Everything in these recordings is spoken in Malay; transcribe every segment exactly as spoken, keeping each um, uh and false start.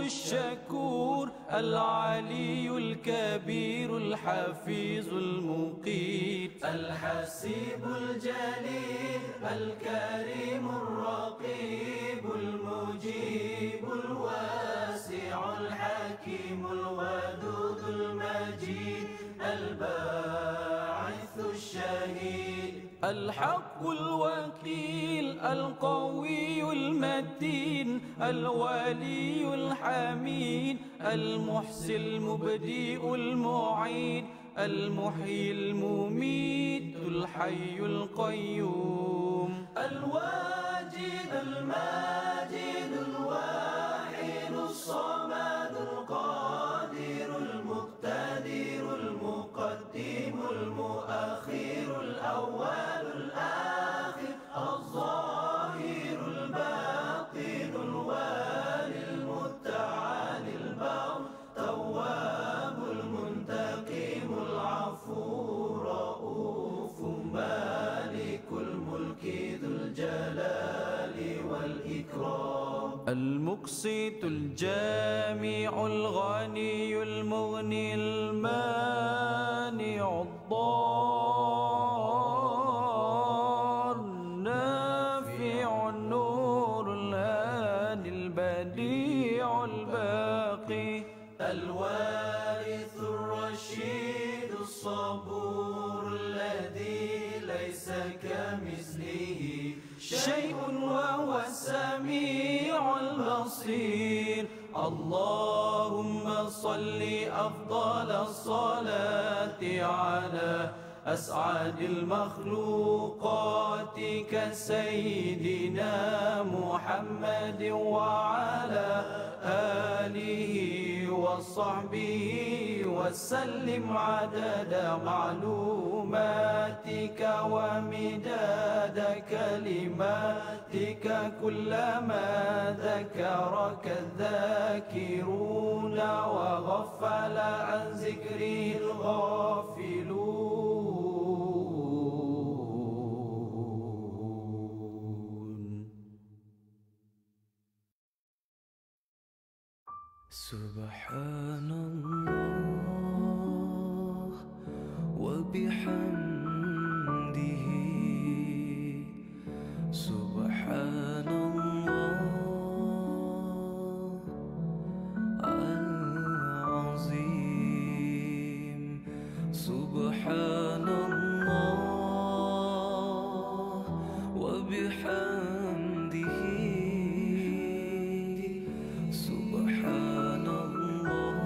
الشكور العلي الكبير الحفيظ المقيت الحسيب الجليل الكريم الرقيب المجيب الواسع الحكيم الودود المجيد الباعث الشهيد الحق الوكيل القوي المتين الولي الحميد المحصي المبدئ المعيد المحيي المميت الحي القيوم الواجد الماجد الواحد الصمد القادر المقتدر المقدم المؤخر الأول الآخر الظاهر الباطن الوالي المتعالي البر تواب المنتقم العفو رؤوف مالك الملك ذو الجلال والإكرام المقسط الجامع الغني المغني المانع الضار النافع النور الهادي البديع الباقي الوارث الرشيد الصبور الذي ليس كمثله شيء وهو السميع البصير اللهم صل أفضل الصلاة على أسعد المخلوقات كسيدنا محمد وعلى آله وصحبه وسلم عدد معلوماتك ومداد كلماتك كلما ذكرك الذاكرون وغفل عن ذكره الغافلون سبحان الله وبحمده سبحان الله العظيم سبحان الله وبحمده سبحان الله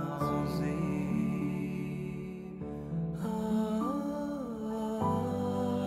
العظيم.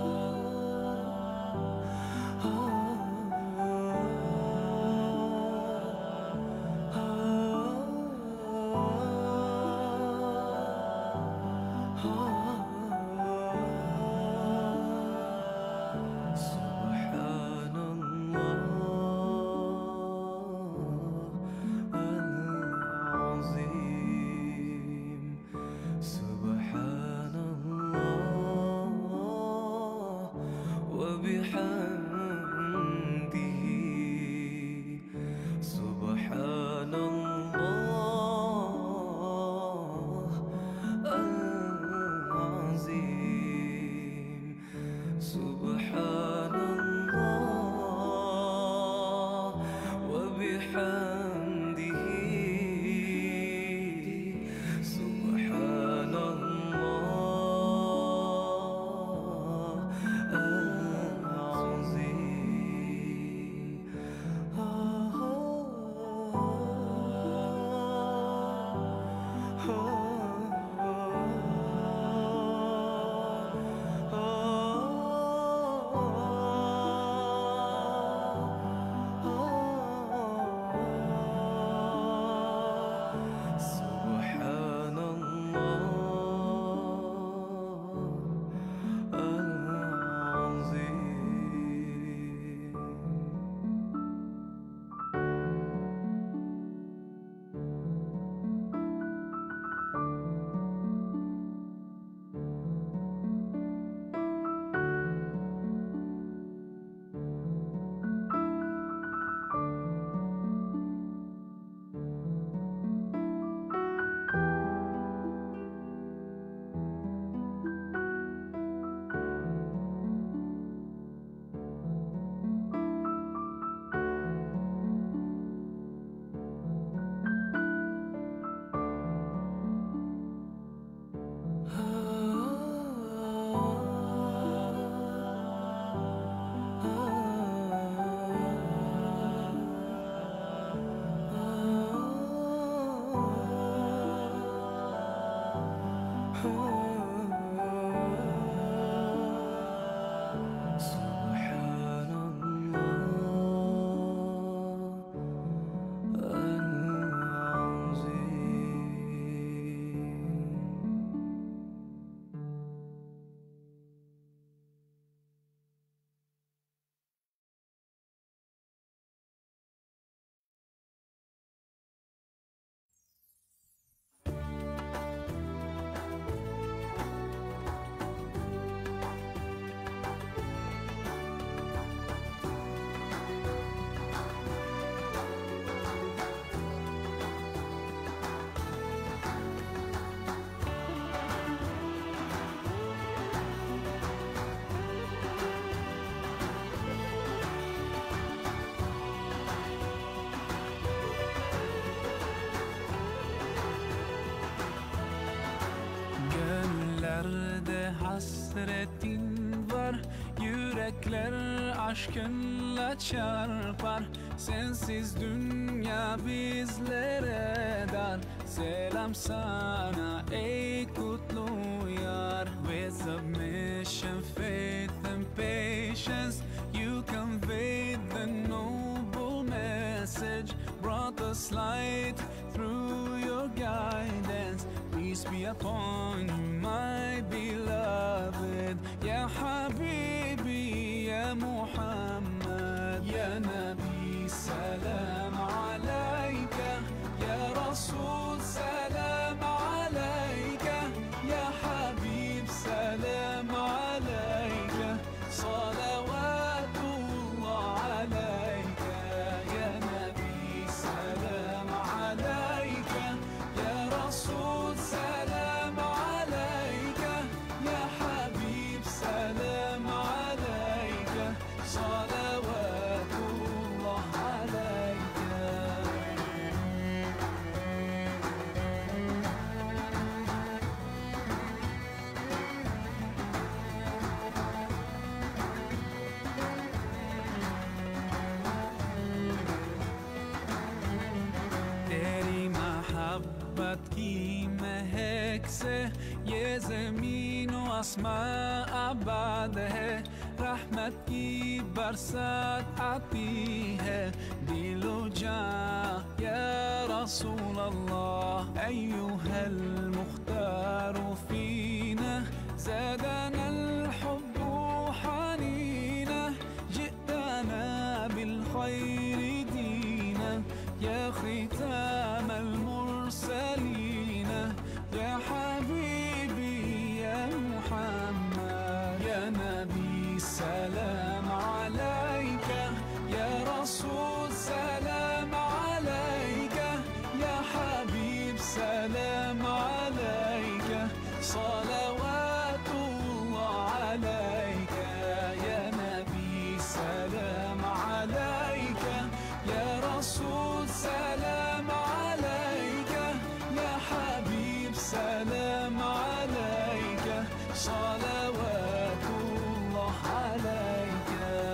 nerede hasretin var? Yürekler aşkınla çarpar. Sensiz dünya bizlere dar. Selam sana ey kutlu yar. With submission, faith and patience, you conveyed the noble message, brought us light through your guidance. Peace be upon you, my beloved. Ya Habibi, Ya Muhammad, Ya Nabi, salam alayka. Ya Rasul, salam alayka. Ya Habib, salam alayka. Salawatullah alayka. Ya Nabi, salam alayka. Ya Rasul, salam alayka. Ya Habib, salam alayka. Salawatullah alayka. तेरी मोहब्बत की महक से ये ज़मीन व आसमां आबाद है. रहमत की बरसात आती है दिलो जां या रसूल अल्लाह. अय्युहल मुख्तार फीना ज़ادنا الحب حنينا. جئتنا بالخير دينا يا ختام المرسلين. يا حبيبي يا محمد يا نبي سلام عليك. يا رسول سلام عليك. يا حبيب سلام عليك. صلوات الله عليك. يا نبي سلام عليك. يا رسول سلام عليك. يا حبيب سلام عليك. صلوات الله عليك.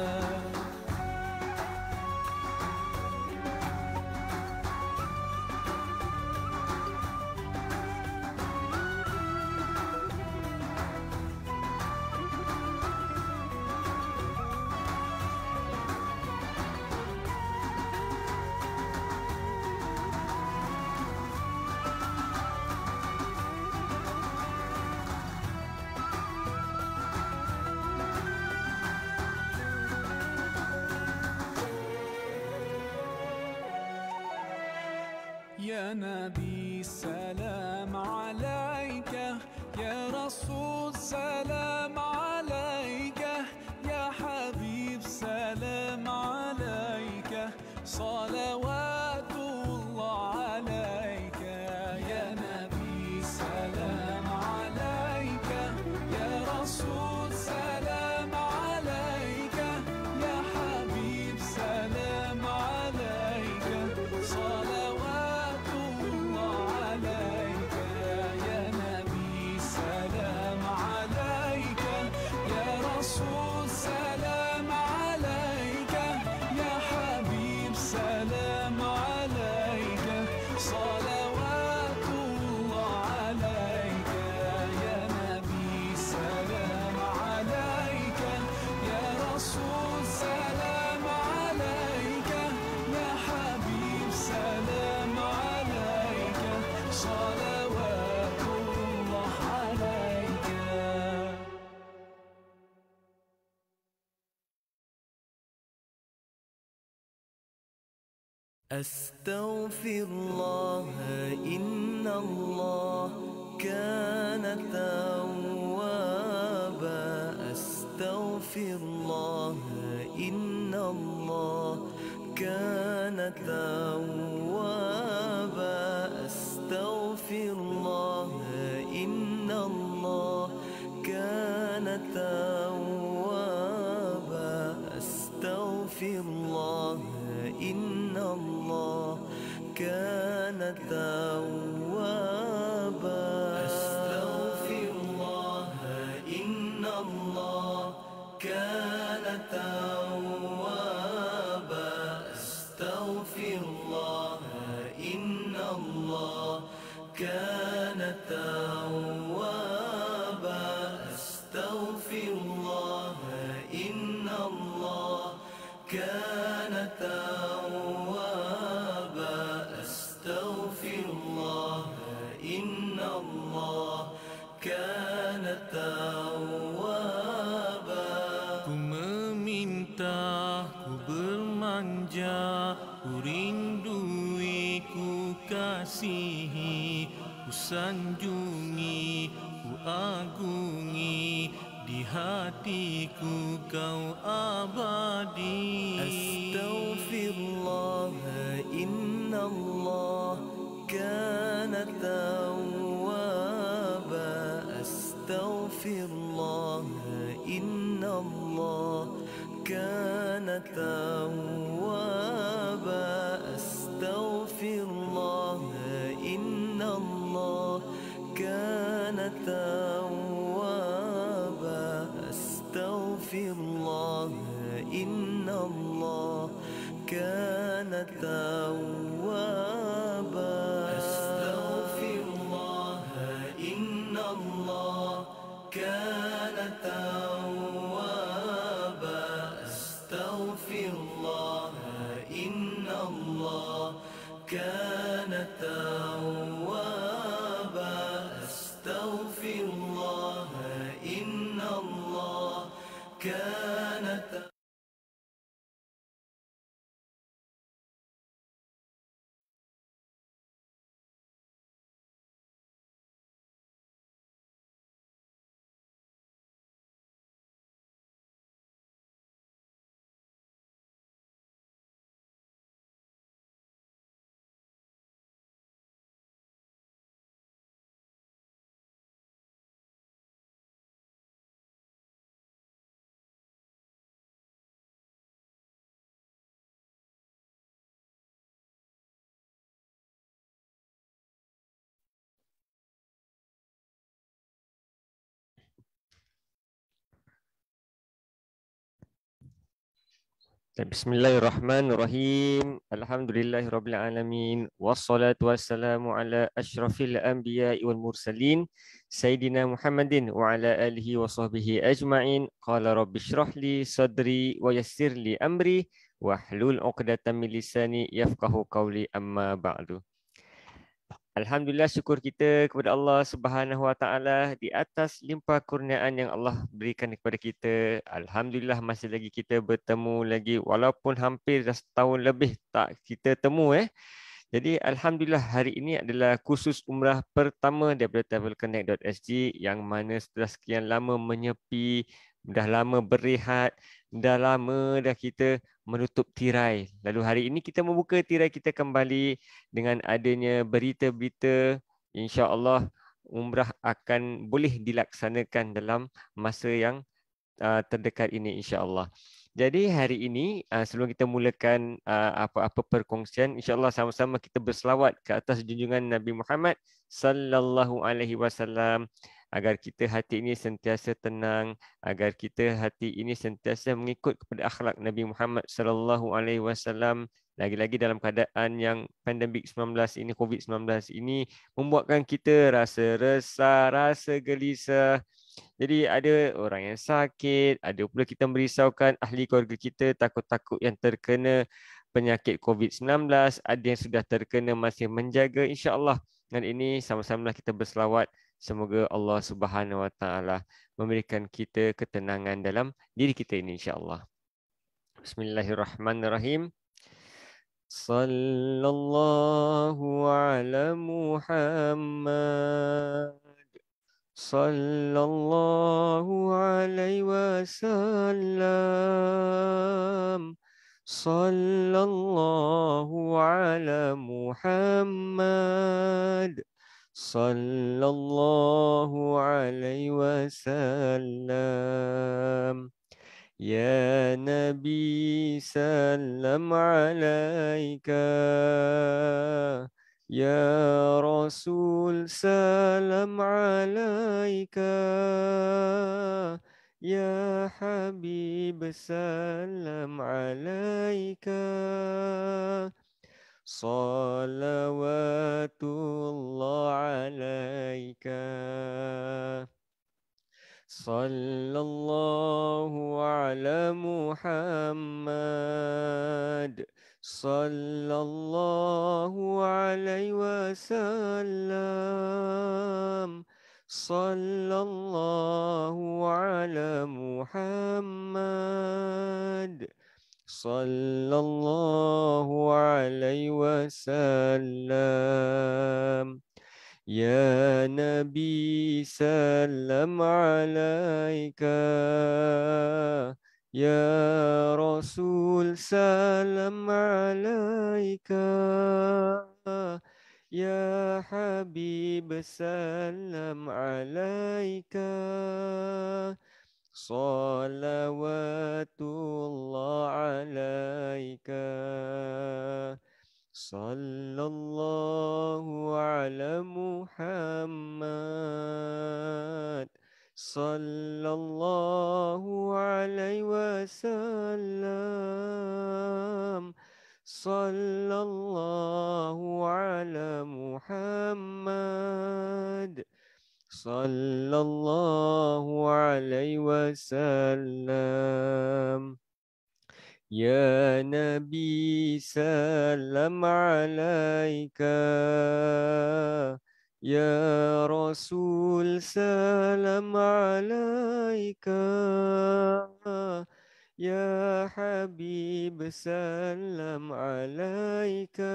يا نبي سلام عليك. يا رسول سلام عليك. يا حبيب سلام عليك. صلوات الله عليك. يا نبي سلام عليك. يا رسول سلام عليك. يا حبيب سلام عليك. صلوات الله عليك. يا نبي سلام عليك. يا رسول سلام عليك. يا حبيب سلام عليك. صلوات الله عليك. يا نبي سلام عليك. يا رسول سلام عليك. يا حبيب سلام عليك. صلوات الله عليك. أستغفر الله إن الله كان توابا. أستغفر الله إن الله كان توابا. أستغفر الله إن الله كان توابا. أستغفر الله إن الله كان توابا. أستغفر الله كان توابا أستغفر الله إن الله كان توابا أستغفر الله إن الله كان توابا. Ku meminta, ku bermanja, ku rindui, ku kasihi, ku sanjungi, ku agungi, di hatiku kau abadi. Astaghfirullah innallah kana tawwaba. Astaghfirullah innallah kana tawwaba. Astaghfirullah innallah kana tawwaba. Astaghfirullah innallah kana tawwaba. Astaghfirullah innallah kana tawwaba. Astaghfirullah innallah kana tawwaba. Astaghfirullah innallah kana tawwaba. Bismillahirrahmanirrahim. Alhamdulillahirabbil alamin. Wassalatu wassalamu ala asyrafil anbiya'i wal mursalin Sayyidina Muhammadin wa ala alihi wa sahbihi ajma'in. Qala rabbi shrah li sadri wa yassir li amri wahlul 'uqdatam min lisani yafqahu qawli, amma ba'du. Alhamdulillah, syukur kita kepada Allah Subhanahu Wa Taala di atas limpah kurniaan yang Allah berikan kepada kita. Alhamdulillah masih lagi kita bertemu lagi walaupun hampir dah setahun lebih tak kita temu eh. Jadi alhamdulillah hari ini adalah kursus umrah pertama daripada travel connect dot s g yang mana setelah sekian lama menyepi, dah lama berehat, dah lama dah kita menutup tirai. Lalu hari ini kita membuka tirai kita kembali dengan adanya berita-berita, insya-Allah umrah akan boleh dilaksanakan dalam masa yang uh, terdekat ini, insya-Allah. Jadi hari ini uh, sebelum kita mulakan uh, apa-apa perkongsian, insya-Allah sama-sama kita berselawat ke atas junjungan Nabi Muhammad sallallahu alaihi wasallam agar kita hati ini sentiasa tenang, agar kita hati ini sentiasa mengikut kepada akhlak Nabi Muhammad sallallahu alaihi wasallam. Lagi-lagi dalam keadaan yang pandemik sembilan belas ini, covid sembilan belas ini membuatkan kita rasa resah, rasa gelisah. Jadi ada orang yang sakit, ada pula kita merisaukan ahli keluarga kita takut-takut yang terkena penyakit covid sembilan belas, ada yang sudah terkena masih menjaga, insya-Allah. Dan ini sama-sama kita berselawat semoga Allah Subhanahu Wa Taala memberikan kita ketenangan dalam diri kita ini, insya-Allah. Bismillahirrahmanirrahim. Sallallahu ala Muhammad. Sallallahu alaihi wasallam. Sallallahu ala Muhammad. Sallallahu alaihi wasallam. Ya Nabi salam alaika. Ya Rasul salam alaika. Ya Habib salam alaika. salawatullah alaika. Sallallahu ala Muhammad, sallallahu alaihi wasallam, sallallahu ala Muhammad, sallallahu alaihi wasallam. Ya Nabi salam alaika, Ya Rasul salam alaika, Ya Habib salam alaika, salawatullah alaika. Sallallahu ala Muhammad, sallallahu alaihi wasallam, sallallahu ala Muhammad, sallallahu alaihi wasallam. Ya Nabi salam alaika, Ya Rasul salam alaika, Ya Habib salam alaika,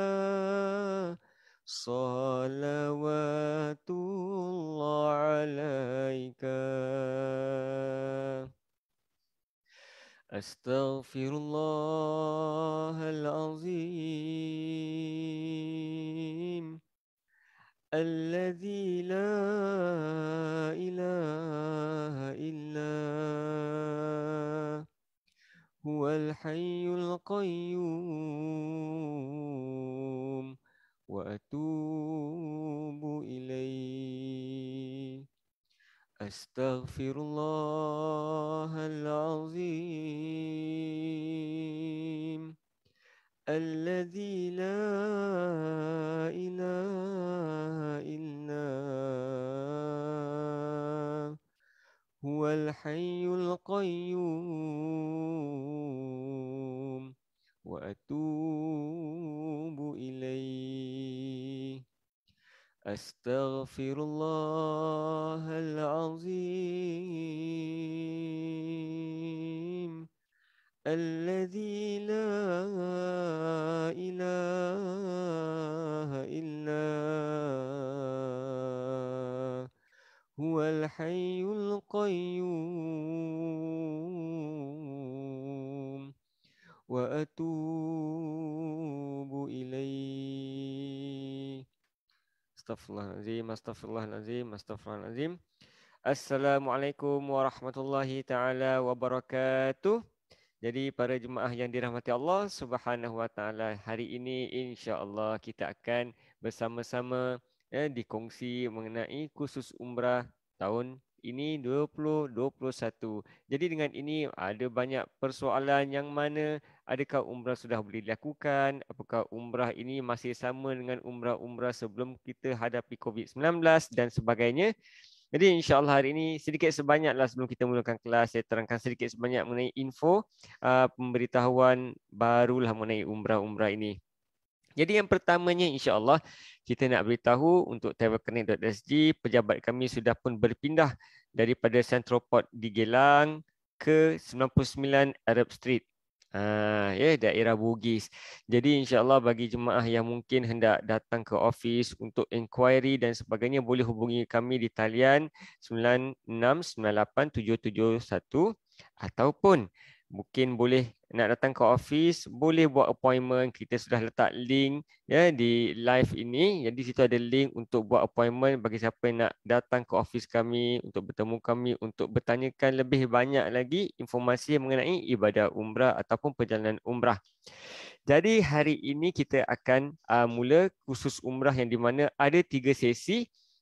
salawatullah alaika. Astaghfirullahalazim, alladzi la ilaha illa huwal hayyul qayyum wa atubu ilaih. Astaghfirullahalazim, alladzi la ilaha illa huwal hayyul qayyum wa atubu ilaih. Astaghfirullahalazim, alladzi la ilaha illa huwal hayyul qayyum wa atubu ilaih. Astaghfirullahalazim, astaghfirullahalazim, astaghfirullahalazim. Assalamualaikum warahmatullahi taala wabarakatuh. Jadi para jemaah yang dirahmati Allah Subhanahu wa taala, hari ini insya-Allah kita akan bersama-sama eh, dikongsi mengenai khusus umrah tahun ini dua ribu dua puluh satu. Jadi dengan ini ada banyak persoalan yang mana adakah umrah sudah boleh dilakukan, apakah umrah ini masih sama dengan umrah-umrah sebelum kita hadapi covid sembilan belas dan sebagainya. Jadi insya-Allah hari ini sedikit sebanyaklah sebelum kita mulakan kelas saya terangkan sedikit sebanyak mengenai info uh, pemberitahuan barulah mengenai umrah-umrah ini. Jadi yang pertamanya insya-Allah kita nak beritahu untuk travel connect dot s g, pejabat kami sudah pun berpindah daripada Centroport di Gelang ke sembilan puluh sembilan Arab Street. Ah, ya, daerah Bugis. Jadi insya-Allah bagi jemaah yang mungkin hendak datang ke office untuk inquiry dan sebagainya boleh hubungi kami di talian sembilan enam sembilan lapan tujuh tujuh satu ataupun mungkin boleh nak datang ke office, boleh buat appointment. Kita sudah letak link ya di live ini. Jadi situ ada link untuk buat appointment bagi siapa yang nak datang ke office kami untuk bertemu kami untuk bertanyakan lebih banyak lagi informasi mengenai ibadah umrah ataupun perjalanan umrah. Jadi hari ini kita akan uh, mula khusus umrah yang di mana ada tiga sesi.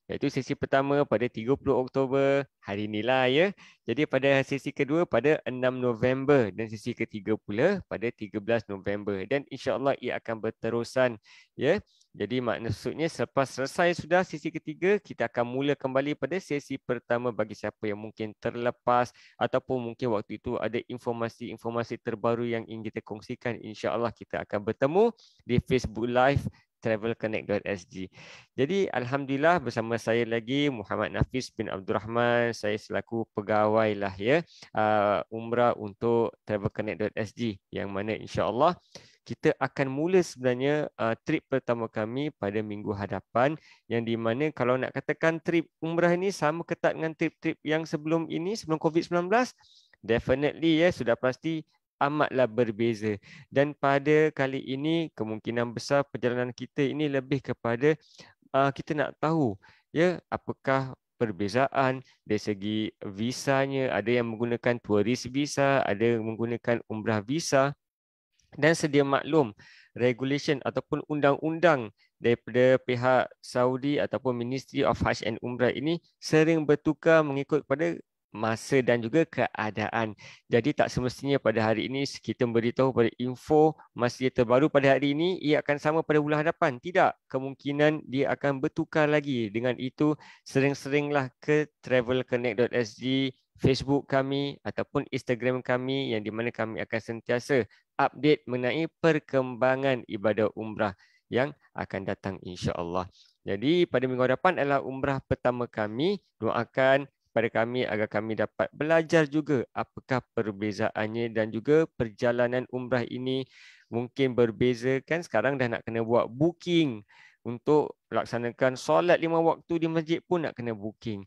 Iaitu sesi pertama pada tiga puluh Oktober hari inilah ya. Jadi pada sesi kedua pada enam November dan sesi ketiga pula pada tiga belas November, dan insya-Allah ia akan berterusan ya. Jadi maksudnya selepas selesai sudah sesi ketiga, kita akan mula kembali pada sesi pertama bagi siapa yang mungkin terlepas ataupun mungkin waktu itu ada informasi-informasi terbaru yang ingin kita kongsikan. InsyaAllah kita akan bertemu di Facebook Live travel connect dot s g. Jadi alhamdulillah bersama saya lagi Muhammad Nafis bin Abdul Rahman. Saya selaku pegawai lah ya uh, umrah untuk travel connect dot s g, yang mana insya-Allah kita akan mula sebenarnya uh, trip pertama kami pada minggu hadapan, yang di mana kalau nak katakan trip umrah ini sama ketat dengan trip-trip yang sebelum ini, sebelum COVID sembilan belas, definitely ya sudah pasti amatlah berbeza. Dan pada kali ini kemungkinan besar perjalanan kita ini lebih kepada uh, kita nak tahu ya apakah perbezaan dari segi visanya. Ada yang menggunakan tourist visa, ada yang menggunakan umrah visa. Dan sedia maklum, regulation ataupun undang-undang daripada pihak Saudi ataupun Ministry of Hajj and Umrah ini sering bertukar mengikut pada masa dan juga keadaan. Jadi tak semestinya pada hari ini kita beritahu pada info masih terbaru pada hari ini ia akan sama pada bulan hadapan. Tidak, kemungkinan dia akan bertukar lagi. Dengan itu sering-seringlah ke travel connect dot s g, Facebook kami ataupun Instagram kami, yang di mana kami akan sentiasa update mengenai perkembangan ibadah umrah yang akan datang insya-Allah. Jadi pada minggu hadapan adalah umrah pertama kami. Doakan pada kami agar kami dapat belajar juga apakah perbezaannya, dan juga perjalanan umrah ini mungkin berbeza kan. Sekarang dah nak kena buat booking untuk laksanakan solat lima waktu di masjid pun nak kena booking.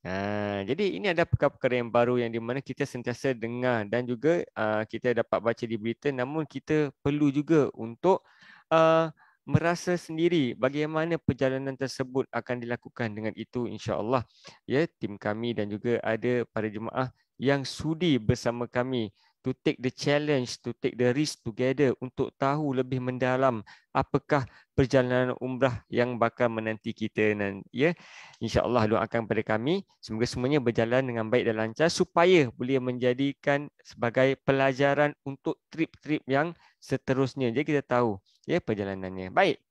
Ha, jadi ini ada perkara-perkara yang baru yang di mana kita sentiasa dengar dan juga uh, kita dapat baca di berita, namun kita perlu juga untuk uh, merasa sendiri bagaimana perjalanan tersebut akan dilakukan. Dengan itu insya-Allah ya tim kami dan juga ada para jemaah yang sudi bersama kami to take the challenge, to take the risk together untuk tahu lebih mendalam apakah perjalanan umrah yang bakal menanti kita nanti ya. Insya-Allah doakan pada kami semoga semuanya berjalan dengan baik dan lancar supaya boleh menjadikan sebagai pelajaran untuk trip-trip yang seterusnya. Jadi kita tahu ya perjalanannya. Baik.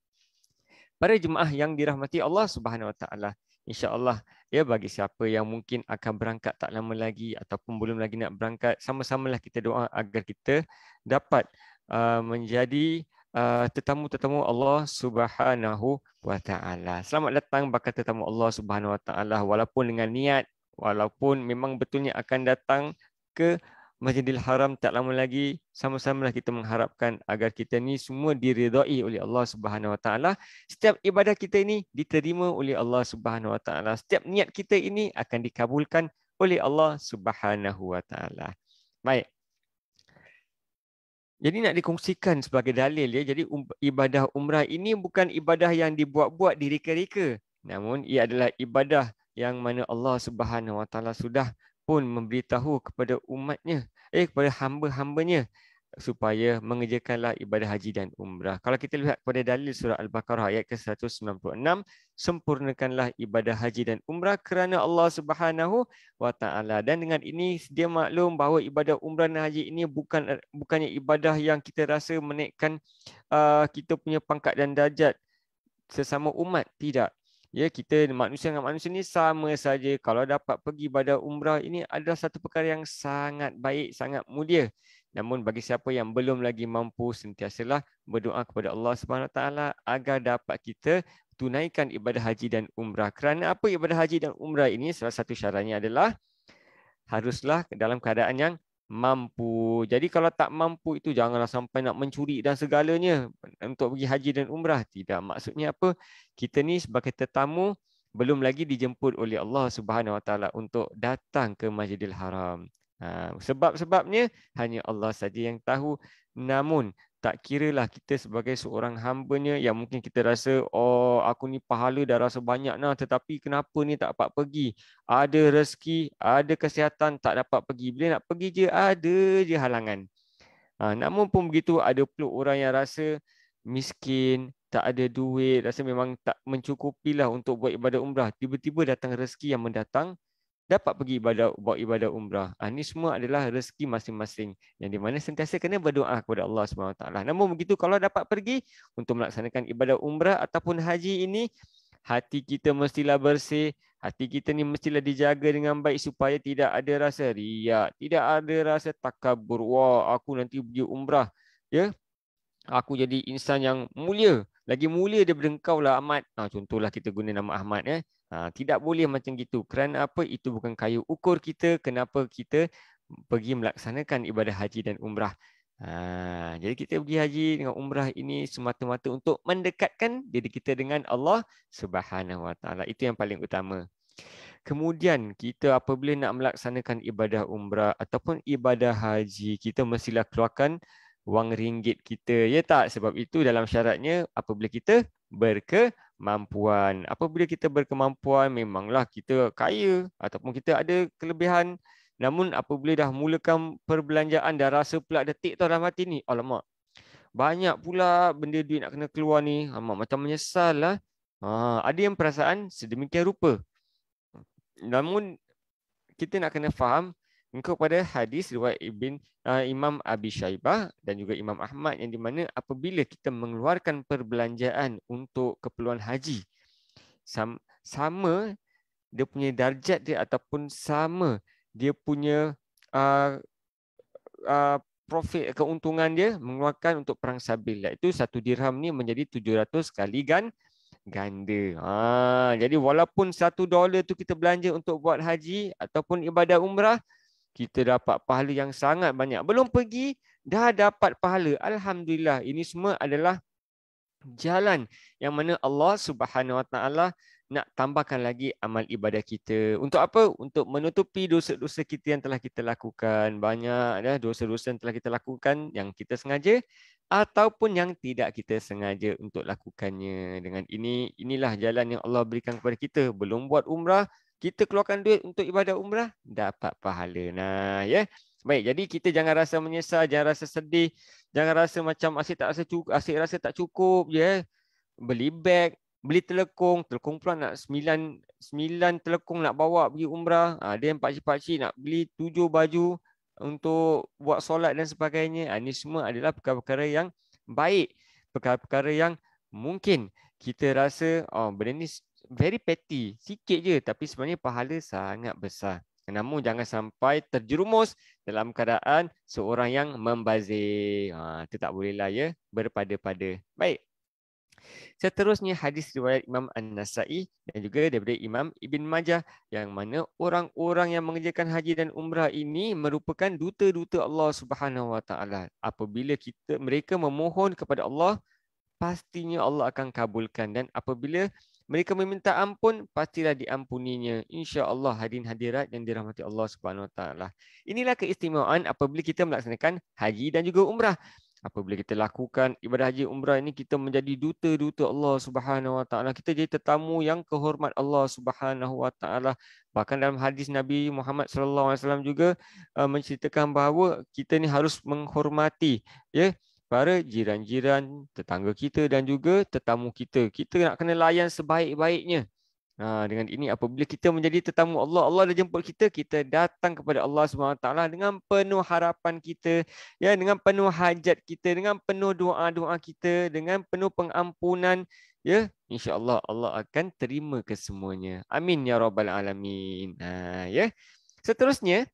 Para jemaah yang dirahmati Allah Subhanahu Wa Taala, insya-Allah ya bagi siapa yang mungkin akan berangkat tak lama lagi ataupun belum lagi nak berangkat, sama-samalah kita doa agar kita dapat uh, menjadi uh, tetamu-tetamu Allah Subhanahu Wa Taala. Selamat datang bakal tetamu Allah Subhanahu Wa Taala, walaupun dengan niat, walaupun memang betulnya akan datang ke Masjidil Haram tak lama lagi, sama-samalah kita mengharapkan agar kita ni semua diridai oleh Allah Subhanahu Wa Taala. Setiap ibadah kita ini diterima oleh Allah Subhanahu Wa Taala. Setiap niat kita ini akan dikabulkan oleh Allah Subhanahu Wa Taala. Baik. Jadi nak dikongsikan sebagai dalil ya. Jadi ibadah umrah ini bukan ibadah yang dibuat-buat direka-reka. Namun ia adalah ibadah yang mana Allah Subhanahu Wa Taala sudah pun memberitahu kepada umatnya, eh kepada hamba-hambanya supaya mengerjakanlah ibadah haji dan umrah. Kalau kita lihat pada dalil surah Al-Baqarah ayat ke seratus sembilan puluh enam, sempurnakanlah ibadah haji dan umrah kerana Allah Subhanahu Wa Taala. Dan dengan ini dia maklum bahawa ibadah umrah dan haji ini bukan bukannya ibadah yang kita rasa menaikkan uh, kita punya pangkat dan darjat sesama umat, tidak. Ya, kita manusia dengan manusia ni sama saja. Kalau dapat pergi ibadah umrah ini adalah satu perkara yang sangat baik, sangat mulia. Namun bagi siapa yang belum lagi mampu, sentiasalah berdoa kepada Allah Subhanahu Wa Taala agar dapat kita tunaikan ibadah haji dan umrah. Kerana apa ibadah haji dan umrah ini? Salah satu syaratnya adalah haruslah dalam keadaan yang mampu. Jadi kalau tak mampu itu janganlah sampai nak mencuri dan segalanya untuk pergi haji dan umrah. Tidak. Maksudnya apa? Kita ni sebagai tetamu belum lagi dijemput oleh Allah Subhanahu Wa Taala untuk datang ke Masjidil Haram. Ha, sebab-sebabnya hanya Allah saja yang tahu. Namun tak kiralah kita sebagai seorang hamba-Nya yang mungkin kita rasa, oh aku ni pahala dah rasa banyak nah, tetapi kenapa ni tak dapat pergi? Ada rezeki, ada kesihatan, tak dapat pergi. Bila nak pergi je ada je halangan. Ha, namun pun begitu ada pula orang yang rasa miskin, tak ada duit, rasa memang tak mencukupilah untuk buat ibadah umrah. Tiba-tiba datang rezeki yang mendatang, dapat pergi ibadah, buat ibadah umrah. Ah, ini semua adalah rezeki masing-masing yang di mana sentiasa kena berdoa kepada Allah subhanahu wa taala. Namun begitu, kalau dapat pergi untuk melaksanakan ibadah umrah ataupun haji ini, hati kita mestilah bersih, hati kita ni mestilah dijaga dengan baik supaya tidak ada rasa riak, tidak ada rasa takabur. Wah, aku nanti pergi umrah, ya, aku jadi insan yang mulia, lagi mulia daripada engkau lah Ahmad. Ha, contohlah kita guna nama Ahmad, ya. Ha, tidak boleh macam gitu. Kerana apa? Itu bukan kayu ukur kita kenapa kita pergi melaksanakan ibadah haji dan umrah. Ha, jadi kita pergi haji dengan umrah ini semata-mata untuk mendekatkan diri kita dengan Allah Subhanahu Wa Taala. Itu yang paling utama. Kemudian kita apabila nak melaksanakan ibadah umrah ataupun ibadah haji, kita mestilah keluarkan wang ringgit kita, ya tak? Sebab itu dalam syaratnya apabila kita berkemampuan. Apabila kita berkemampuan, memanglah kita kaya ataupun kita ada kelebihan. Namun apabila dah mulakan perbelanjaan, dah rasa pula detik tu dalam hati ni, alamak, banyak pula benda duit nak kena keluar ni, alamak, macam menyesal lah. Ha, ada yang perasaan sedemikian rupa. Namun kita nak kena faham, engkau pada hadis riwayat Ibn uh, Imam Abi Syaibah dan juga Imam Ahmad, yang di mana apabila kita mengeluarkan perbelanjaan untuk keperluan haji, sama, sama dia punya darjat dia ataupun sama dia punya uh, uh, profit, keuntungan dia mengeluarkan untuk perang sabil. Itu satu dirham ni menjadi tujuh ratus kali gan ganda. Ha, jadi walaupun satu dolar tu kita belanja untuk buat haji ataupun ibadah umrah, kita dapat pahala yang sangat banyak. Belum pergi, dah dapat pahala. Alhamdulillah. Ini semua adalah jalan yang mana Allah Subhanahu Wa Taala nak tambahkan lagi amal ibadah kita. Untuk apa? Untuk menutupi dosa-dosa kita yang telah kita lakukan. Banyak dah dosa-dosa yang telah kita lakukan yang kita sengaja ataupun yang tidak kita sengaja untuk lakukannya. Dengan ini, inilah jalan yang Allah berikan kepada kita. Belum buat umrah, kita keluarkan duit untuk ibadah umrah, dapat pahala. Nah, ya. Baik, jadi kita jangan rasa menyesal, jangan rasa sedih, jangan rasa macam asyik tak rasa cukup, asyik rasa tak cukup, ya. Beli beg, beli telekung, telekung pula nak sembilan, sembilan telekung nak bawa pergi umrah. Ada yang pakcik-pakcik nak beli tujuh baju untuk buat solat dan sebagainya. Ini semua adalah perkara-perkara yang baik, perkara-perkara yang mungkin kita rasa, oh, benda ni very petty, sikit je, tapi sebenarnya pahala sangat besar. Namun jangan sampai terjerumus dalam keadaan seorang yang membazir. Ha, itu tak bolehlah, ya, berpada-pada. Baik. Seterusnya hadis riwayat Imam An-Nasa'i dan juga daripada Imam Ibn Majah, yang mana orang-orang yang mengerjakan haji dan umrah ini merupakan duta-duta Allah Subhanahu Wa Taala. Apabila kita mereka memohon kepada Allah, pastinya Allah akan kabulkan, dan apabila mereka meminta ampun, pastilah diampuninya. Insya-Allah hadirin hadirat yang dirahmati Allah Subhanahu Wa Taala. Inilah keistimewaan apabila kita melaksanakan haji dan juga umrah. Apabila kita lakukan ibadah haji umrah ini, kita menjadi duta-duta Allah Subhanahu Wa Taala. Kita jadi tetamu yang kehormat Allah Subhanahu Wa Taala. Bahkan dalam hadis Nabi Muhammad sallallahu alaihi wasallam juga uh, menceritakan bahawa kita ni harus menghormati, ya, para jiran-jiran, tetangga kita dan juga tetamu kita. Kita nak kena layan sebaik-baiknya. Ha, dengan ini apabila kita menjadi tetamu Allah, Allah dah jemput kita, kita datang kepada Allah subhanahu wa taala dengan penuh harapan kita, ya, dengan penuh hajat kita, dengan penuh doa-doa kita, dengan penuh pengampunan, ya, insya-Allah Allah akan terima kesemuanya. Amin ya rabbal alamin. Ha, ya. Seterusnya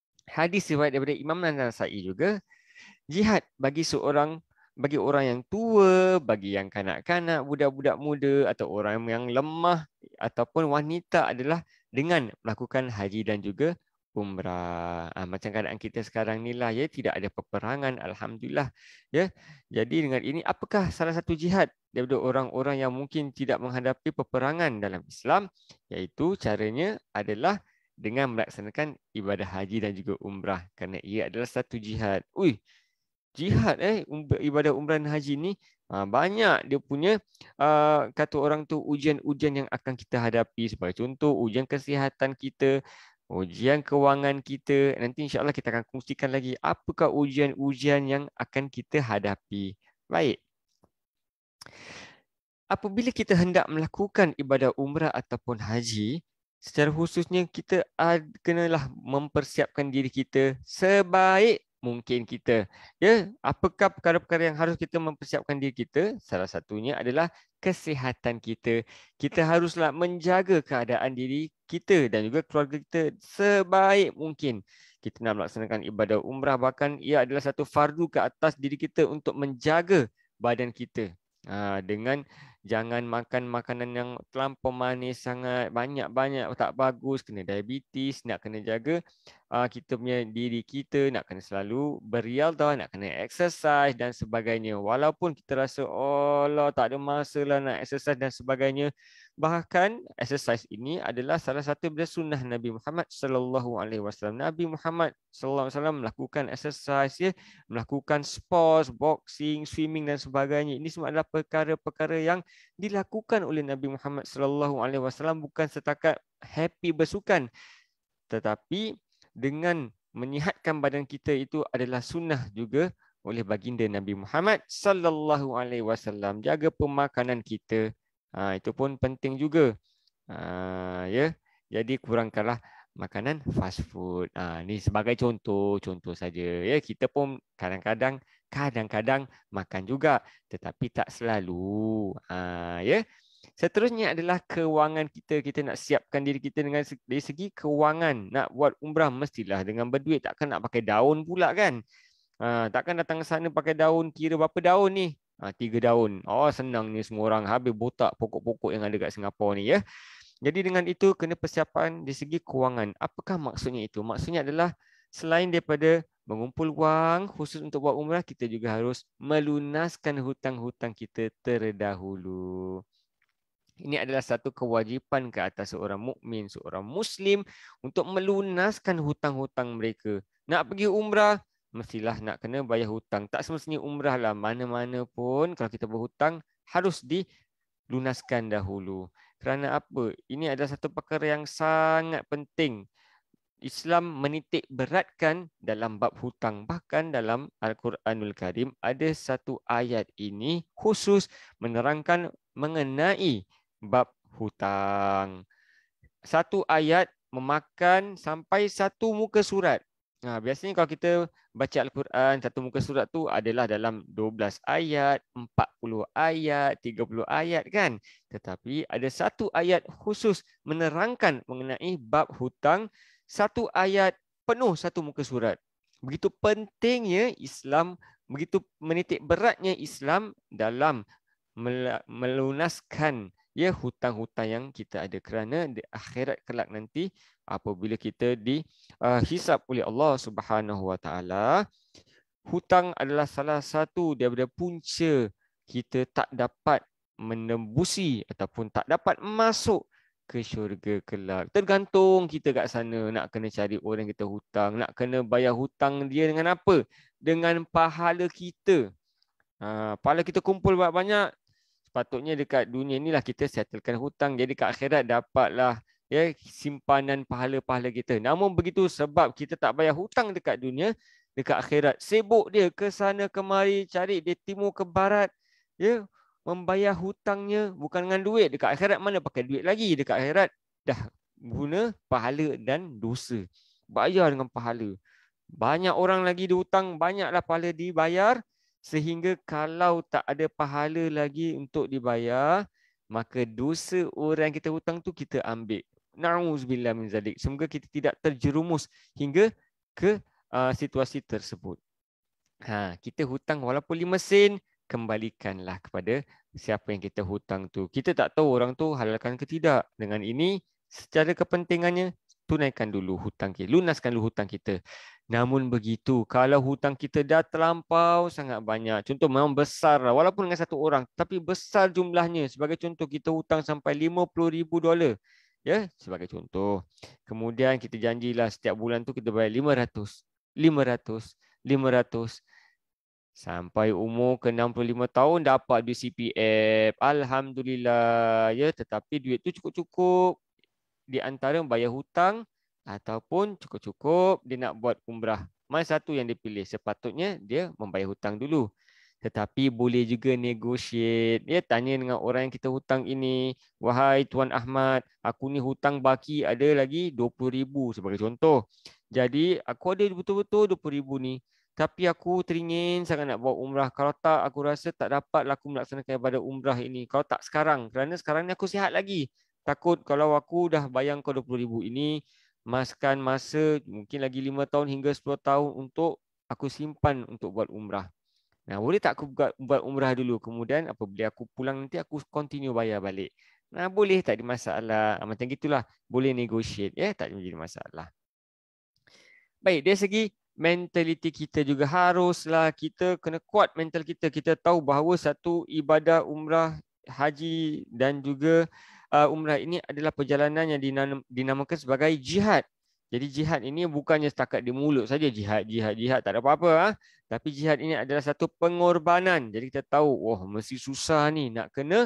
hadis riwayat daripada Imam An-Nasa'i juga, jihad bagi seorang, bagi orang yang tua, bagi yang kanak-kanak, budak-budak muda atau orang yang lemah ataupun wanita adalah dengan melakukan haji dan juga umrah. Ha, macam keadaan kita sekarang ni lah, ya, tidak ada peperangan, alhamdulillah, ya. Jadi dengan ini, apakah salah satu jihad daripada orang-orang yang mungkin tidak menghadapi peperangan dalam Islam? Iaitu caranya adalah dengan melaksanakan ibadah haji dan juga umrah, kerana ia adalah satu jihad. Ui, jihad eh ibadah umrah dan haji ni ha, banyak dia punya uh, kata orang tu ujian-ujian yang akan kita hadapi. Sebagai contoh, ujian kesihatan kita, ujian kewangan kita. Nanti insya-Allah kita akan kongsikan lagi apakah ujian-ujian yang akan kita hadapi. Baik. apabila kita hendak melakukan ibadah umrah ataupun haji, secara khususnya kita ad, kenalah mempersiapkan diri kita sebaik mungkin kita. Ya, apakah perkara-perkara yang harus kita mempersiapkan diri kita? Salah satunya adalah kesihatan kita. Kita haruslah menjaga keadaan diri kita dan juga keluarga kita sebaik mungkin. Kita nak melaksanakan ibadah umrah, bahkan ia adalah satu fardu ke atas diri kita untuk menjaga badan kita. Ha, dengan jangan makan makanan yang terlampau manis sangat, banyak-banyak tak bagus, kena diabetes, nak kena jaga uh, kita punya diri kita, nak kena selalu beriadah, nak kena exercise dan sebagainya. Walaupun kita rasa oh Allah tak ada masa lah nak exercise dan sebagainya, bahkan exercise ini adalah salah satu daripada sunnah Nabi Muhammad sallallahu alaihi wasallam. Nabi Muhammad sallallahu alaihi wasallam melakukan exercise, ya, melakukan sports, boxing, swimming dan sebagainya. Ini semua adalah perkara-perkara yang dilakukan oleh Nabi Muhammad sallallahu alaihi wasallam, bukan setakat happy bersukan, tetapi dengan menyihatkan badan kita itu adalah sunnah juga oleh baginda Nabi Muhammad sallallahu alaihi wasallam. Jaga pemakanan kita, ha, itu pun penting juga. Ha, ya, jadi kurangkanlah makanan fast food. Ha, ni sebagai contoh, contoh saja. Ya, kita pun kadang-kadang kadang-kadang makan juga, tetapi tak selalu. Ha, ya. Seterusnya adalah kewangan kita. Kita nak siapkan diri kita dengan dari segi kewangan. Nak buat umrah mestilah dengan berduit. Takkan nak pakai daun pula kan? Ha, takkan datang ke sana pakai daun, kira berapa daun ni? Ha, tiga daun. Oh, senang ni semua orang. Habis botak pokok-pokok yang ada kat Singapura ni, ya. Jadi dengan itu kena persiapan di segi kewangan. Apakah maksudnya itu? Maksudnya adalah selain daripada mengumpul wang khusus untuk buat umrah, kita juga harus melunaskan hutang-hutang kita terdahulu. Ini adalah satu kewajipan ke atas seorang mukmin, seorang Muslim untuk melunaskan hutang-hutang mereka. Nak pergi umrah, mestilah nak kena bayar hutang. Tak semestinya umrah lah, mana-mana pun kalau kita berhutang harus dilunaskan dahulu. Kerana apa? Ini adalah satu perkara yang sangat penting. Islam menitik beratkan dalam bab hutang. Bahkan dalam Al-Quranul Karim ada satu ayat ini khusus menerangkan mengenai bab hutang. Satu ayat memakan sampai satu muka surat. Nah, biasanya kalau kita baca Al-Quran, satu muka surat tu adalah dalam dua belas ayat, empat puluh ayat, tiga puluh ayat kan. Tetapi ada satu ayat khusus menerangkan mengenai bab hutang. Satu ayat penuh satu muka surat. Begitu pentingnya Islam, begitu menitik beratnya Islam dalam melunaskan, ya, hutang-hutang yang kita ada, kerana di akhirat kelak nanti apabila kita dihisap uh, oleh Allah Subhanahu Wa Taala, hutang adalah salah satu daripada punca kita tak dapat menembusi ataupun tak dapat masuk ke syurga kelak. Tergantung kita kat sana, nak kena cari orang kita hutang, nak kena bayar hutang dia dengan apa? Dengan pahala kita. Ha, pahala kita kumpul banyak-banyak, sepatutnya dekat dunia inilah kita settlekan hutang. Jadi kat akhirat dapatlah, ya, simpanan pahala-pahala kita. Namun begitu, sebab kita tak bayar hutang dekat dunia, dekat akhirat sibuk dia ke sana kemari, cari dia timur ke barat, ya, membayar hutangnya bukan dengan duit. Dekat akhirat mana pakai duit lagi? Dekat akhirat dah guna pahala dan dosa. Bayar dengan pahala. Banyak orang lagi dihutang, banyaklah pahala dibayar. Sehingga kalau tak ada pahala lagi untuk dibayar, maka dosa orang yang kita hutang tu kita ambil. Na'udzubillah min zalik. Semoga kita tidak terjerumus hingga ke uh, situasi tersebut. Ha, kita hutang walaupun lima sen, kembalikanlah kepada siapa yang kita hutang tu. Kita tak tahu orang tu halalkan ke tidak. Dengan ini, secara kepentingannya, tunaikan dulu hutang kita. Lunaskan dulu hutang kita. Namun begitu, kalau hutang kita dah terlampau sangat banyak, contoh memang besar lah, walaupun dengan satu orang, tapi besar jumlahnya. Sebagai contoh, kita hutang sampai lima puluh ribu dolar. Ya, sebagai contoh. Kemudian kita janjilah setiap bulan tu kita bayar lima ratus, lima ratus, lima ratus. Sampai umur ke enam puluh lima tahun dapat duit C P F. Alhamdulillah, ya, tetapi duit tu cukup-cukup di antara bayar hutang ataupun cukup-cukup dia nak buat umrah. Mana satu yang dia pilih? Sepatutnya dia membayar hutang dulu. Tetapi boleh juga negotiate. Ya, tanya dengan orang yang kita hutang ini, wahai Tuan Ahmad, aku ni hutang baki ada lagi dua puluh ribu sebagai contoh. Jadi aku ada betul-betul dua puluh ribu ni. Tapi aku teringin sangat nak buat umrah. Kalau tak, aku rasa tak dapatlah aku melaksanakan ibadah umrah ini. Kalau tak sekarang, kerana sekarang ni aku sihat lagi. Takut kalau aku dah bayang kau dua puluh ribu ini, maskan masa mungkin lagi lima tahun hingga sepuluh tahun untuk aku simpan untuk buat umrah. Nah, boleh tak aku buat, buat umrah dulu, kemudian apabila aku pulang nanti aku continue bayar balik. Nah, boleh, tak ada masalah. Macam gitulah, boleh negotiate, ya, tak menjadi masalah. Baik, dari segi mentaliti kita juga haruslah kita kena kuat mental kita. Kita tahu bahawa satu ibadah umrah, haji dan juga uh, umrah ini adalah perjalanan yang dinam, dinamakan sebagai jihad. Jadi jihad ini bukannya setakat di mulut saja, jihad, jihad, jihad, tak ada apa-apa. Ha? Tapi jihad ini adalah satu pengorbanan. Jadi kita tahu, wah, mesti susah ni, nak kena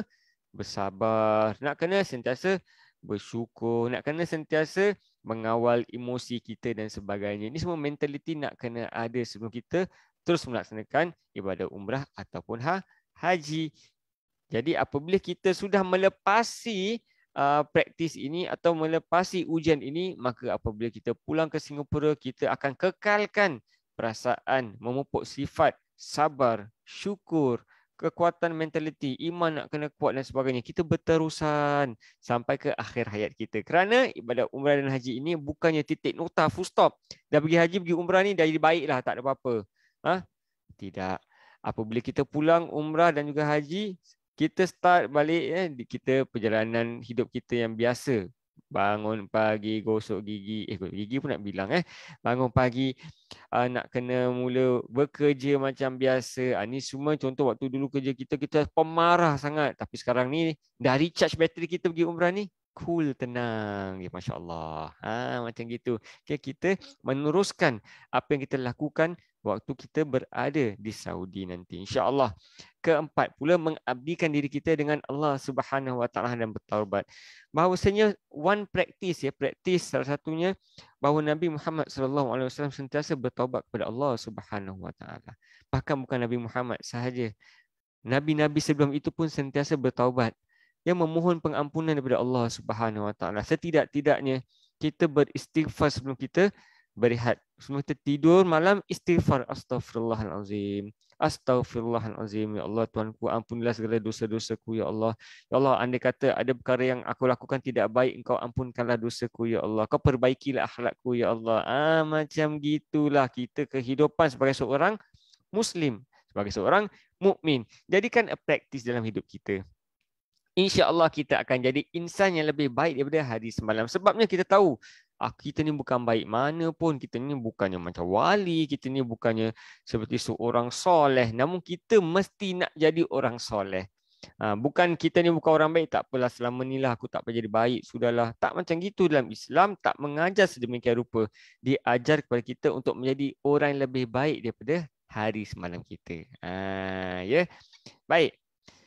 bersabar, nak kena sentiasa bersyukur, nak kena sentiasa mengawal emosi kita dan sebagainya. Ini semua mentaliti nak kena ada sebelum kita terus melaksanakan ibadah umrah ataupun ha, haji. Jadi apabila kita sudah melepasi Uh, praktis ini atau melepasi ujian ini, maka apabila kita pulang ke Singapura, kita akan kekalkan perasaan, memupuk sifat sabar, syukur, kekuatan mentaliti, iman nak kena kuat dan sebagainya. Kita berterusan sampai ke akhir hayat kita. Kerana ibadah umrah dan haji ini bukannya titik nokta, full stop. Dah pergi haji, pergi umrah ni dah jadi baiklah, tak ada apa-apa. Ha? Tidak. Apabila kita pulang umrah dan juga haji, kita start balik, eh, kita perjalanan hidup kita yang biasa. Bangun pagi, gosok gigi, eh gigi pun nak bilang eh. Bangun pagi, uh, nak kena mula bekerja macam biasa. Uh, ni semua contoh waktu dulu kerja kita, kita pemarah sangat. Tapi sekarang ni, dah recharge bateri kita pergi umrah ni, cool, tenang. Ya, Masya Allah. Ha, macam gitu. Okay, kita meneruskan apa yang kita lakukan waktu kita berada di Saudi nanti, insya-Allah. Keempat pula, mengabdikan diri kita dengan Allah Subhanahu Wa Taala dan bertaubat. Bahawasanya one practice, ya, practice salah satunya bahawa Nabi Muhammad sallallahu alaihi wasallam sentiasa bertaubat kepada Allah Subhanahu Wa Taala. Bahkan bukan Nabi Muhammad sahaja, nabi-nabi sebelum itu pun sentiasa bertaubat, yang memohon pengampunan daripada Allah Subhanahu Wa Taala. Setidak-tidaknya kita beristighfar sebelum kita berehat. Sebelum kita tidur malam, istighfar, astaghfirullahalazim. Astaghfirullahalazim. Ya Allah, Tuhanku, ampunilah segala dosa-dosaku, ya Allah. Ya Allah, andai kata ada perkara yang aku lakukan tidak baik, Engkau ampunkanlah dosaku, ya Allah. Kau perbaikilah akhlakku, ya Allah. Ah, macam gitulah kita kehidupan sebagai seorang Muslim, sebagai seorang mukmin. Jadikan a practice dalam hidup kita. InsyaAllah kita akan jadi insan yang lebih baik daripada hari semalam. Sebabnya kita tahu, ah, kita ni bukan baik mana pun. Kita ni bukannya macam wali. Kita ni bukannya seperti seorang soleh. Namun kita mesti nak jadi orang soleh. Ha, bukan kita ni bukan orang baik, tak apalah selama ni lah aku tak payah jadi baik, sudahlah. Tak macam gitu dalam Islam. Tak mengajar sedemikian rupa. Diajar kepada kita untuk menjadi orang yang lebih baik daripada hari semalam kita. Ha, ya, baik.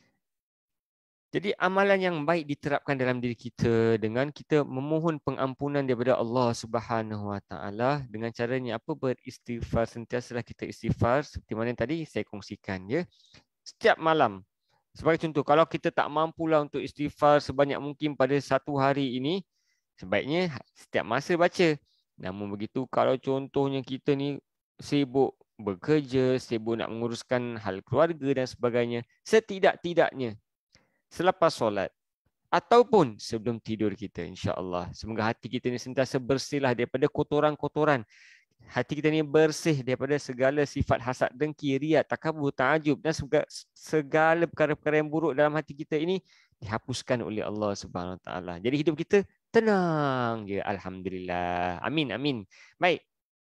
Jadi amalan yang baik diterapkan dalam diri kita dengan kita memohon pengampunan daripada Allah Subhanahu Wa Taala dengan caranya apa? Beristighfar. Sentiasalah kita istighfar seperti mana tadi saya kongsikan, ya. Setiap malam. Sebagai contoh, kalau kita tak mampulah untuk istighfar sebanyak mungkin pada satu hari ini, sebaiknya setiap masa baca. Namun begitu, kalau contohnya kita ni sibuk bekerja, sibuk nak menguruskan hal keluarga dan sebagainya, setidak-tidaknya selepas solat ataupun sebelum tidur kita, insya-Allah. Semoga hati kita ni sentiasa bersihlah daripada kotoran-kotoran. Hati kita ni bersih daripada segala sifat hasad, dengki, riya, takabur, ta'ajub dan segala perkara-perkara yang buruk dalam hati kita ini dihapuskan oleh Allah Subhanahu Wa Taala. Jadi hidup kita tenang je, alhamdulillah. Amin, amin. Baik.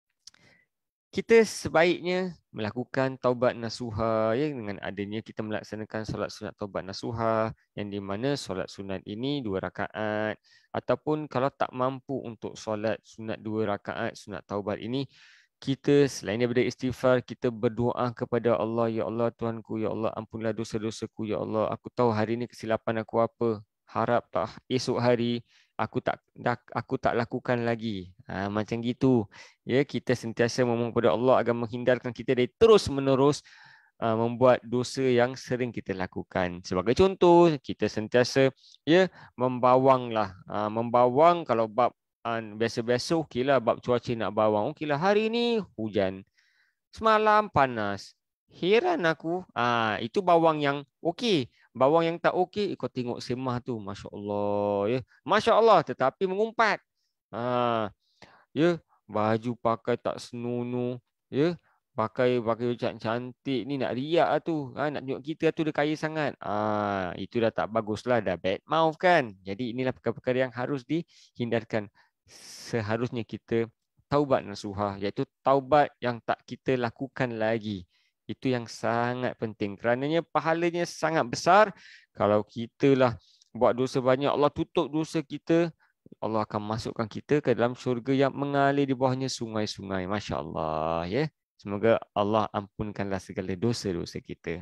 Kita sebaiknya melakukan taubat nasuha, ya, dengan adanya kita melaksanakan solat sunat taubat nasuha, yang di mana solat sunat ini dua rakaat, ataupun kalau tak mampu untuk solat sunat dua rakaat sunat taubat ini, kita selain daripada istighfar, kita berdoa kepada Allah, ya Allah Tuhanku, ya Allah ampunlah dosa-dosaku, ya Allah, aku tahu hari ini kesilapan aku apa, harap tak esok hari aku tak aku tak lakukan lagi. Ha, macam gitu. Ya, kita sentiasa memohon kepada Allah agar menghindarkan kita dari terus menerus uh, membuat dosa yang sering kita lakukan. Sebagai contoh, kita sentiasa ya membawanglah, uh, membawang kalau bab uh, biasa-biasa okeylah, bab cuaca nak bawang. Okeylah, hari ni hujan. Semalam panas. Heran aku, ah itu bawang yang okey. Bawang yang tak okey, kau tengok semah tu, masya-Allah ya. Masya-Allah, tetapi mengumpat. Ah ya, baju pakai tak senonoh ya. Pakai pakai cantik ni nak riak lah tu. Ha, nak tengok kita tu dia kaya sangat. Ah itu dah tak baguslah, dah bad mouth kan. Jadi inilah perkara-perkara yang harus dihindarkan. Seharusnya kita taubat nasuha, iaitu taubat yang tak kita lakukan lagi. Itu yang sangat penting. Kerananya pahalanya sangat besar. Kalau kita lah buat dosa banyak, Allah tutup dosa kita, Allah akan masukkan kita ke dalam syurga yang mengalir di bawahnya sungai-sungai. Masya Allah ya. Semoga Allah ampunkanlah segala dosa-dosa kita.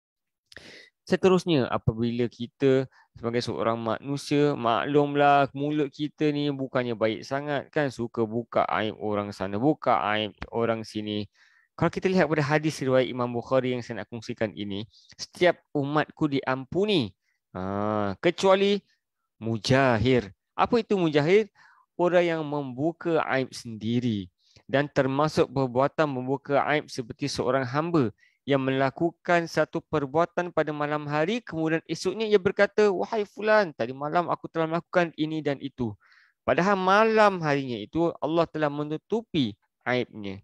Seterusnya, apabila kita sebagai seorang manusia, maklumlah mulut kita ni bukannya baik sangat kan, suka buka aib orang sana, buka aib orang sini. Kalau kita lihat pada hadis riwayat Imam Bukhari yang saya nak kongsikan ini, setiap umatku diampuni ha, kecuali mujahir. Apa itu mujahir? Orang yang membuka aib sendiri. Dan termasuk perbuatan membuka aib seperti seorang hamba yang melakukan satu perbuatan pada malam hari, kemudian esoknya ia berkata, wahai fulan, tadi malam aku telah melakukan ini dan itu. Padahal malam harinya itu Allah telah menutupi aibnya.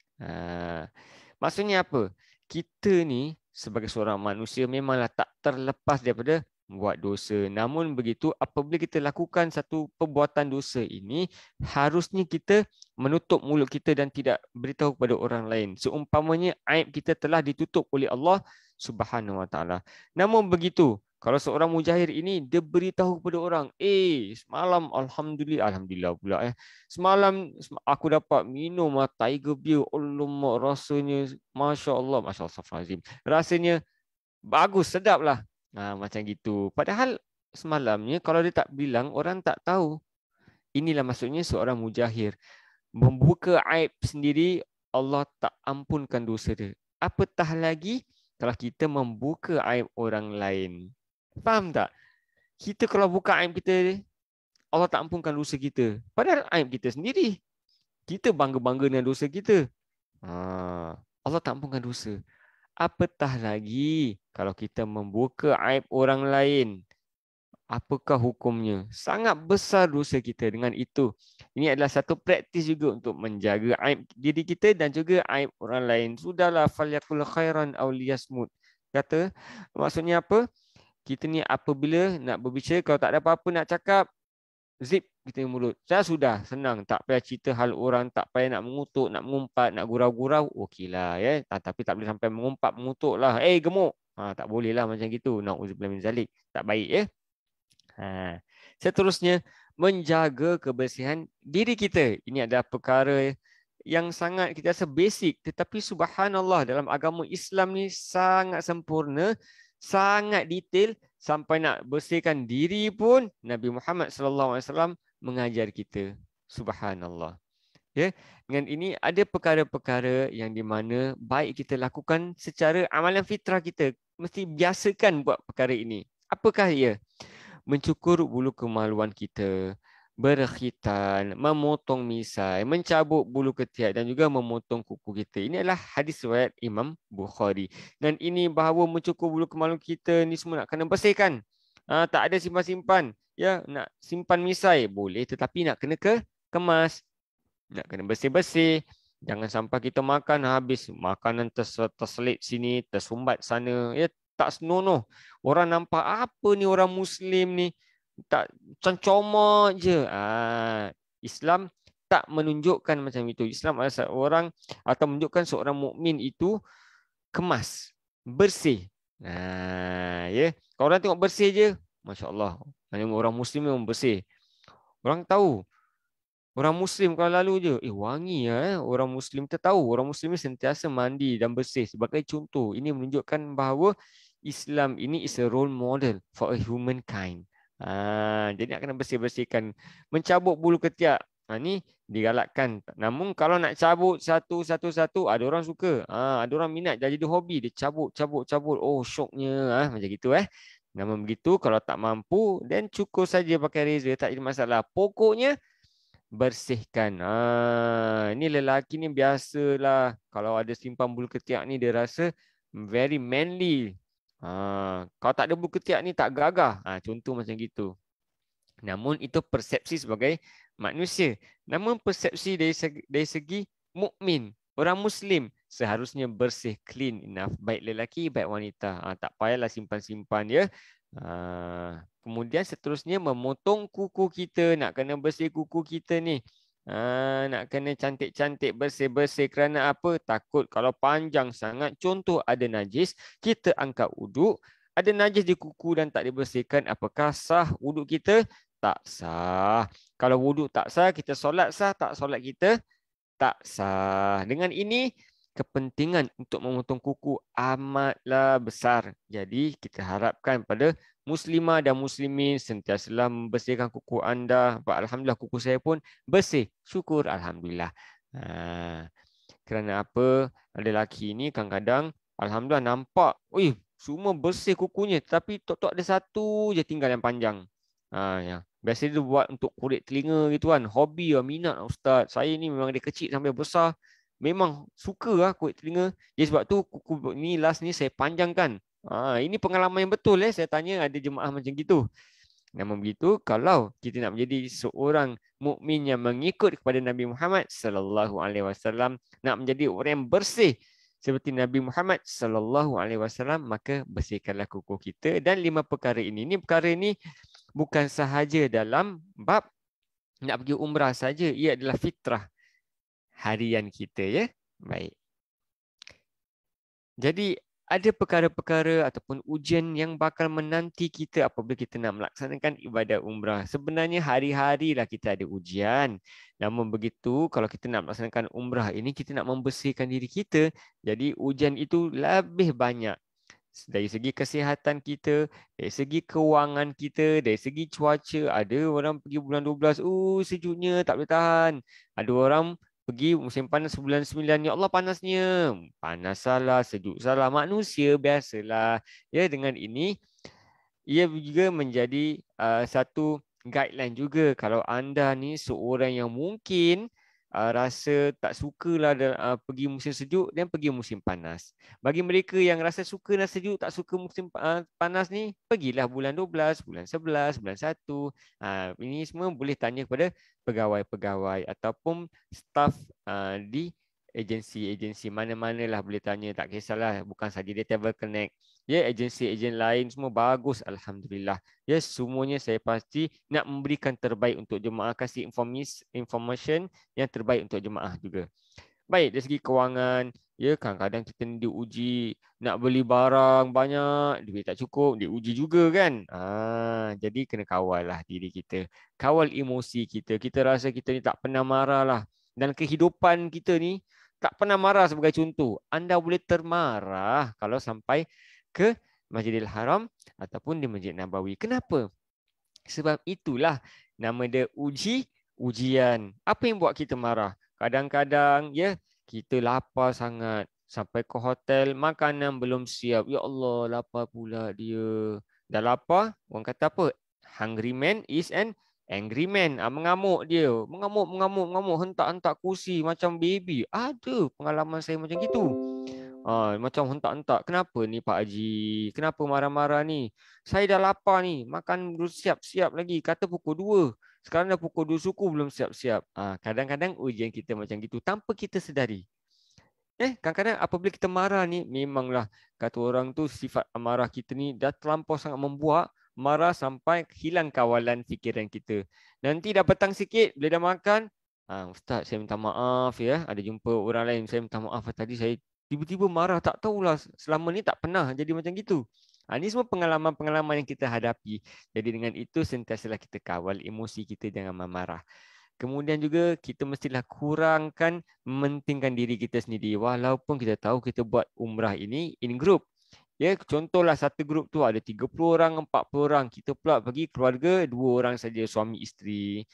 Ha, maksudnya apa? Kita ni sebagai seorang manusia memanglah tak terlepas daripada buat dosa. Namun begitu, apabila kita lakukan satu perbuatan dosa ini, harusnya kita menutup mulut kita dan tidak beritahu kepada orang lain. Seumpamanya aib kita telah ditutup oleh Allah Subhanahu Wa Taala. Namun begitu, kalau seorang mujahir ini dia beritahu kepada orang, eh semalam alhamdulillah alhamdulillah pula eh. Semalam aku dapat minum Tiger Beer. Alamak, rasanya masya-Allah, masya-Allah, rasanya bagus, sedaplah. Ha, macam gitu. Padahal semalamnya kalau dia tak bilang, orang tak tahu. Inilah maksudnya seorang mujahir. Membuka aib sendiri, Allah tak ampunkan dosa dia. Apatah lagi kalau kita membuka aib orang lain. Faham tak? Kita kalau buka aib kita, Allah tak ampunkan dosa kita. Padahal aib kita sendiri. Kita bangga-bangga dengan dosa kita. Ha, Allah tak ampunkan dosa. Apatah lagi kalau kita membuka aib orang lain. Apakah hukumnya? Sangat besar dosa kita dengan itu. Ini adalah satu praktis juga untuk menjaga aib diri kita dan juga aib orang lain. Sudahlah, falyakul khairan aw liyasmut. Kata, maksudnya apa? Kita ni apabila nak berbicara, kalau tak ada apa-apa nak cakap, zip kita mulut. Saya sudah senang, tak payah cerita hal orang, tak payah nak mengutuk, nak mengumpat, nak gurau-gurau, okeylah ya. Tapi tak boleh sampai mengumpat, mengutuk lah. Eh gemuk. Ha, tak boleh lah macam gitu. Na'udzubillah min zalik. Tak baik ya. Ha. Seterusnya, menjaga kebersihan diri kita. Ini adalah perkara yang sangat kita rasa basic, tetapi subhanallah dalam agama Islam ni sangat sempurna, sangat detail, sampai nak bersihkan diri pun Nabi Muhammad sallallahu alaihi wasallam mengajar kita. Subhanallah. Ya, dengan ini ada perkara-perkara yang di mana baik kita lakukan secara amalan fitrah kita, mesti biasakan buat perkara ini. Apakah ia? Mencukur bulu kemaluan kita, berkhitan, memotong misai, mencabut bulu ketiak dan juga memotong kuku kita. Ini adalah hadis riwayat Imam Bukhari. Dan ini bahawa mencukur bulu kemaluan kita ni semua nak kena bersihkan. Ha, tak ada simpan-simpan. Ya, nak simpan misai boleh, tetapi nak kena ke kemas. Nak kena bersih-bersih. Jangan sampai kita makan habis makanan terselit sini, tersumbat sana. Ya, tak senonoh. Orang nampak apa ni orang Muslim ni. Tak macam comot je. Ah, Islam tak menunjukkan macam itu. Islam adalah seorang atau menunjukkan seorang mukmin itu kemas, bersih. Nah, ya. Kalau orang tengok bersih je, masya-Allah. Hanya orang Muslim memang bersih. Orang tahu. Orang Muslim kalau lalu je, eh wangi ya. Eh. Orang Muslim kita tahu. Orang Muslim ni sentiasa mandi dan bersih. Sebagai contoh, ini menunjukkan bahawa Islam ini is a role model for a humankind. Ha, jadi nak kena bersih-bersihkan. Mencabut bulu ketiak. Ha, ni digalakkan. Namun kalau nak cabut satu-satu-satu, ada orang suka. Ha, ada orang minat, dah jadi hobi. Dia cabut, cabut, cabut. Oh, syoknya. Ha, macam gitu eh. Namun begitu, kalau tak mampu, then cukup saja pakai reza. Tak ada masalah. Pokoknya, bersihkan. Ha, ni lelaki ni biasalah. Kalau ada simpan bulu ketiak ni, dia rasa very manly. Ha, kalau tak ada bulu ketiak ni, tak gagah. Ha, contoh macam gitu. Namun itu persepsi sebagai manusia. Namun persepsi dari segi, dari segi mukmin, orang Muslim seharusnya bersih, clean enough. Baik lelaki, baik wanita. Ha, tak payahlah simpan-simpan ya. Ha, kemudian seterusnya memotong kuku kita. Nak kena bersih kuku kita ni. Ha, nak kena cantik-cantik, bersih-bersih. Kerana apa? Takut kalau panjang sangat. Contoh ada najis, kita angkat wuduk. Ada najis di kuku dan tak dibersihkan. Apakah sah wuduk kita? Tak sah. Kalau wuduk tak sah, kita solat sah. Tak solat kita? Tak sah. Dengan ini, kepentingan untuk memotong kuku amatlah besar. Jadi, kita harapkan pada muslimah dan muslimin sentiasalah membersihkan kuku anda. Alhamdulillah, kuku saya pun bersih. Syukur, Alhamdulillah. Ha, kerana apa? Ada lelaki ni kadang-kadang, Alhamdulillah nampak, ui, semua bersih kukunya. Tapi tok-tok ada satu je tinggal yang panjang. Ha, ya. Biasa dia buat untuk kulit telinga gitu kan. Hobi lah, minat lah Ustaz. Saya ni memang dia kecil sampai besar. Memang suka lah kulit telinga. Jadi sebab tu kuku ni last ni saya panjangkan. Ha, ini pengalaman yang betul eh. Saya tanya ada jemaah macam gitu. Namun begitu, kalau kita nak menjadi seorang mukmin yang mengikut kepada Nabi Muhammad sallallahu alaihi wasallam, nak menjadi orang yang bersih seperti Nabi Muhammad sallallahu alaihi wasallam, maka bersihkanlah kuku kita. Dan lima perkara ini. Ini perkara ini bukan sahaja dalam bab nak pergi umrah saja, ia adalah fitrah harian kita ya. Baik. Jadi ada perkara-perkara ataupun ujian yang bakal menanti kita apabila kita nak melaksanakan ibadah umrah. Sebenarnya hari-hari lah kita ada ujian. Namun begitu, kalau kita nak melaksanakan umrah ini, kita nak membersihkan diri kita. Jadi ujian itu lebih banyak. Dari segi kesihatan kita, dari segi kewangan kita, dari segi cuaca. Ada orang pergi bulan dua belas, uh, sejuknya tak boleh tahan. Ada orang pergi musim panas bulan sembilan, ya Allah panasnya. Panas salah, sejuk salah. Manusia biasalah. Ya, dengan ini, ia juga menjadi uh, satu guideline juga. Kalau anda ni seorang yang mungkin Uh, rasa tak sukalah uh, pergi musim sejuk dan pergi musim panas. Bagi mereka yang rasa suka dan sejuk, tak suka musim uh, panas ni, pergilah bulan dua belas, bulan sebelas, bulan satu. Uh, ini semua boleh tanya kepada pegawai-pegawai ataupun staf uh, di agensi-agensi mana-manalah boleh tanya. Tak kisahlah, bukan saja dia Travel Connect. Ya, agensi-agensi lain semua bagus, Alhamdulillah. Ya, semuanya saya pasti nak memberikan terbaik untuk jemaah, kasih information yang terbaik untuk jemaah juga. Baik, dari segi kewangan, ya kadang-kadang kita ni diuji nak beli barang banyak, duit tak cukup, diuji juga kan. Ah, jadi kena kawal lah diri kita. Kawal emosi kita. Kita rasa kita ni tak pernah marah lah. Dan kehidupan kita ni tak pernah marah sebagai contoh. Anda boleh termarah kalau sampai ke Masjidil Haram ataupun di Masjid Nabawi. Kenapa? Sebab itulah nama dia uji, ujian. Apa yang buat kita marah? Kadang-kadang ya kita lapar sangat. Sampai ke hotel, makanan belum siap. Ya Allah, lapar pula dia. Dah lapar, orang kata apa? Hungry man is an angry man. Ah, mengamuk dia. Mengamuk, mengamuk, mengamuk. Hentak-hentak kursi macam baby. Ada pengalaman saya macam gitu. Ah, macam hentak-hentak. Kenapa ni Pak Haji? Kenapa marah-marah ni? Saya dah lapar ni. Makan belum siap-siap lagi. Kata pukul dua. Sekarang dah pukul dua suku belum siap-siap. Ah, kadang-kadang ujian kita macam gitu. Tanpa kita sedari. Eh, kadang-kadang apabila kita marah ni, memanglah kata orang tu sifat amarah kita ni dah terlampau sangat membuat. Marah sampai hilang kawalan fikiran kita. Nanti dah petang sikit, bila dah makan. Ah, Ustaz, saya minta maaf ya. Ada jumpa orang lain. Saya minta maaf tadi saya tiba-tiba marah, tak tahulah selama ni tak pernah jadi macam gitu. Ha, ini semua pengalaman-pengalaman yang kita hadapi. Jadi dengan itu sentiasalah kita kawal emosi kita, jangan marah. Kemudian juga kita mestilah kurangkan mementingkan diri kita sendiri. Walaupun kita tahu kita buat umrah ini in group. Ya, contohlah satu grup tu ada tiga puluh orang, empat puluh orang. Kita pula pergi keluarga dua orang saja, suami isteri.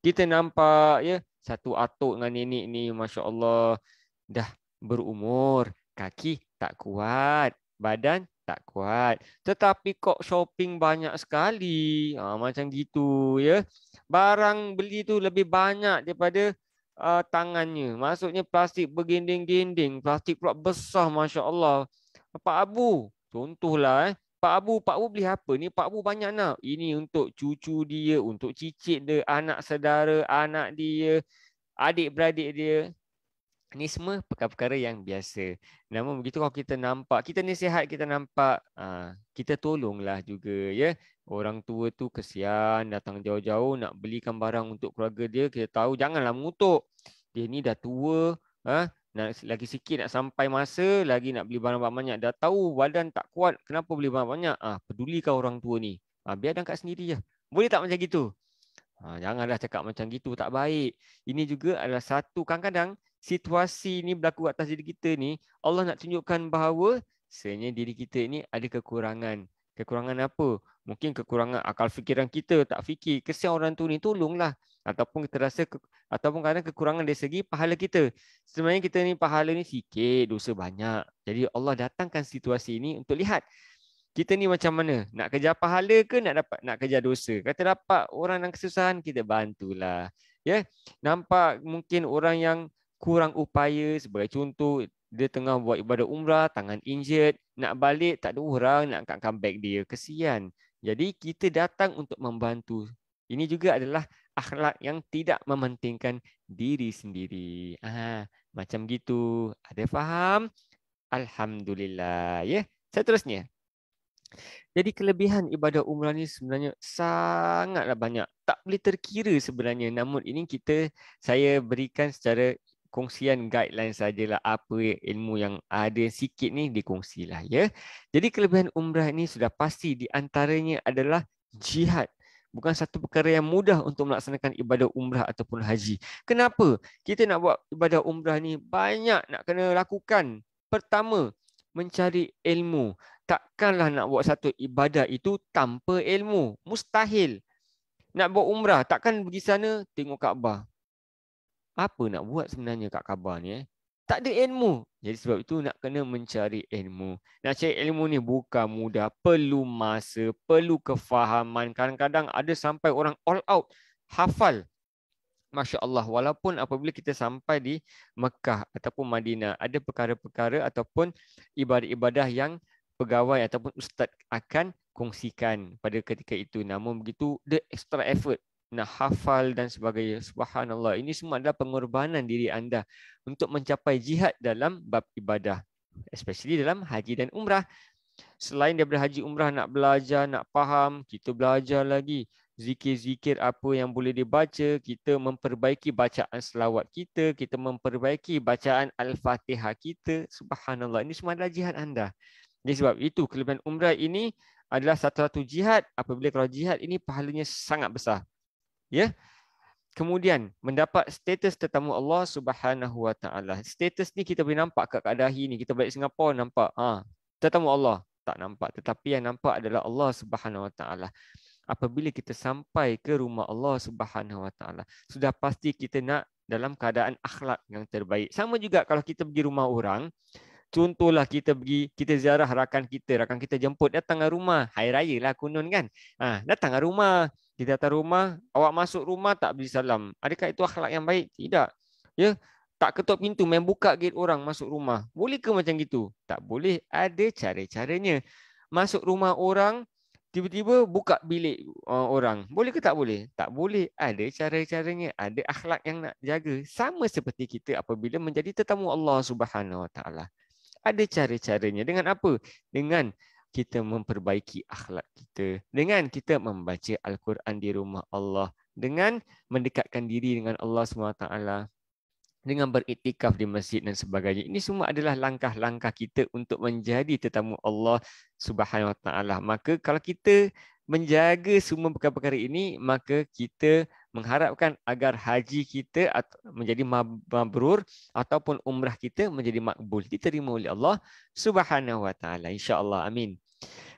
Kita nampak ya satu atuk dengan nenek ni, Masya Allah, dah berumur, kaki tak kuat, badan tak kuat. Tetapi kok shopping banyak sekali. Ha, macam gitu ya. Barang beli tu lebih banyak daripada uh, tangannya. Maksudnya plastik bergending-gending, plastik pula besar, Masya Allah. Pak Abu, contohlah eh. Pak Abu, Pak Abu beli apa ni? Pak Abu banyak nak. Ini untuk cucu dia, untuk cicit dia, anak saudara, anak dia, adik-beradik dia. Ini semua perkara-perkara yang biasa. Namun begitu kalau kita nampak, kita ni sihat, kita nampak, aa, kita tolonglah juga ya. Orang tua tu kesian datang jauh-jauh nak belikan barang untuk keluarga dia. Kita tahu janganlah mengutuk. Dia ni dah tua, ha? Nak, lagi sikit nak sampai masa, lagi nak beli barang banyak. Dah tahu badan tak kuat, kenapa beli barang banyak? Ah, pedulikan orang tua ni. Ah, biar dia angkat sendiri je. Boleh tak macam gitu? Ah, janganlah cakap macam gitu, tak baik. Ini juga adalah satu, kadang-kadang situasi ni berlaku atas diri kita ni, Allah nak tunjukkan bahawa sebenarnya diri kita ni ada kekurangan. Kekurangan apa? Mungkin kekurangan akal fikiran kita, tak fikir. Kesian orang tu ni, tolonglah. Ataupun kita rasa ke, ataupun kadang kekurangan dari segi pahala kita. Sebenarnya kita ni pahala ni sikit, dosa banyak. Jadi Allah datangkan situasi ini untuk lihat kita ni macam mana, nak kejar pahala ke nak dapat nak kejar dosa. Kata dapat orang yang kesusahan, kita bantulah. Ya, nampak mungkin orang yang kurang upaya, sebagai contoh dia tengah buat ibadah umrah, tangan injured, nak balik tak ada orang nak angkat comeback dia, kesian. Jadi kita datang untuk membantu. Ini juga adalah akhlak yang tidak mementingkan diri sendiri. Ah, macam gitu. Ada faham? Alhamdulillah. Ya. Seterusnya. Jadi kelebihan ibadah umrah ni sebenarnya sangatlah banyak. Tak boleh terkira sebenarnya. Namun ini kita saya berikan secara kongsian guideline sajalah, apa ilmu yang ada sikit ni dikongsilah ya. Jadi kelebihan umrah ini sudah pasti di antaranya adalah jihad. Bukan satu perkara yang mudah untuk melaksanakan ibadah umrah ataupun haji. Kenapa? Kita nak buat ibadah umrah ni banyak nak kena lakukan. Pertama, mencari ilmu. Takkanlah nak buat satu ibadah itu tanpa ilmu. Mustahil. Nak buat umrah, takkan pergi sana tengok Kaabah. Apa nak buat sebenarnya kat Kaabah ni? Eh? Tak ada ilmu. Jadi sebab itu nak kena mencari ilmu. Nak cari ilmu ni bukan mudah. Perlu masa, perlu kefahaman. Kadang-kadang ada sampai orang all out. Hafal. Masya Allah. Walaupun apabila kita sampai di Mekah ataupun Madinah, ada perkara-perkara ataupun ibadah-ibadah yang pegawai ataupun ustaz akan kongsikan pada ketika itu. Namun begitu, the extra effort. Nak hafal dan sebagainya. Subhanallah. Ini semua adalah pengorbanan diri anda untuk mencapai jihad dalam bab ibadah. Especially dalam haji dan umrah. Selain daripada haji umrah nak belajar, nak faham, kita belajar lagi. Zikir-zikir apa yang boleh dibaca. Kita memperbaiki bacaan selawat kita. Kita memperbaiki bacaan Al-Fatihah kita. Subhanallah. Ini semua adalah jihad anda. Jadi sebab itu kelebihan umrah ini adalah satu-satu jihad. Apabila kalau jihad ini pahalanya sangat besar. Ya. Kemudian mendapat status tetamu Allah Subhanahu Wa Taala. Status ni kita boleh nampak kat Kadahi ni. Kita balik Singapura nampak, ah, tetamu Allah tak nampak, tetapi yang nampak adalah Allah Subhanahu Wa Taala. Apabila kita sampai ke rumah Allah Subhanahu Wa Taala, sudah pasti kita nak dalam keadaan akhlak yang terbaik. Sama juga kalau kita pergi rumah orang. Contohlah kita pergi, kita ziarah rakan kita, rakan kita jemput, datang ke rumah, hari raya lah kunun kan. Ha, datang ke rumah, kita datang rumah, awak masuk rumah tak beri salam. Adakah itu akhlak yang baik? Tidak. Ya, tak ketuk pintu, main buka gate orang masuk rumah. Boleh ke macam gitu? Tak boleh, ada cara-caranya. Masuk rumah orang, tiba-tiba buka bilik uh, orang. Boleh ke tak boleh? Tak boleh, ada cara-caranya, ada akhlak yang nak jaga. Sama seperti kita apabila menjadi tetamu Allah Subhanahu Wa Taala. Ada cara-caranya. Dengan apa? Dengan kita memperbaiki akhlak kita. Dengan kita membaca Al-Quran di rumah Allah. Dengan mendekatkan diri dengan Allah subhanahu wa taala. Dengan beriktikaf di masjid dan sebagainya. Ini semua adalah langkah-langkah kita untuk menjadi tetamu Allah subhanahu wa taala. Maka kalau kita menjaga semua perkara-perkara ini, maka kita mengharapkan agar haji kita menjadi mabrur ataupun umrah kita menjadi makbul, diterima oleh Allah Subhanahu Wa Taala, insya-Allah. Amin.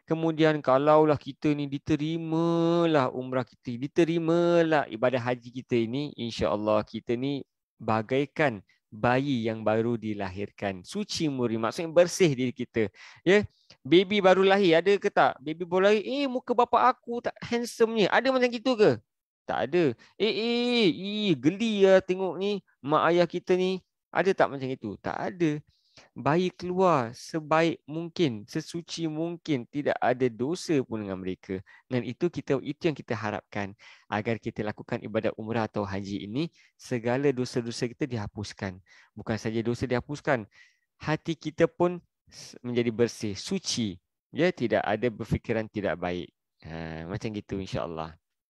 Kemudian kalaulah kita ni diterimalah umrah kita, diterimalah ibadah haji kita ini, insya-Allah kita ni bagaikan bayi yang baru dilahirkan. Suci murni, maksudnya bersih diri kita. Ya, baby baru lahir ada ke tak? Baby baru lahir, eh muka bapa aku tak handsome-nya. Ada macam gitu ke? Tak ada. Eh eh, eh geli lah tengok ni mak ayah kita ni. Ada tak macam itu? Tak ada. Bayi keluar sebaik mungkin, sesuci mungkin, tidak ada dosa pun dengan mereka. Dan itu kita itu yang kita harapkan agar kita lakukan ibadat umrah atau haji ini, segala dosa-dosa kita dihapuskan. Bukan saja dosa dihapuskan, hati kita pun menjadi bersih, suci. Ya, tidak ada berfikiran tidak baik. Ha, macam gitu insya-Allah.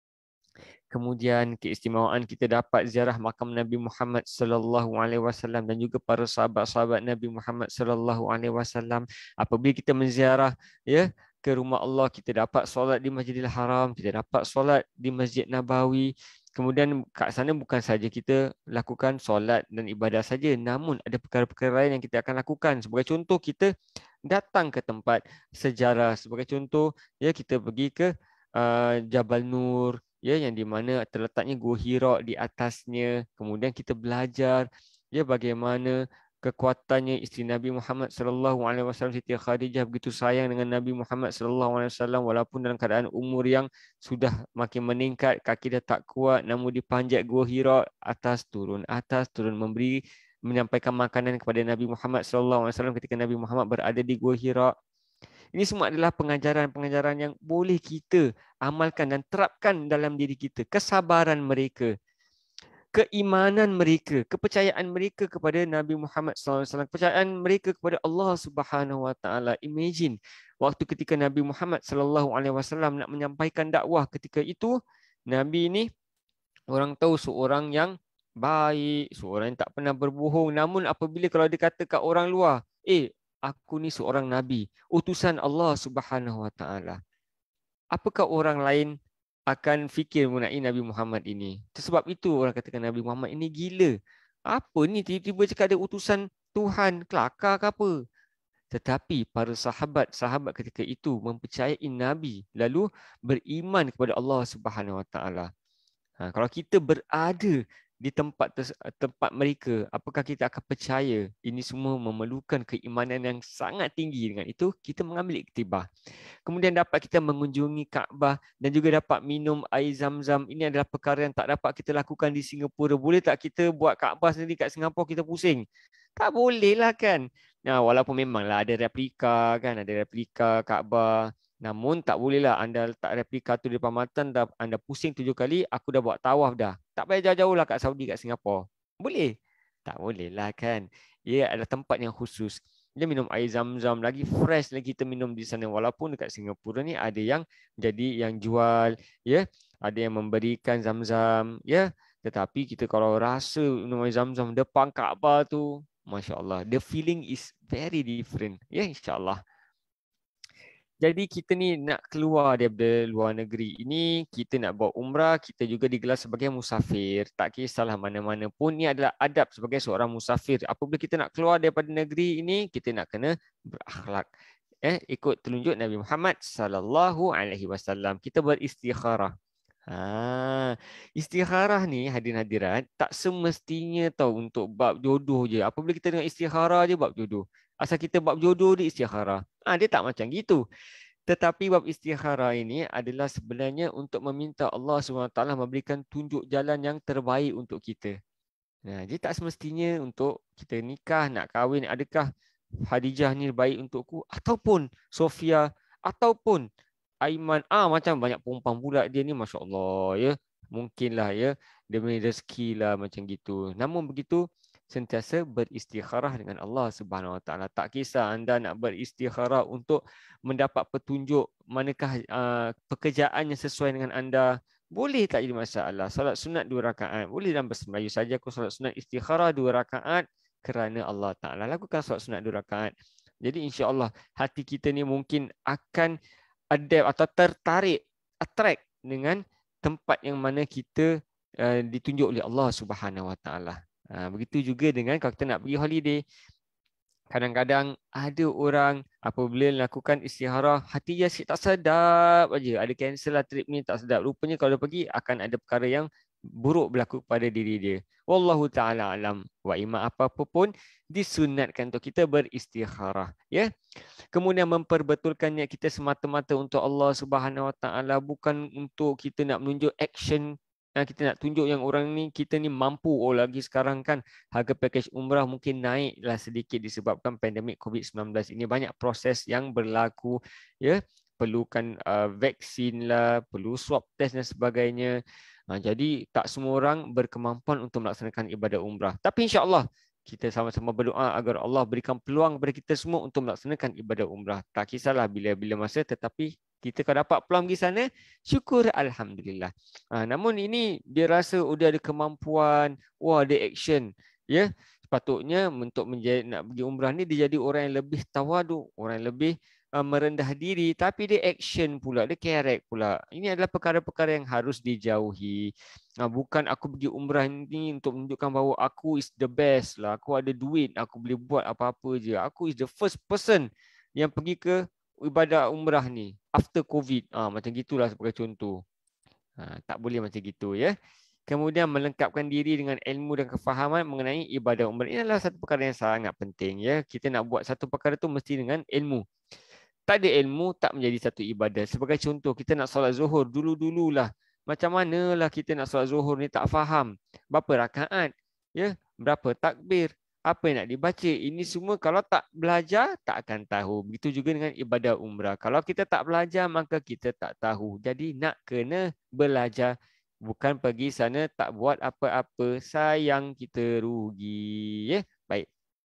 Kemudian keistimewaan kita dapat ziarah makam Nabi Muhammad sallallahu alaihi wasallam dan juga para sahabat-sahabat Nabi Muhammad sallallahu alaihi wasallam. Apabila kita menziarah ya ke rumah Allah, kita dapat solat di Masjidil Haram, kita dapat solat di Masjid Nabawi. Kemudian kat sana bukan saja kita lakukan solat dan ibadah saja, namun ada perkara-perkara lain yang kita akan lakukan. Sebagai contoh, kita datang ke tempat sejarah. Sebagai contoh, ya kita pergi ke uh, Jabal Nur, ya, yang di mana terletaknya Gua Hira di atasnya. Kemudian kita belajar ya bagaimana kekuatannya isteri Nabi Muhammad sallallahu alaihi wasallam, Siti Khadijah begitu sayang dengan Nabi Muhammad sallallahu alaihi wasallam walaupun dalam keadaan umur yang sudah makin meningkat, kaki dah tak kuat, namun dipanjat Gua Hira, atas turun atas turun, memberi menyampaikan makanan kepada Nabi Muhammad sallallahu alaihi wasallam ketika Nabi Muhammad berada di Gua Hira. Ini semua adalah pengajaran-pengajaran yang boleh kita amalkan dan terapkan dalam diri kita. Kesabaran mereka, keimanan mereka, kepercayaan mereka kepada Nabi Muhammad sallallahu alaihi wasallam, kepercayaan mereka kepada Allah Subhanahu wa taala. Imagine waktu ketika Nabi Muhammad sallallahu alaihi wasallam nak menyampaikan dakwah, ketika itu Nabi ini orang tahu seorang yang baik, seorang yang tak pernah berbohong. Namun apabila kalau dia kata kat orang luar, eh aku ni seorang Nabi, utusan Allah Subhanahu wa taala, apakah orang lain akan fikir mengenai Nabi Muhammad ini? Sebab itu orang katakan Nabi Muhammad ini gila. Apa ni tiba-tiba cakap ada utusan Tuhan, kelakar ke apa? Tetapi para sahabat-sahabat ketika itu mempercayai Nabi, lalu beriman kepada Allah Subhanahu wa taala. Ha, kalau kita berada di tempat tempat mereka, apakah kita akan percaya? Ini semua memerlukan keimanan yang sangat tinggi. Dengan itu kita mengambil iktibar. Kemudian dapat kita mengunjungi Kaabah dan juga dapat minum air Zam-Zam. Ini adalah perkara yang tak dapat kita lakukan di Singapura. Boleh tak kita buat Kaabah sendiri kat Singapura, kita pusing? Tak boleh lah kan. Nah, walaupun memanglah ada replika kan, ada replika Kaabah. Namun tak bolehlah anda letak replika tu di depan mata, anda, anda pusing tujuh kali, aku dah buat tawaf dah. Tak payah jauh-jauh lah kat Saudi, kat Singapura. Boleh? Tak boleh lah kan. Ia adalah tempat yang khusus. Dia minum air Zam-Zam, lagi fresh lagi kita minum di sana. Walaupun dekat Singapura ni ada yang jadi yang jual, ya, ada yang memberikan Zam-Zam, ya. Tetapi kita kalau rasa minum air Zam-Zam depan Kaabah tu, Masya Allah, the feeling is very different. Ya, insya-Allah. Jadi kita ni nak keluar daripada luar negeri ini, kita nak buat umrah, kita juga digelar sebagai musafir. Tak kisahlah mana-mana pun, ni adalah adab sebagai seorang musafir. Apabila kita nak keluar daripada negeri ini, kita nak kena berakhlak. Eh, ikut telunjuk Nabi Muhammad sallallahu alaihi wasallam. Kita beristikharah. Ha, istikharah ni hadirin-hadirat tak semestinya tahu untuk bab jodoh je. Apabila kita dengar istikharah je bab jodoh, asal kita bab jodoh dia istikharah. Ah, dia tak macam gitu. Tetapi bab istikharah ini adalah sebenarnya untuk meminta Allah subhanahu wa taala memberikan tunjuk jalan yang terbaik untuk kita. Nah, dia tak semestinya untuk kita nikah, nak kahwin, adakah Khadijah ni baik untukku, ataupun Sofia, ataupun Aiman. Ah, macam banyak perempuan pula dia ni, Masya Allah ya. Mungkinlah ya, dia punya rezeki lah macam gitu. Namun begitu, sentiasa beristikharah dengan Allah Subhanahu Wa Taala. Tak kisah anda nak beristikharah untuk mendapat petunjuk manakah uh, pekerjaan yang sesuai dengan anda, boleh tak jadi masalah. Salat sunat dua rakaat, boleh dalam bahasa Melayu saja aku salat sunat istikharah dua rakaat kerana Allah Taala. Lakukan salat sunat dua rakaat. Jadi insya-Allah hati kita ni mungkin akan adapt atau tertarik, attract dengan tempat yang mana kita uh, ditunjuk oleh Allah Subhanahu Wa Taala. Ha, begitu juga dengan kalau kita nak pergi holiday. Kadang-kadang ada orang Apabila lakukan istikharah, hati dia asyik tak sedap aja. Ada cancel lah trip ni, tak sedap. Rupanya kalau dia pergi akan ada perkara yang buruk berlaku pada diri dia. Wallahu ta'ala alam. Wa ima apa-apa pun disunatkan untuk kita beristikharah. Ya. Kemudian memperbetulkan niat kita semata-mata untuk Allah Subhanahu Wa Ta'ala, bukan untuk kita nak menunjuk action. Nah, kita nak tunjuk yang orang ni, kita ni mampu. Oh, lagi sekarang kan harga pakej umrah mungkin naiklah sedikit disebabkan pandemik covid sembilan belas ini. Banyak proses yang berlaku, ya, perlukan uh, vaksin lah, perlu swab test dan sebagainya. Uh, jadi tak semua orang berkemampuan untuk melaksanakan ibadah umrah. Tapi insya-Allah kita sama-sama berdoa agar Allah berikan peluang kepada kita semua untuk melaksanakan ibadah umrah. Tak kisahlah bila-bila masa, tetapi kita kalau dapat peluang pergi sana, syukur alhamdulillah. Ha, namun ini dia rasa udah ada kemampuan, wah ada action, ya. Sepatutnya untuk menjadi nak pergi umrah ni dia jadi orang yang lebih tawadu, orang yang lebih uh, merendah diri, tapi dia action pula, dia kerek pula. Ini adalah perkara-perkara yang harus dijauhi. Ha, bukan aku pergi umrah ni untuk menunjukkan bahawa aku is the best lah, aku ada duit, aku boleh buat apa-apa je. Aku is the first person yang pergi ke ibadah umrah ni after COVID. Ah, macam gitulah sebagai contoh. Ha, tak boleh macam gitu, ya. Kemudian melengkapkan diri dengan ilmu dan kefahaman mengenai ibadah umrah. Ini adalah satu perkara yang sangat penting, ya. Kita nak buat satu perkara tu mesti dengan ilmu. Tak ada ilmu tak menjadi satu ibadah. Sebagai contoh, kita nak solat zuhur dulu-dululah. Macam manalah kita nak solat zuhur ni tak faham. Berapa rakaat? Ya, berapa takbir? Apa yang nak dibaca? Ini semua kalau tak belajar, tak akan tahu. Begitu juga dengan ibadah umrah. Kalau kita tak belajar, maka kita tak tahu. Jadi nak kena belajar. Bukan pergi sana tak buat apa-apa. Sayang kita rugi. Ya? Baik.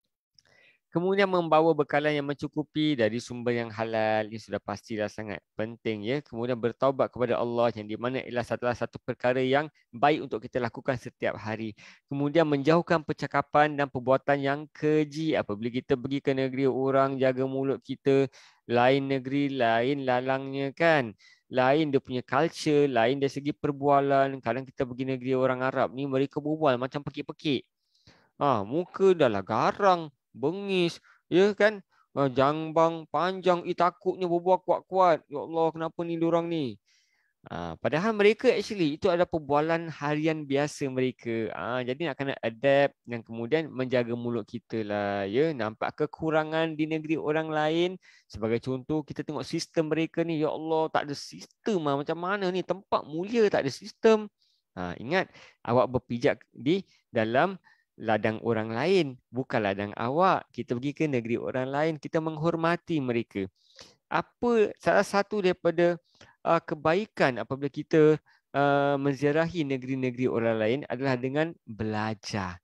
Kemudian membawa bekalan yang mencukupi dari sumber yang halal. Ini sudah pastilah sangat penting, ya. Kemudian bertaubat kepada Allah, yang di mana ialah salah satu perkara yang baik untuk kita lakukan setiap hari. Kemudian menjauhkan percakapan dan perbuatan yang keji. Apabila kita pergi ke negeri orang, jaga mulut kita. Lain negeri, lain lalangnya kan. Lain dia punya culture, lain dari segi perbualan. Kadang kita pergi negeri orang Arab ni, mereka berbual macam pekik-pekik. Ah, muka dah lah garang, bengis, ya kan, uh, jangbang panjang, eh takutnya berbual kuat-kuat. Ya Allah, kenapa ni diorang ni? Uh, padahal mereka actually itu adalah perbualan harian biasa mereka. Uh, jadi nak kena adapt dan kemudian menjaga mulut kita lah, ya. Nampak kekurangan di negeri orang lain. Sebagai contoh, kita tengok sistem mereka ni, ya Allah, tak ada sistem lah. Macam mana ni, tempat mulia tak ada sistem. Uh, ingat, awak berpijak di dalam ladang orang lain, bukan ladang awak. Kita pergi ke negeri orang lain, kita menghormati mereka. Apa salah satu daripada uh, kebaikan apabila kita uh, menziarahi negeri-negeri orang lain adalah dengan belajar.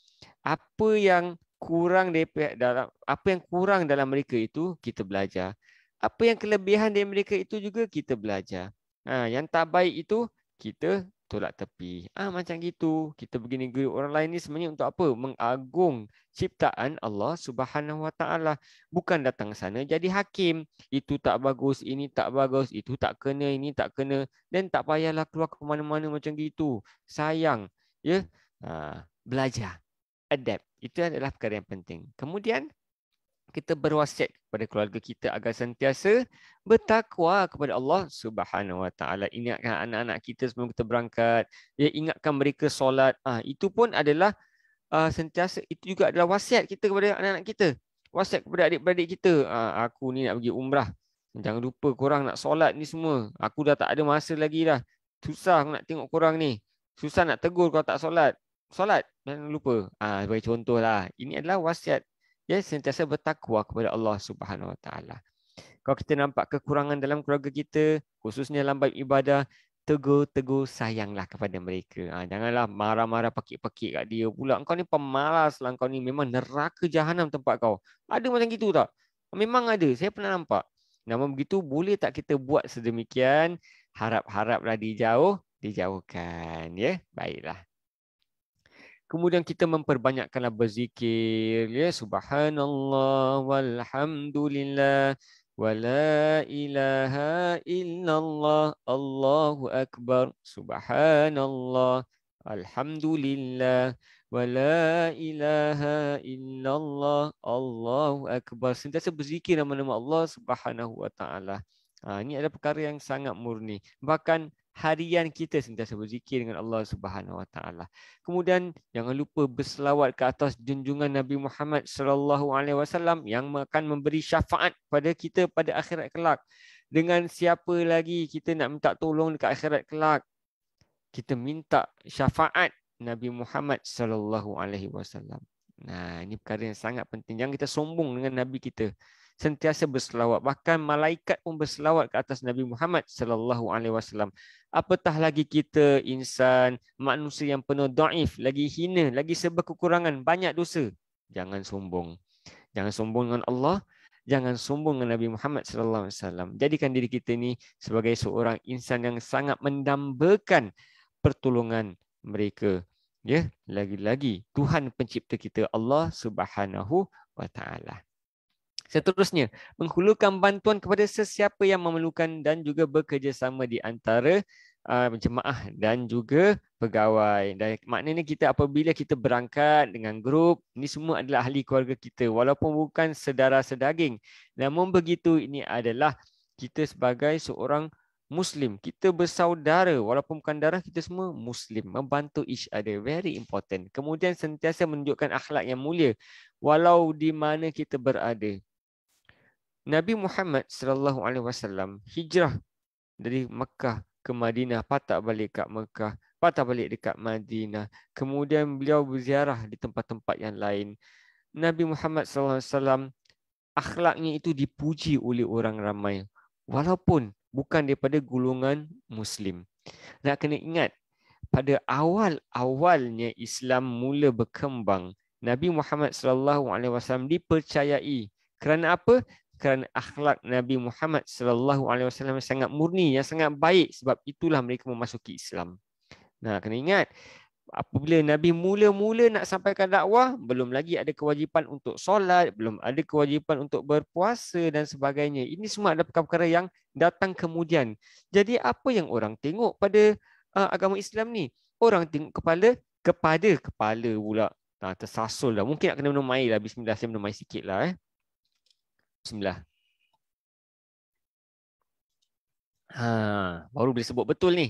Apa yang kurang daripada dalam apa yang kurang dalam mereka itu kita belajar. Apa yang kelebihan dari mereka itu juga kita belajar. Ha, yang tak baik itu kita tolak tepi. Ah, macam gitu. Kita pergi negeri orang lain ni sebenarnya untuk apa? Mengagung ciptaan Allah Subhanahu Wa Taala. Bukan datang sana jadi hakim. Itu tak bagus, ini tak bagus, itu tak kena, ini tak kena. Dan tak payahlah keluar ke mana-mana macam gitu. Sayang. Ya. Ha, belajar. Adapt. Itu adalah perkara yang penting. Kemudian kita berwasiat kepada keluarga kita agar sentiasa bertakwa kepada Allah Subhanahu Wa Taala. Ingatkan anak-anak kita sebelum kita berangkat. Ya, ingatkan mereka solat. Ah, itu pun adalah uh, sentiasa, itu juga adalah wasiat kita kepada anak-anak kita. Wasiat kepada adik-beradik kita. Ah, aku ni nak pergi umrah. Jangan lupa korang nak solat ni semua. Aku dah tak ada masa lagi dah. Susah aku nak tengok korang ni. Susah nak tegur kalau tak solat. Solat, jangan lupa. Ah, sebagai contohlah. Ini adalah wasiat. Ya, sentiasa bertakwa kepada Allah Subhanahu Wa Taala. Kalau kita nampak kekurangan dalam keluarga kita, khususnya dalam bab ibadah, tegur-tegur sayanglah kepada mereka. Ha, janganlah marah-marah pakik-pakik kat dia pula. Engkau ni pemalas lah, engkau ni memang neraka jahanam tempat kau. Ada macam gitu tak? Memang ada, saya pernah nampak. Namun begitu, boleh tak kita buat sedemikian? Harap-haraplah dijauh, dijauhkan. Ya, baiklah. Kemudian kita memperbanyakkanlah berzikir, ya, subhanallah walhamdulillah wala ilaha illallah Allahu akbar subhanallah Alhamdulillah wa la ilaha illallah Allahu akbar. Sentiasa berzikir nama-nama Allah Subhanahu wa taala. Ha, ini adalah perkara yang sangat murni. Bahkan harian kita sentiasa berzikir dengan Allah Subhanahu wa taala. Kemudian jangan lupa berselawat ke atas junjungan Nabi Muhammad sallallahu alaihi wasallam yang akan memberi syafaat pada kita pada akhirat kelak. Dengan siapa lagi kita nak minta tolong dekat akhirat kelak? Kita minta syafaat Nabi Muhammad sallallahu alaihi wasallam. Nah, ini perkara yang sangat penting. Jangan kita sombong dengan Nabi kita. Sentiasa berselawat. Bahkan malaikat pun berselawat ke atas Nabi Muhammad sallallahu alaihi wasallam. Apatah lagi kita insan, manusia yang penuh dhaif, lagi hina, lagi serba kekurangan, banyak dosa. Jangan sombong. Jangan sombong dengan Allah. Jangan sombong dengan Nabi Muhammad sallallahu alaihi wasallam. Jadikan diri kita ni sebagai seorang insan yang sangat mendambakan pertolongan mereka. Ya, lagi-lagi Tuhan pencipta kita Allah Subhanahu wa taala. Seterusnya, menghulurkan bantuan kepada sesiapa yang memerlukan dan juga bekerjasama di antara uh, jemaah dan juga pegawai. Dan maknanya kita apabila kita berangkat dengan grup, ini semua adalah ahli keluarga kita walaupun bukan sedara sedaging. Namun begitu, ini adalah kita sebagai seorang Muslim, kita bersaudara walaupun bukan darah, kita semua Muslim, membantu each other, very important. Kemudian sentiasa menunjukkan akhlak yang mulia walau di mana kita berada. Nabi Muhammad sallallahu alaihi wasallam hijrah dari Mekah ke Madinah, patah balik kat Mekah, patah balik dekat Madinah. Kemudian beliau berziarah di tempat-tempat yang lain. Nabi Muhammad sallallahu alaihi wasallam akhlaknya itu dipuji oleh orang ramai walaupun bukan daripada golongan Muslim. Nak kena ingat, pada awal-awalnya Islam mula berkembang, Nabi Muhammad sallallahu alaihi wasallam dipercayai. Kerana apa? Kerana akhlak Nabi Muhammad sallallahu alaihi wasallam yang sangat murni, yang sangat baik. Sebab itulah mereka memasuki Islam. Nah, kena ingat, apabila Nabi mula-mula nak sampaikan dakwah, belum lagi ada kewajipan untuk solat, belum ada kewajipan untuk berpuasa dan sebagainya. Ini semua adalah perkara-perkara yang datang kemudian. Jadi apa yang orang tengok pada uh, agama Islam ni? Orang tengok kepala, kepada kepala pula. Nah, tersasul dah. Mungkin nak kena minum air lah. Bismillah, saya minum air sikit lah. Eh. Bismillah. Ha, baru boleh sebut betul ni.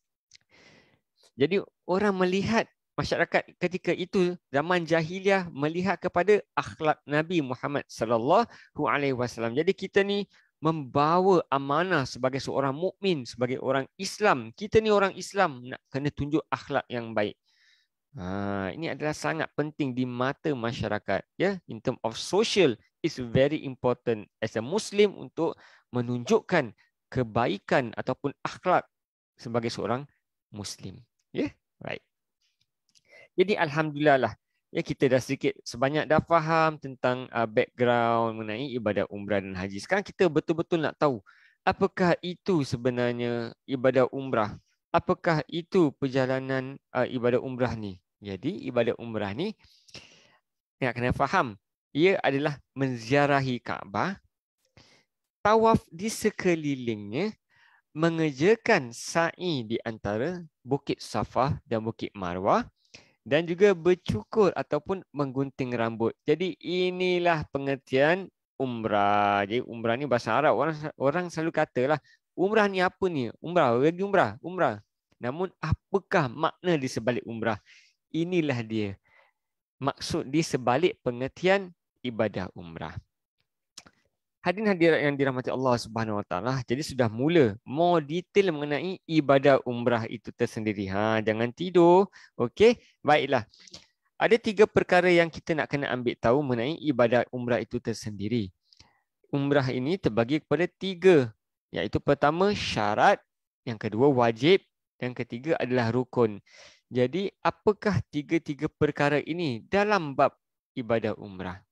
Jadi orang melihat, masyarakat ketika itu zaman jahiliah melihat kepada akhlak Nabi Muhammad sallallahu alaihi wasallam. Jadi kita ni membawa amanah sebagai seorang mukmin, sebagai orang Islam. Kita ni orang Islam, nak kena tunjuk akhlak yang baik. Ha, ini adalah sangat penting di mata masyarakat. Ya, in term of social, is very important as a Muslim untuk menunjukkan kebaikan ataupun akhlak sebagai seorang Muslim. Ya, yeah? Right. Jadi alhamdulillah lah, ya, kita dah sedikit sebanyak dah faham tentang uh, background mengenai ibadah umrah dan haji. Sekarang kita betul-betul nak tahu apakah itu sebenarnya ibadah umrah. Apakah itu perjalanan uh, ibadah umrah ni? Jadi ibadah umrah ni nak kena faham, ia adalah menziarahi Kaabah, tawaf di sekelilingnya, mengerjakan sa'i di antara Bukit Safah dan Bukit Marwah, dan juga bercukur ataupun menggunting rambut. Jadi inilah pengertian umrah. Jadi umrah ni bahasa Arab, orang orang selalu katalah umrah ni apa ni? Umrah, lagi umrah, umrah. Namun apakah makna di sebalik umrah? Inilah dia maksud di sebalik pengertian ibadah umrah. Hadirin hadirat yang dirahmati Allah Subhanahu Wa Taala, jadi sudah mula more detail mengenai ibadah umrah itu tersendiri. Ha, jangan tidur. Okey, baiklah. Ada tiga perkara yang kita nak kena ambil tahu mengenai ibadah umrah itu tersendiri. Umrah ini terbagi kepada tiga, iaitu pertama syarat, yang kedua wajib, yang ketiga adalah rukun. Jadi apakah tiga-tiga perkara ini dalam bab ibadah umrah?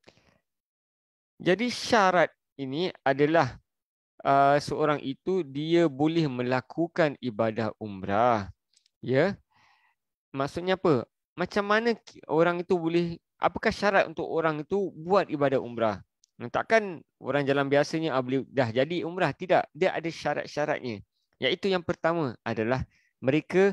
Jadi syarat ini adalah uh, seorang itu dia boleh melakukan ibadah umrah. Ya. Maksudnya apa? Macam mana orang itu boleh, apakah syarat untuk orang itu buat ibadah umrah? Takkan orang jalan biasanya ah, boleh dah jadi umrah. Tidak, dia ada syarat-syaratnya. Iaitu yang pertama adalah mereka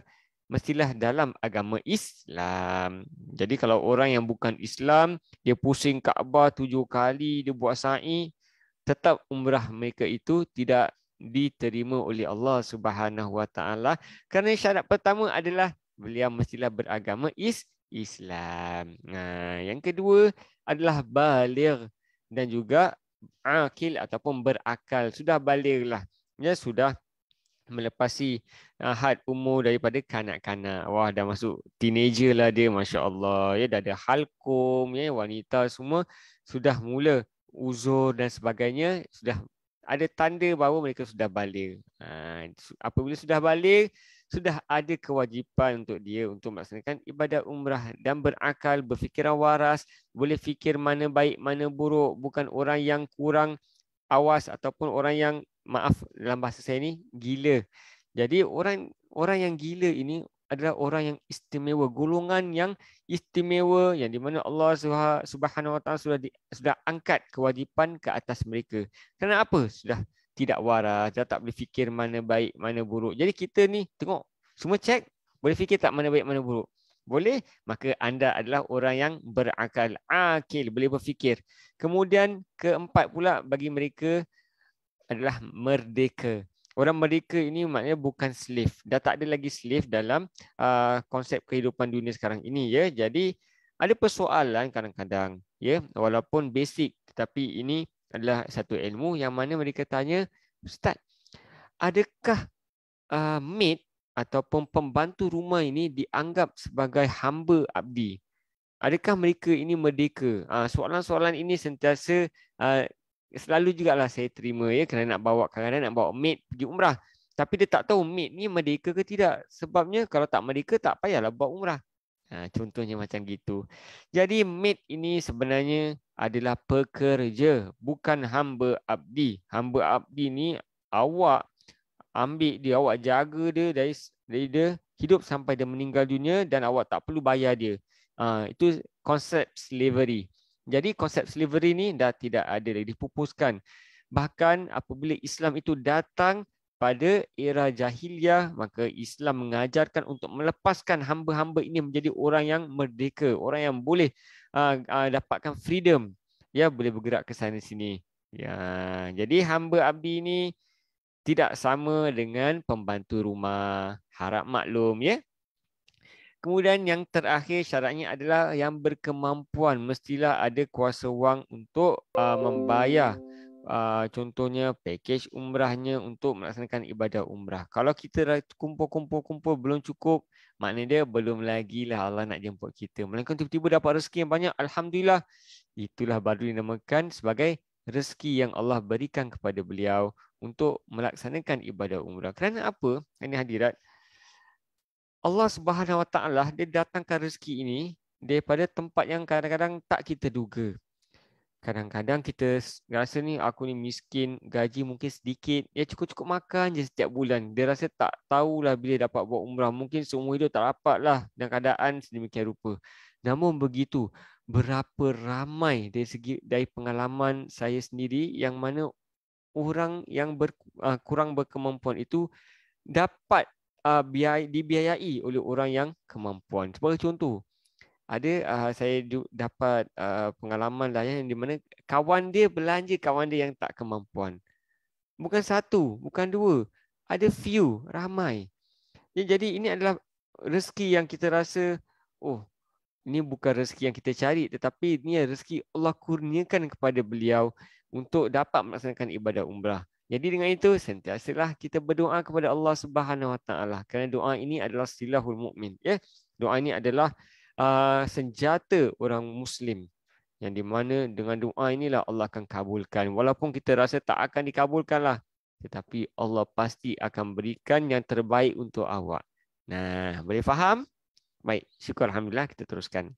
mestilah dalam agama Islam. Jadi kalau orang yang bukan Islam, dia pusing Kaabah tujuh kali, dia buat sa'i, tetap umrah mereka itu tidak diterima oleh Allah Subhanahu Wa Taala. Kerana syarat pertama adalah beliau mestilah beragama is Islam. Nah, yang kedua adalah baligh dan juga akil ataupun berakal. Sudah baligh lah. Ya, sudah melepasi uh, had umur daripada kanak-kanak. Wah, dah masuk teenager lah dia, Masya Allah. Ya, dah ada halkum, ya, wanita semua sudah mula uzur dan sebagainya. Sudah ada tanda bahawa mereka sudah baligh. Uh, apabila sudah baligh, sudah ada kewajipan untuk dia untuk melaksanakan ibadat umrah dan berakal, berfikiran waras, boleh fikir mana baik, mana buruk, bukan orang yang kurang awas ataupun orang yang, maaf dalam bahasa saya ni, gila. Jadi orang orang yang gila ini adalah orang yang istimewa, golongan yang istimewa yang di mana Allah Subhanahu Wa Taala sudah di, sudah angkat kewajipan ke atas mereka. Kerana apa? Sudah tidak waras, dah tak boleh fikir mana baik, mana buruk. Jadi kita ni tengok, semua cek, boleh fikir tak mana baik, mana buruk? Boleh, maka anda adalah orang yang berakal, akil, boleh berfikir. Kemudian keempat pula bagi mereka adalah merdeka. Orang merdeka ini maknanya bukan slave. Dah tak ada lagi slave dalam uh, konsep kehidupan dunia sekarang ini, ya. Jadi ada persoalan kadang-kadang, ya, walaupun basic, tetapi ini adalah satu ilmu yang mana mereka tanya, Ustaz, adakah uh, maid ataupun pembantu rumah ini dianggap sebagai hamba abdi? Adakah mereka ini merdeka? Uh, soalan-soalan ini sentiasa uh, selalu jugalah saya terima, ya, kerana nak bawa, kadang-kadang nak bawa maid pergi umrah. Tapi dia tak tahu maid ni merdeka ke tidak. Sebabnya kalau tak merdeka tak payahlah buat umrah. Ha, contohnya macam gitu. Jadi maid ini sebenarnya adalah pekerja, bukan hamba abdi. Hamba abdi ni awak ambil dia, awak jaga dia dari, dari dia hidup sampai dia meninggal dunia dan awak tak perlu bayar dia. Ha, itu konsep slavery. Jadi konsep slavery ni dah tidak ada lagi, dipupuskan. Bahkan apabila Islam itu datang pada era jahiliyah, maka Islam mengajarkan untuk melepaskan hamba-hamba ini menjadi orang yang merdeka, orang yang boleh uh, uh, dapatkan freedom, ya, boleh bergerak ke sana sini. Ya, jadi hamba abdi ini tidak sama dengan pembantu rumah, harap maklum, ya. Kemudian yang terakhir syaratnya adalah yang berkemampuan, mestilah ada kuasa wang untuk uh, membayar Uh, contohnya package umrahnya untuk melaksanakan ibadah umrah. Kalau kita kumpul-kumpul-kumpul belum cukup, maknanya dia belum lagi lah Allah nak jemput kita. Melainkan tiba-tiba dapat rezeki yang banyak, Alhamdulillah. Itulah baru dinamakan sebagai rezeki yang Allah berikan kepada beliau untuk melaksanakan ibadah umrah. Kerana apa? Ini hadirat, Allah Subhanahu Wa Taala dia datangkan rezeki ini daripada tempat yang kadang-kadang tak kita duga. Kadang-kadang kita rasa ni, aku ni miskin, gaji mungkin sedikit, ya cukup-cukup makan je setiap bulan. Dia rasa tak tahulah bila dapat buat umrah. Mungkin seumur hidup tak dapat lah dan keadaan sedemikian rupa. Namun begitu, berapa ramai dari segi dari pengalaman saya sendiri yang mana orang yang ber, uh, kurang berkemampuan itu dapat uh, biaya, dibiayai oleh orang yang kemampuan. Sebagai contoh, ada uh, saya dapat uh, pengalaman lah yang di mana kawan dia belanja kawan dia yang tak kemampuan. Bukan satu, bukan dua, ada few, ramai. Ya, jadi ini adalah rezeki yang kita rasa, oh, ini bukan rezeki yang kita cari, tetapi ini rezeki Allah kurniakan kepada beliau untuk dapat melaksanakan ibadah umrah. Jadi dengan itu sentiasalah kita berdoa kepada Allah Subhanahu Wa Taala, kerana doa ini adalah silahul mukmin. Ya, doa ini adalah Uh, senjata orang Muslim, yang di mana dengan doa inilah Allah akan kabulkan. Walaupun kita rasa tak akan dikabulkan lah, tetapi Allah pasti akan berikan yang terbaik untuk awak. Nah, boleh faham? Baik, syukur Alhamdulillah, kita teruskan.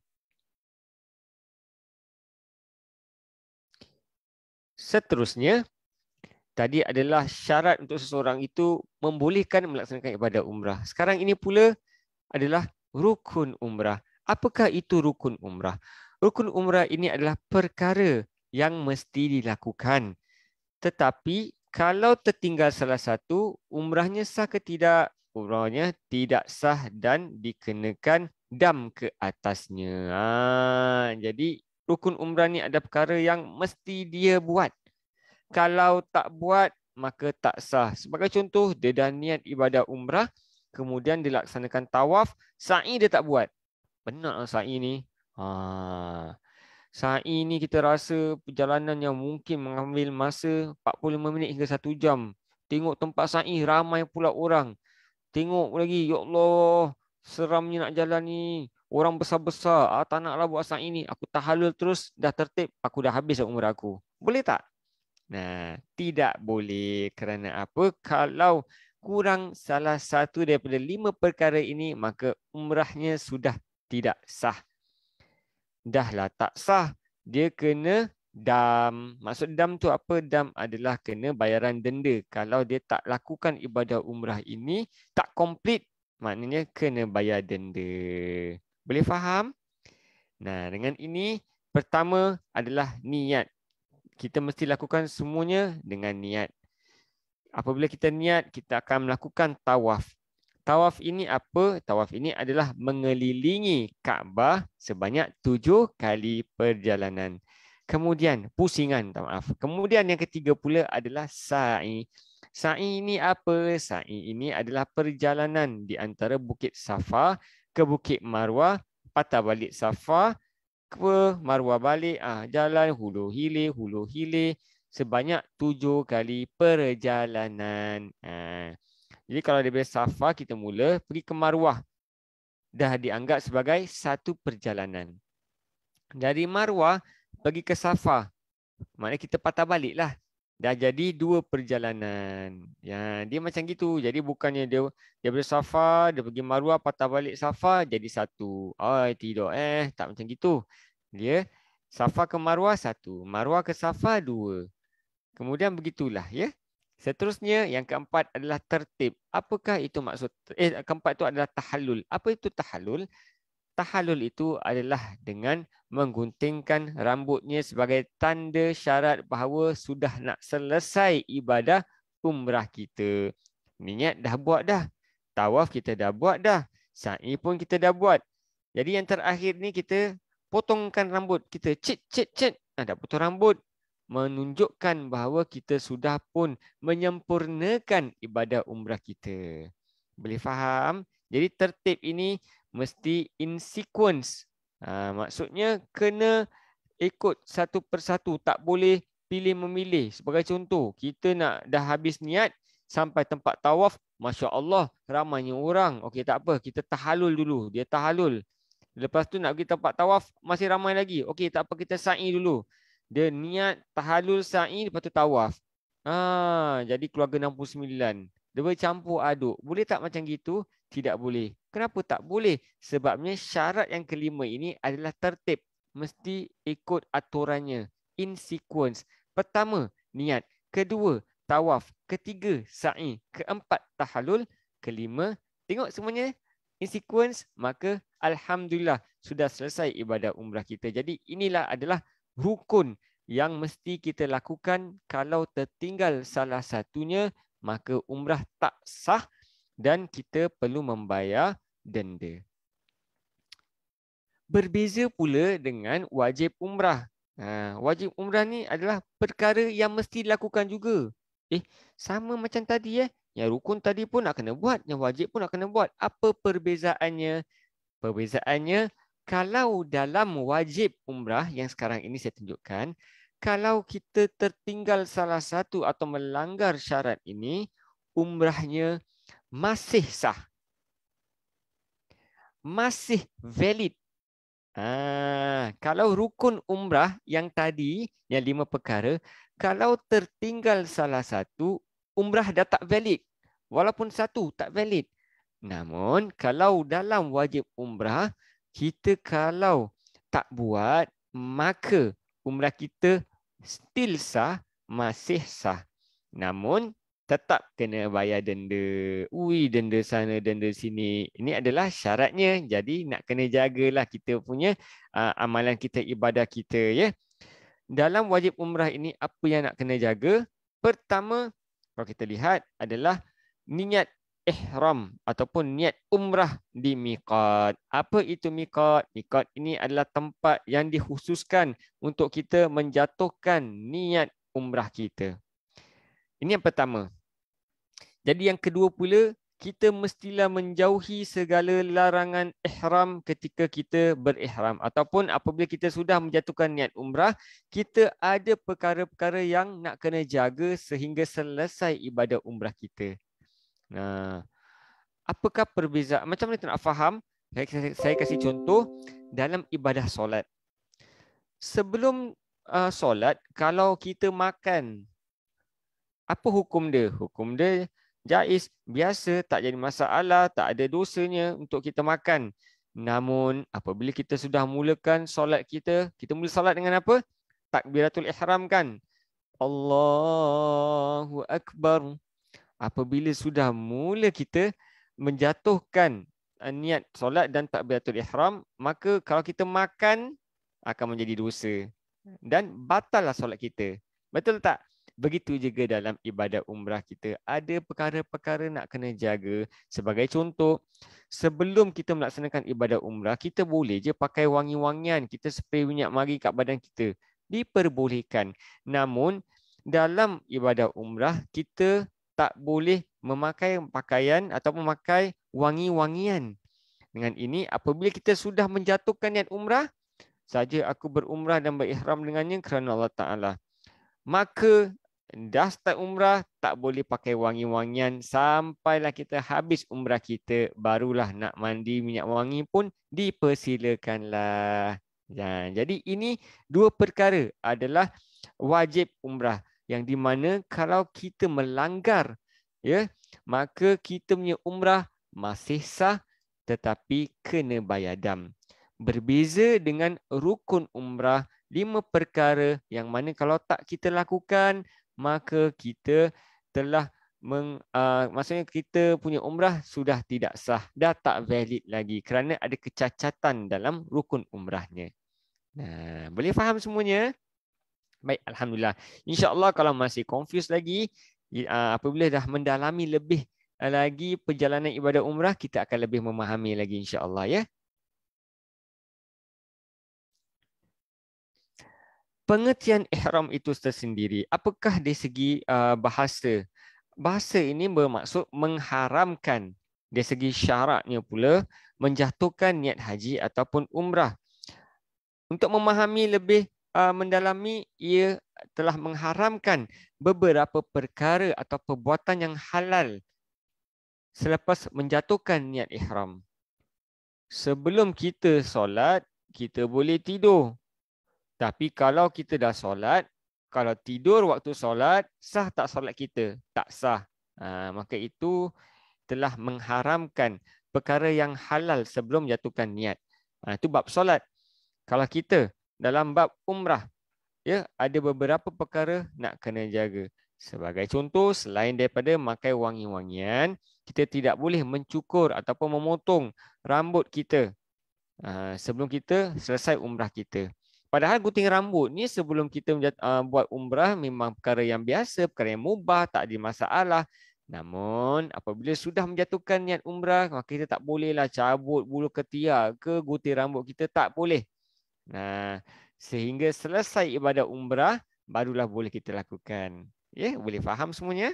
Seterusnya, tadi adalah syarat untuk seseorang itu membolehkan melaksanakan ibadah umrah. Sekarang ini pula adalah rukun umrah. Apakah itu rukun umrah? Rukun umrah ini adalah perkara yang mesti dilakukan. Tetapi kalau tertinggal salah satu, umrahnya sah ke tidak? umrahnya tidak sah dan dikenakan dam ke atasnya. Ha, jadi rukun umrah ni ada perkara yang mesti dia buat. Kalau tak buat, maka tak sah. Sebagai contoh, dia dah niat ibadah umrah, kemudian dilaksanakan tawaf, sa'i dia tak buat. Benar sa'i ni. Ha, sa'i ni kita rasa perjalanan yang mungkin mengambil masa empat puluh lima minit hingga satu jam. Tengok tempat sa'i, ramai pula orang. Tengok lagi, ya Allah, seramnya nak jalan ni. Orang besar-besar, ah, tak naklah buat sa'i ni. Aku tahalul terus, dah tertib, aku dah habis umrah aku. Boleh tak? Nah, tidak boleh. Kerana apa? Kalau kurang salah satu daripada lima perkara ini, maka umrahnya sudah tidak sah. Dahlah tak sah. Dia kena dam. Maksud dam tu apa? Dam adalah kena bayaran denda. Kalau dia tak lakukan ibadah umrah ini, tak komplit, maknanya kena bayar denda. Boleh faham? Nah, dengan ini, pertama adalah niat. Kita mesti lakukan semuanya dengan niat. Apabila kita niat, kita akan melakukan tawaf. Tawaf ini apa? Tawaf ini adalah mengelilingi Kaabah sebanyak tujuh kali perjalanan. Kemudian pusingan, maaf. Kemudian yang ketiga pula adalah sa'i. Sa'i ini apa? Sa'i ini adalah perjalanan di antara Bukit Safa ke Bukit Marwah, patah balik Safa ke Marwah balik, ah jalan hulu hilir, hulu hilir sebanyak tujuh kali perjalanan. Ah. Jadi kalau daripada Safa kita mula pergi ke Marwah, dah dianggap sebagai satu perjalanan. Dari Marwah pergi ke Safa, maknanya kita patah balik lah. Dah jadi dua perjalanan. Ya, dia macam gitu. Jadi bukannya dia daripada Safa, dia pergi Marwah, patah balik Safa, jadi satu. Oh, tidak eh. Tak macam gitu. Dia Safa ke Marwah satu. Marwah ke Safa dua. Kemudian begitulah ya. Seterusnya yang keempat adalah tertib. Apakah itu maksud? Eh, keempat itu adalah tahallul. Apa itu tahallul? Tahallul itu adalah dengan mengguntingkan rambutnya sebagai tanda syarat bahawa sudah nak selesai ibadah umrah kita. Niat dah buat dah. Tawaf kita dah buat dah. Sa'i pun kita dah buat. Jadi yang terakhir ni kita potongkan rambut. Kita cit, cit, cit. Nah, dah potong rambut. Menunjukkan bahawa kita sudah pun menyempurnakan ibadah umrah kita. Boleh faham? Jadi tertib ini mesti in sequence. Ha, maksudnya kena ikut satu persatu. Tak boleh pilih memilih. Sebagai contoh, kita nak dah habis niat sampai tempat tawaf. Masya Allah, ramainya orang. Okey, tak apa. Kita tahalul dulu. Dia tahalul. Lepas tu nak pergi tempat tawaf, masih ramai lagi. Okey, tak apa. Kita sa'i dulu. Dia niat tahalul sa'i, lepas tu tawaf. Ha, jadi keluarga enam puluh sembilan. Dia bercampur aduk. Boleh tak macam gitu? Tidak boleh. Kenapa tak boleh? Sebabnya syarat yang kelima ini adalah tertib. Mesti ikut aturannya. In sequence. Pertama, niat. Kedua, tawaf. Ketiga, sa'i. Keempat, tahalul. Kelima, tengok semuanya in sequence. Maka alhamdulillah sudah selesai ibadah umrah kita. Jadi inilah adalah rukun yang mesti kita lakukan. Kalau tertinggal salah satunya, maka umrah tak sah dan kita perlu membayar denda. Berbeza pula dengan wajib umrah. Ha, wajib umrah ni adalah perkara yang mesti dilakukan juga. Eh, sama macam tadi eh. Yang rukun tadi pun nak kena buat, yang wajib pun nak kena buat. Apa perbezaannya? Perbezaannya, kalau dalam wajib umrah yang sekarang ini saya tunjukkan, kalau kita tertinggal salah satu atau melanggar syarat ini, umrahnya masih sah. Masih valid. Ah, kalau rukun umrah yang tadi, yang lima perkara, kalau tertinggal salah satu, umrah dah tak valid. Walaupun satu tak valid. Namun, kalau dalam wajib umrah, kita kalau tak buat, maka umrah kita still sah, masih sah. Namun, tetap kena bayar denda. Ui, denda sana, denda sini. Ini adalah syaratnya. Jadi, nak kena jagalah kita punya uh, amalan kita, ibadah kita. Ya. Dalam wajib umrah ini, apa yang nak kena jaga? Pertama, kalau kita lihat adalah niat ihram ataupun niat umrah di miqat. Apa itu miqat? Miqat ini adalah tempat yang dikhususkan untuk kita menjatuhkan niat umrah kita. Ini yang pertama. Jadi yang kedua pula, kita mestilah menjauhi segala larangan ihram ketika kita berihram. Ataupun apabila kita sudah menjatuhkan niat umrah, kita ada perkara-perkara yang nak kena jaga sehingga selesai ibadah umrah kita. Nah, apakah perbezaan? Macam mana kita nak faham? Saya, saya kasih contoh dalam ibadah solat. Sebelum uh, solat, kalau kita makan, apa hukum dia? Hukum dia jaiz, biasa, tak jadi masalah, tak ada dosanya untuk kita makan. Namun apabila kita sudah mulakan solat kita, kita mula solat dengan apa? Takbiratul ihram kan? Allahu Akbar. Apabila sudah mula kita menjatuhkan niat solat dan takbiratul ihram, maka kalau kita makan akan menjadi dosa dan batallah solat kita. Betul tak? Begitu juga dalam ibadah umrah kita. Ada perkara-perkara nak kena jaga. Sebagai contoh, sebelum kita melaksanakan ibadah umrah, kita boleh je pakai wangi-wangian. Kita spray minyak mari kat badan kita. Diperbolehkan. Namun, dalam ibadah umrah, kita tak boleh memakai pakaian atau memakai wangi-wangian. Dengan ini, apabila kita sudah menjatuhkan niat umrah, saja aku berumrah dan berihram dengannya kerana Allah Ta'ala. Maka, dah start umrah, tak boleh pakai wangi-wangian sampailah kita habis umrah kita, barulah nak mandi minyak wangi pun dipersilakanlah. Ya, jadi ini dua perkara adalah wajib umrah. Yang di mana kalau kita melanggar, ya, maka kita punya umrah masih sah tetapi kena bayar dam. Berbeza dengan rukun umrah, lima perkara yang mana kalau tak kita lakukan, maka kita telah meng, uh, maksudnya kita punya umrah sudah tidak sah, dah tak valid lagi kerana ada kecacatan dalam rukun umrahnya. Nah, boleh faham semuanya? Baik, Alhamdulillah. InsyaAllah kalau masih confused lagi, uh, apabila dah mendalami lebih uh, lagi perjalanan ibadah umrah, kita akan lebih memahami lagi insyaAllah ya. Pengertian ihram itu tersendiri, apakah dari segi uh, bahasa? Bahasa ini bermaksud mengharamkan. Dari segi syaratnya pula, menjatuhkan niat haji ataupun umrah. Untuk memahami lebih uh, mendalami, ia telah mengharamkan beberapa perkara atau perbuatan yang halal selepas menjatuhkan niat ihram. Sebelum kita solat, kita boleh tidur. Tapi kalau kita dah solat, kalau tidur waktu solat, sah tak solat kita? Tak sah. Ha, maka itu telah mengharamkan perkara yang halal sebelum jatuhkan niat. Ha, itu bab solat. Kalau kita dalam bab umrah, ya, ada beberapa perkara nak kena jaga. Sebagai contoh, selain daripada memakai wangi-wangian, kita tidak boleh mencukur ataupun memotong rambut kita ha, sebelum kita selesai umrah kita. Padahal gunting rambut ni sebelum kita uh, buat umrah memang perkara yang biasa, perkara yang mubah, tak ada masalah. Namun apabila sudah menjatuhkan niat umrah, maka kita tak bolehlah cabut bulu ketiak ke gunting rambut kita, tak boleh. Nah, sehingga selesai ibadah umrah, barulah boleh kita lakukan. Ya, boleh faham semuanya?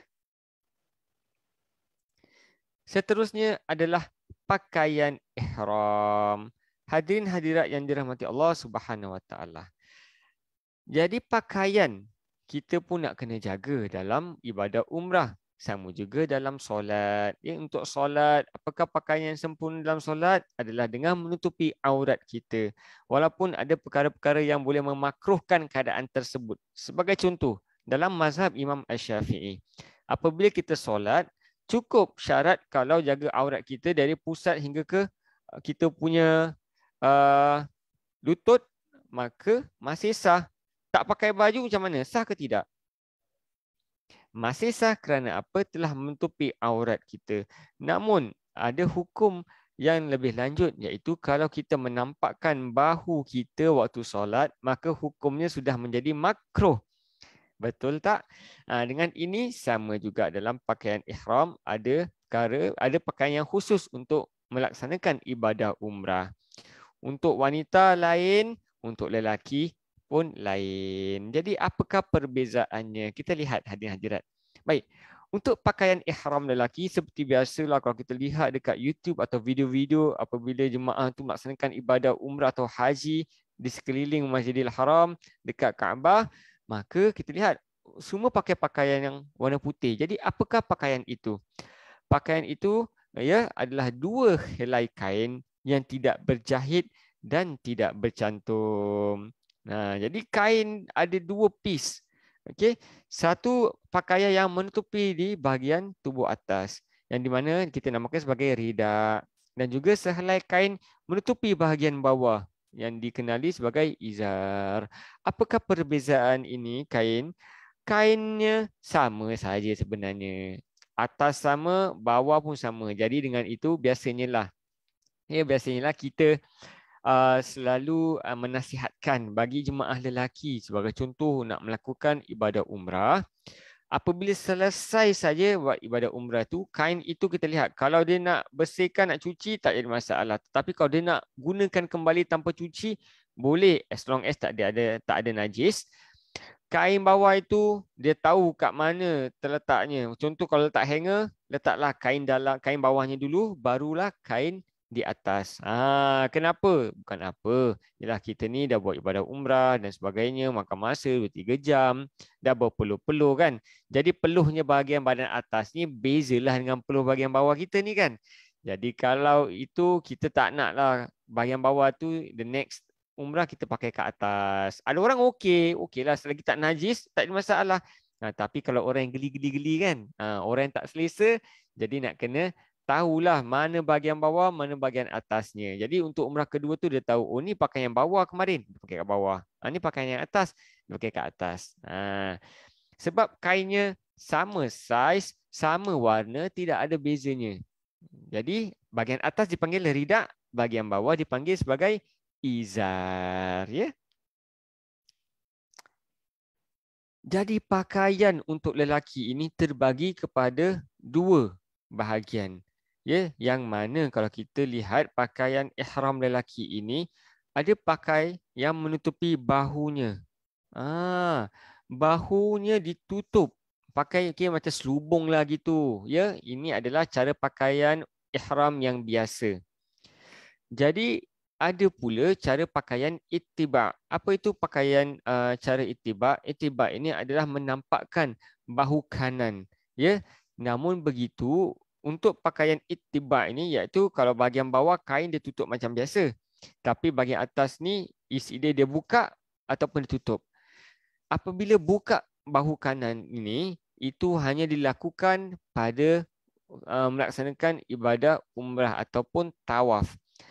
Seterusnya adalah pakaian ihram. Hadirin hadirat yang dirahmati Allah Subhanahu Wa Taala. Jadi pakaian kita pun nak kena jaga dalam ibadah umrah. Sama juga dalam solat. Ya, untuk solat, apakah pakaian yang sempurna dalam solat? Adalah dengan menutupi aurat kita. Walaupun ada perkara-perkara yang boleh memakruhkan keadaan tersebut. Sebagai contoh, dalam mazhab Imam Asy-Syafi'i, apabila kita solat, cukup syarat kalau jaga aurat kita dari pusat hingga ke kita punya Uh, lutut, maka masih sah. Tak pakai baju macam mana? Sah ke tidak? Masih sah kerana apa? Telah menutupi aurat kita. Namun ada hukum yang lebih lanjut, iaitu kalau kita menampakkan bahu kita waktu solat, maka hukumnya sudah menjadi makruh. Betul tak? Ha, dengan ini sama juga dalam pakaian ihram, ada perkara, ada pakaian yang khusus untuk melaksanakan ibadah umrah. Untuk wanita lain, untuk lelaki pun lain. Jadi apakah perbezaannya? Kita lihat hadirin hadirat. Baik. Untuk pakaian ihram lelaki, seperti biasalah kalau kita lihat dekat YouTube atau video-video apabila jemaah tu melaksanakan ibadah umrah atau haji di sekeliling Masjidil Haram dekat Kaabah, maka kita lihat semua pakai pakaian yang warna putih. Jadi apakah pakaian itu? Pakaian itu ya adalah dua helai kain yang tidak berjahit dan tidak bercantum. Nah, jadi kain ada dua piece. Okey, satu pakaian yang menutupi di bahagian tubuh atas yang di mana kita namakan sebagai rida, dan juga sehelai kain menutupi bahagian bawah yang dikenali sebagai izar. Apakah perbezaan ini kain? Kainnya sama saja sebenarnya. Atas sama, bawah pun sama. Jadi dengan itu biasanya lah, ya biasanya lah kita Uh, selalu uh, menasihatkan bagi jemaah lelaki sebagai contoh nak melakukan ibadah umrah. Apabila selesai saja buat ibadah umrah tu, kain itu kita lihat kalau dia nak bersihkan, nak cuci tak ada masalah. Tapi kalau dia nak gunakan kembali tanpa cuci boleh, as long as tak ada, ada tak ada najis. Kain bawah itu dia tahu kat mana terletaknya. Contoh kalau letak hanger, letaklah kain dalam kain bawahnya dulu, barulah kain di atas. Ah, kenapa? Bukan apa. Yalah kita ni dah buat ibadah umrah dan sebagainya, makan masa dua tiga jam, dah berpeluh-peluh kan. Jadi peluhnya bahagian badan atas ni bezalah dengan peluh bahagian bawah kita ni kan. Jadi kalau itu kita tak naklah bahagian bawah tu the next umrah kita pakai ke atas. Ada orang okey, okeylah selagi tak najis, tak ada masalah. Nah, tapi kalau orang yang geli-geli-geli kan, ah, orang yang tak selesa, jadi nak kena tahulah mana bahagian bawah, mana bahagian atasnya. Jadi untuk umrah kedua tu dia tahu, oh ni pakaian yang bawah kemarin, dia pakai kat bawah. Ha, ni pakaian yang atas, dia pakai kat atas. Ha, sebab kainnya sama saiz, sama warna, tidak ada bezanya. Jadi bahagian atas dipanggil rida, bahagian bawah dipanggil sebagai izar. Ya? Jadi pakaian untuk lelaki ini terbagi kepada dua bahagian. Ya, yang mana kalau kita lihat pakaian ihram lelaki ini ada pakai yang menutupi bahunya. Ah, bahunya ditutup. Pakai okay, macam selubung lah gitu. Ya, ini adalah cara pakaian ihram yang biasa. Jadi ada pula cara pakaian ittiba. Apa itu pakaian uh, cara ittiba? Ittiba ini adalah menampakkan bahu kanan. Ya, namun begitu untuk pakaian ittiba ini, iaitu kalau bahagian bawah kain dia tutup macam biasa. Tapi bahagian atas ni isi dia dia buka ataupun ditutup. Apabila buka bahu kanan ini, itu hanya dilakukan pada uh, melaksanakan ibadah umrah ataupun tawaf.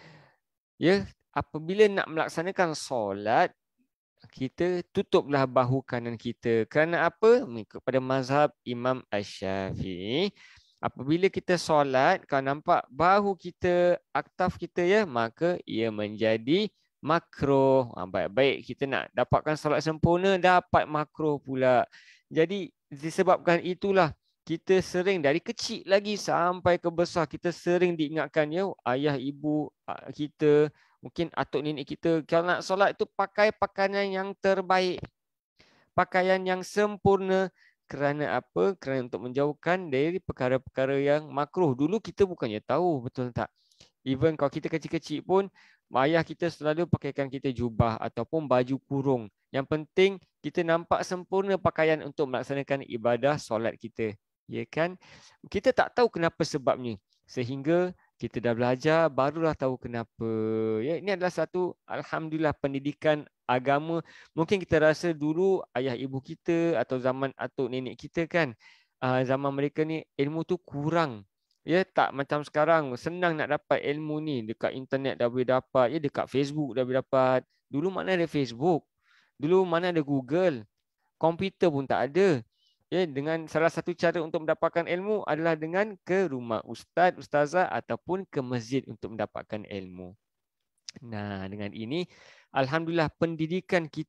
Ya, apabila nak melaksanakan solat, kita tutuplah bahu kanan kita. Kerana apa? Mengikut pada mazhab Imam Asy-Syafi'i. Apabila kita solat, kalau nampak bahu kita, aktaf kita ya, maka ia menjadi makruh. Ha, baik-baik kita nak dapatkan solat sempurna, dapat makruh pula. Jadi disebabkan itulah kita sering dari kecil lagi sampai ke besar, kita sering diingatkan ya, ayah ibu kita, mungkin atuk nenek kita, kalau nak solat itu pakai pakaian yang terbaik, pakaian yang sempurna. Kerana apa? Kerana untuk menjauhkan dari perkara-perkara yang makruh. Dulu kita bukannya tahu, betul tak? Even kalau kita kecil-kecil pun, ayah kita selalu pakaikan kita jubah ataupun baju kurung. Yang penting kita nampak sempurna pakaian untuk melaksanakan ibadah solat kita. Ya kan? Kita tak tahu kenapa sebabnya. Sehingga kita dah belajar, barulah tahu kenapa. Ya, ini adalah satu, alhamdulillah, pendidikan agama. Mungkin kita rasa dulu ayah ibu kita atau zaman atuk nenek kita kan, uh, zaman mereka ni ilmu tu kurang. Ya, tak macam sekarang senang nak dapat ilmu ni, dekat internet dah boleh dapat, ya dekat Facebook dah boleh dapat. Dulu mana ada Facebook? Dulu mana ada Google? Komputer pun tak ada. Ya, dengan salah satu cara untuk mendapatkan ilmu adalah dengan ke rumah ustaz, ustazah ataupun ke masjid untuk mendapatkan ilmu. Nah, dengan ini alhamdulillah pendidikan kita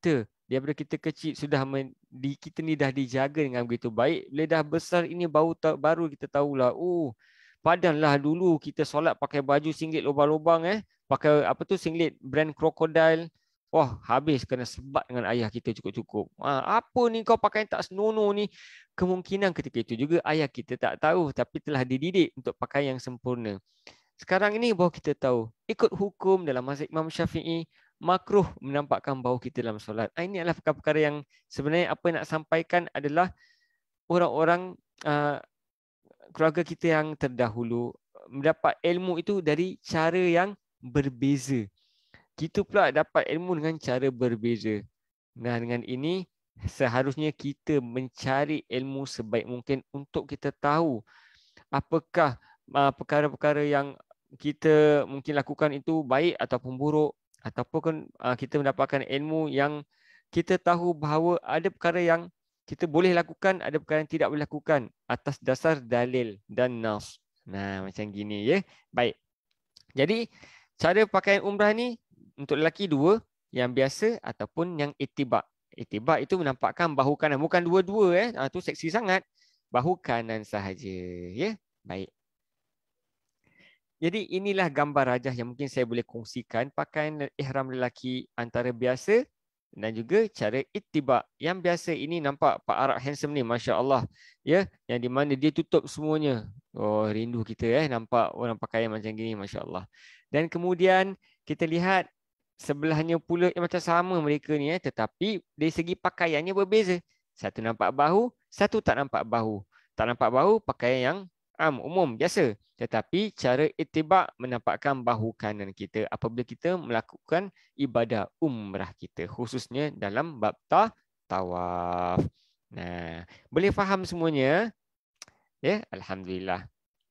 Daripada kita kecil sudah men, di, kita ni dah dijaga dengan begitu baik. Bila dah besar ini baru baru kita tahulah, oh padanlah dulu kita solat pakai baju singlet lubang-lubang eh, pakai apa tu singlet brand Crocodile. Wah, habis kena sebat dengan ayah kita cukup-cukup. Ha, apa ni kau pakai tak senonoh ni? Kemungkinan ketika itu juga ayah kita tak tahu tapi telah dididik untuk pakai yang sempurna. Sekarang ini baru kita tahu. Ikut hukum dalam mazhab Imam Syafi'i, makruh menampakkan bau kita dalam solat. Ini adalah perkara-perkara yang sebenarnya apa yang nak sampaikan adalah orang-orang uh, keluarga kita yang terdahulu mendapat ilmu itu dari cara yang berbeza. Kita pula dapat ilmu dengan cara berbeza. Nah, dengan ini seharusnya kita mencari ilmu sebaik mungkin untuk kita tahu apakah uh, perkara-perkara yang kita mungkin lakukan itu baik ataupun buruk, ataupun uh, kita mendapatkan ilmu yang kita tahu bahawa ada perkara yang kita boleh lakukan, ada perkara yang tidak boleh lakukan atas dasar dalil dan nas. Nah, macam gini ya. Baik. Jadi, cara pakaian umrah ni untuk lelaki dua, yang biasa ataupun yang itibak. Itibak itu menampakkan bahu kanan, bukan dua-dua eh. Ah tu seksi sangat. Bahu kanan sahaja, ya. Baik. Jadi inilah gambar rajah yang mungkin saya boleh kongsikan pakaian ihram lelaki antara biasa dan juga cara ittiba. Yang biasa ini nampak Pak Arab handsome ni, masya-Allah. Ya, yang di mana dia tutup semuanya. Oh, rindu kita eh nampak orang pakaian macam gini, masya-Allah. Dan kemudian kita lihat sebelahnya pula yang macam sama mereka ni eh, tetapi dari segi pakaiannya berbeza. Satu nampak bahu, satu tak nampak bahu. Tak nampak bahu pakaian yang am umum biasa, tetapi cara itibak menampakkan bahu kanan kita apabila kita melakukan ibadah umrah kita, khususnya dalam bab ta tawaf. Nah, boleh faham semuanya? Ya, alhamdulillah.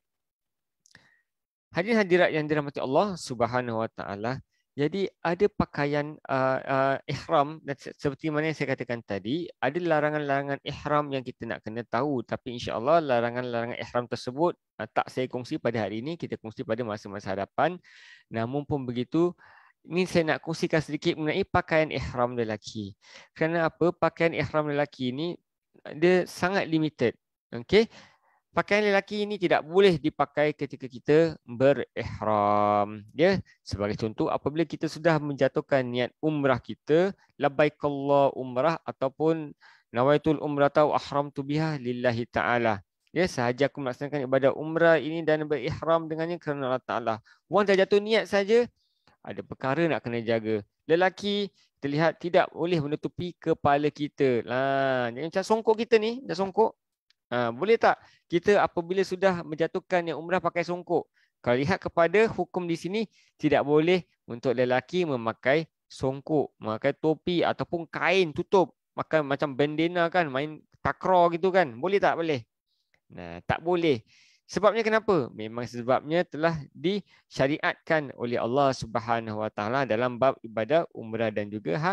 Hadirin hadirat yang dirahmati Allah Subhanahu wa taala. Jadi ada pakaian uh, uh, ihram dan seperti mana yang saya katakan tadi, ada larangan-larangan ihram yang kita nak kena tahu, tapi insya-Allah larangan-larangan ihram tersebut uh, tak saya kongsi pada hari ini, kita kongsi pada masa-masa hadapan. Namun pun begitu, ini saya nak kongsikan sedikit mengenai pakaian ihram lelaki. Kerana apa? Pakaian ihram lelaki ini dia sangat limited. Okey. Pakaian lelaki ini tidak boleh dipakai ketika kita berihram. Ya, sebagai contoh, apabila kita sudah menjatuhkan niat umrah kita, labaikallah umrah ataupun nawaitul umrata wa ahramtu biha lillahi ta'ala. Ya, sahaja aku melaksanakan ibadah umrah ini dan berihram dengannya kerana Allah Ta'ala. Orang dah jatuh niat saja, ada perkara nak kena jaga. Lelaki terlihat tidak boleh menutupi kepala kita. Lah, macam songkok kita ni, dah songkok. Ha, boleh tak kita apabila sudah menjatuhkan yang umrah pakai songkok? Kalau lihat kepada hukum di sini, tidak boleh untuk lelaki memakai songkok, memakai topi ataupun kain tutup, makan macam bandana kan, main takraw gitu kan. Boleh tak? Boleh. Nah, tak boleh. Sebabnya kenapa? Memang sebabnya telah disyariatkan oleh Allah Subhanahu wa taala dalam bab ibadah umrah dan juga ha,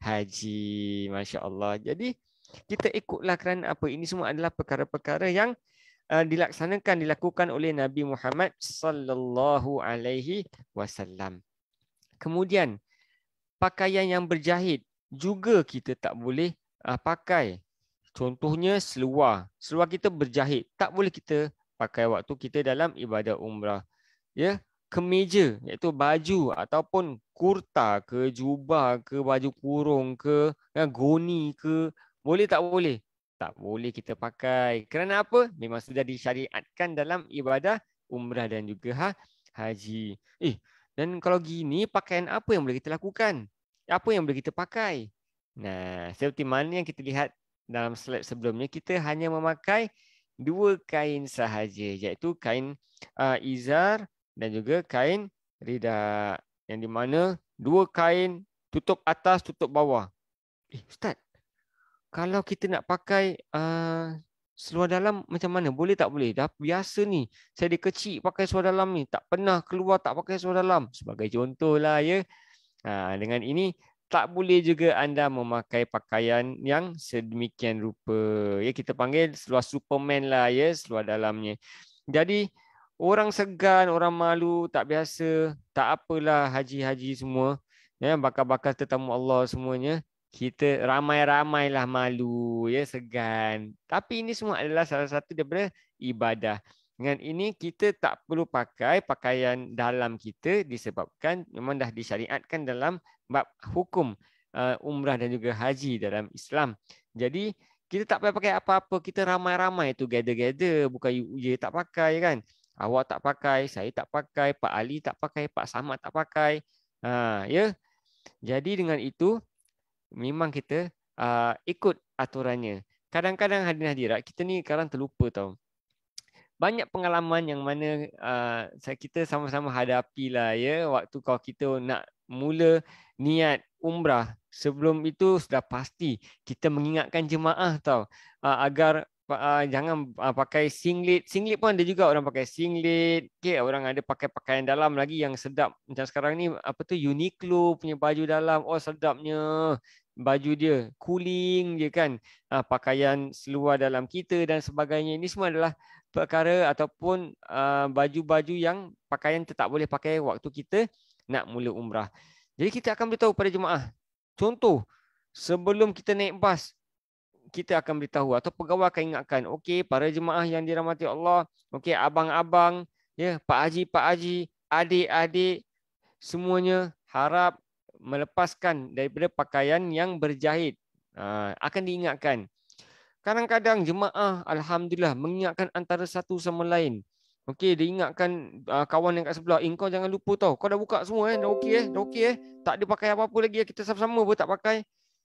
haji. Masya-Allah. Jadi kita ikutlah kerana apa? Ini semua adalah perkara-perkara yang uh, dilaksanakan, dilakukan oleh Nabi Muhammad sallallahu alaihi wasallam. Kemudian pakaian yang berjahit juga kita tak boleh uh, pakai. Contohnya seluar. Seluar kita berjahit, tak boleh kita pakai waktu kita dalam ibadah umrah. Ya, kemeja iaitu baju ataupun kurta ke, jubah ke, baju kurung ke, ya, goni ke, boleh tak boleh? Tak boleh kita pakai. Kerana apa? Memang sudah disyariatkan dalam ibadah umrah dan juga ha, haji. Eh, dan kalau gini, pakaian apa yang boleh kita lakukan? Apa yang boleh kita pakai? Nah, seperti mana yang kita lihat dalam slide sebelumnya, kita hanya memakai dua kain sahaja, iaitu kain uh, izar dan juga kain rida. Yang di mana dua kain tutup atas, tutup bawah. Eh, Ustaz, kalau kita nak pakai uh, seluar dalam macam mana? Boleh tak boleh? Dah biasa ni. Saya dari kecil pakai seluar dalam ni. Tak pernah keluar tak pakai seluar dalam. Sebagai contoh lah ya. Ha, dengan ini tak boleh juga anda memakai pakaian yang sedemikian rupa. Ya, kita panggil seluar Superman lah ya, seluar dalamnya. Jadi orang segan, orang malu, tak biasa, tak apalah haji-haji semua. Ya, bakal-bakal tetamu Allah semuanya. kita ramai-ramailah malu, ya, segan. Tapi ini semua adalah salah satu daripada ibadah. Dengan ini kita tak perlu pakai pakaian dalam kita disebabkan memang dah disyariatkan dalam bab hukum uh, umrah dan juga haji dalam Islam. Jadi kita tak payah pakai apa-apa, kita ramai-ramai tu gather-gather, bukan you je tak pakai kan. Awak tak pakai, saya tak pakai, Pak Ali tak pakai, Pak Samad tak pakai. Ha, ya. Jadi dengan itu memang kita uh, ikut aturannya. Kadang-kadang hadirin hadirat kita ni kadang terlupa tau. Banyak pengalaman yang mana uh, kita sama-sama hadapi lah, ya, waktu kalau kita nak mula niat umrah. Sebelum itu sudah pasti kita mengingatkan jemaah tau, uh, agar uh, jangan uh, pakai singlet. Singlet pun ada juga orang pakai singlet. Okay, orang ada pakai pakaian dalam lagi yang sedap. Macam sekarang ni apa tu Uniqlo punya baju dalam. Oh sedapnya baju dia, cooling je kan. Uh, pakaian seluar dalam kita dan sebagainya. Ini semua adalah perkara ataupun uh, baju-baju yang pakaian tak boleh pakai waktu kita nak mula umrah. Jadi kita akan beritahu pada jemaah. Contoh, sebelum kita naik bas, kita akan beritahu atau pegawai akan ingatkan, okey, para jemaah yang dirahmati Allah, okey, abang-abang, ya, Pak Haji, Pak Haji, adik-adik, semuanya harap melepaskan daripada pakaian yang berjahit. Ha, akan diingatkan. Kadang-kadang jemaah alhamdulillah mengingatkan antara satu sama lain. Okey, dia ingatkan uh, kawan yang kat sebelah, eh kau jangan lupa tau, kau dah buka semua eh, dah okey eh, dah okey eh, tak ada pakai apa-apa lagi, kita sama-sama pun tak pakai.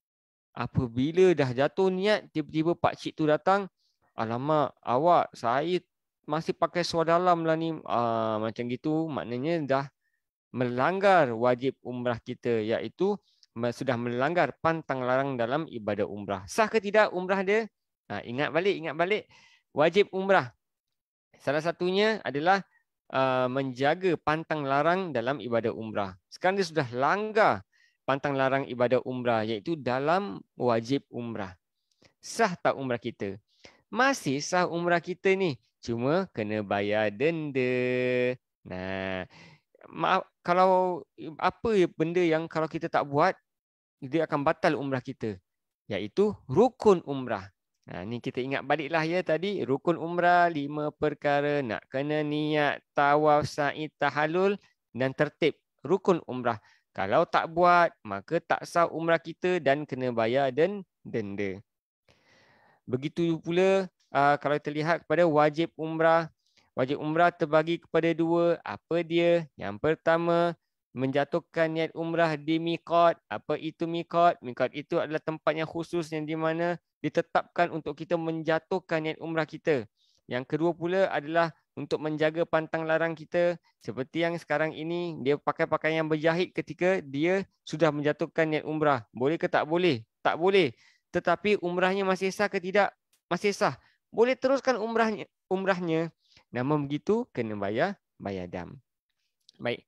Apabila dah jatuh niat, tiba-tiba pak cik tu datang, alamak awak, saya masih pakai seluar dalam lah ni. Uh, macam gitu, maknanya dah melanggar wajib umrah kita, iaitu sudah melanggar pantang larang dalam ibadah umrah. Sah ke tidak umrah dia? Ha, ingat balik, ingat balik. Wajib umrah. Salah satunya adalah uh, menjaga pantang larang dalam ibadah umrah. Sekarang dia sudah langgar pantang larang ibadah umrah, iaitu dalam wajib umrah. Sah tak umrah kita? Masih sah umrah kita ni. Cuma kena bayar denda. Nah, maaf, kalau apa benda yang kalau kita tak buat, dia akan batal umrah kita, iaitu rukun umrah. Nah, ni kita ingat baliklah ya tadi, rukun umrah lima perkara, nak kena niat, tawaf, sa'i, tahallul dan tertib. Rukun umrah. Kalau tak buat, maka tak sah umrah kita dan kena bayar dan denda. Begitu pula uh, kalau kita lihat kepada wajib umrah. Wajib umrah terbagi kepada dua. Apa dia? Yang pertama, menjatuhkan niat umrah di miqat. Apa itu miqat? Miqat itu adalah tempat yang khusus yang di mana ditetapkan untuk kita menjatuhkan niat umrah kita. Yang kedua pula adalah untuk menjaga pantang larang kita. Seperti yang sekarang ini, dia pakai pakaian yang berjahit ketika dia sudah menjatuhkan niat umrah. Boleh ke tak boleh? Tak boleh. Tetapi umrahnya masih sah ke tidak? Masih sah. Boleh teruskan umrahnya. umrahnya. Namun begitu, kena bayar, bayar dam. Baik.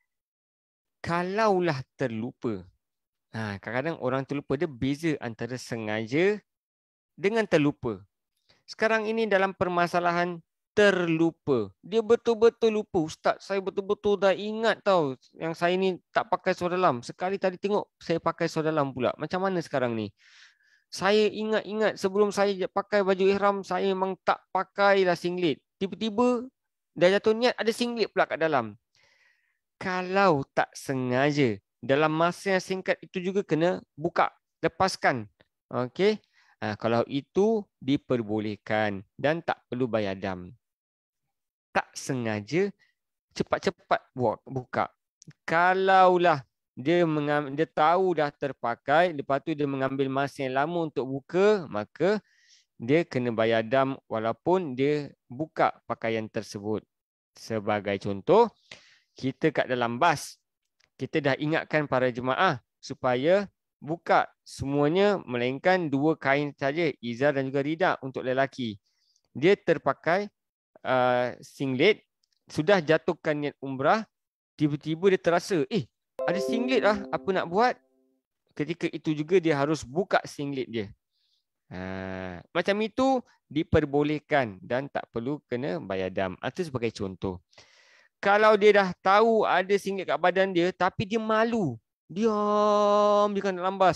Kalaulah terlupa. Ha, kadang-kadang orang terlupa, dia beza antara sengaja dengan terlupa. Sekarang ini dalam permasalahan terlupa. Dia betul-betul lupa. Ustaz, saya betul-betul dah ingat tau yang saya ni tak pakai seluar dalam. Sekali tadi tengok saya pakai seluar dalam pula. Macam mana sekarang ni? Saya ingat-ingat sebelum saya pakai baju ihram, saya memang tak pakailah singlet. Tiba-tiba dah jatuh niat ada singlet pula kat dalam. Kalau tak sengaja, dalam masa yang singkat itu juga kena buka, lepaskan. Okey. Ha, kalau itu diperbolehkan dan tak perlu bayar dam. Tak sengaja, cepat-cepat buka. Kalaulah dia mengambil, dia tahu dah terpakai, lepas tu dia mengambil masa yang lama untuk buka, maka dia kena bayar dam walaupun dia buka pakaian tersebut. Sebagai contoh, kita kat dalam bas, kita dah ingatkan para jemaah supaya buka semuanya melainkan dua kain saja, izar dan juga rida untuk lelaki. Dia terpakai uh, singlet, sudah jatuhkan niat umrah, tiba-tiba dia terasa, eh ada singlet lah, apa nak buat? Ketika itu juga dia harus buka singlet dia. Ha, macam itu diperbolehkan dan tak perlu kena bayar dam. Itu sebagai contoh. Kalau dia dah tahu ada singlet kat badan dia tapi dia malu, diam di dalam bas.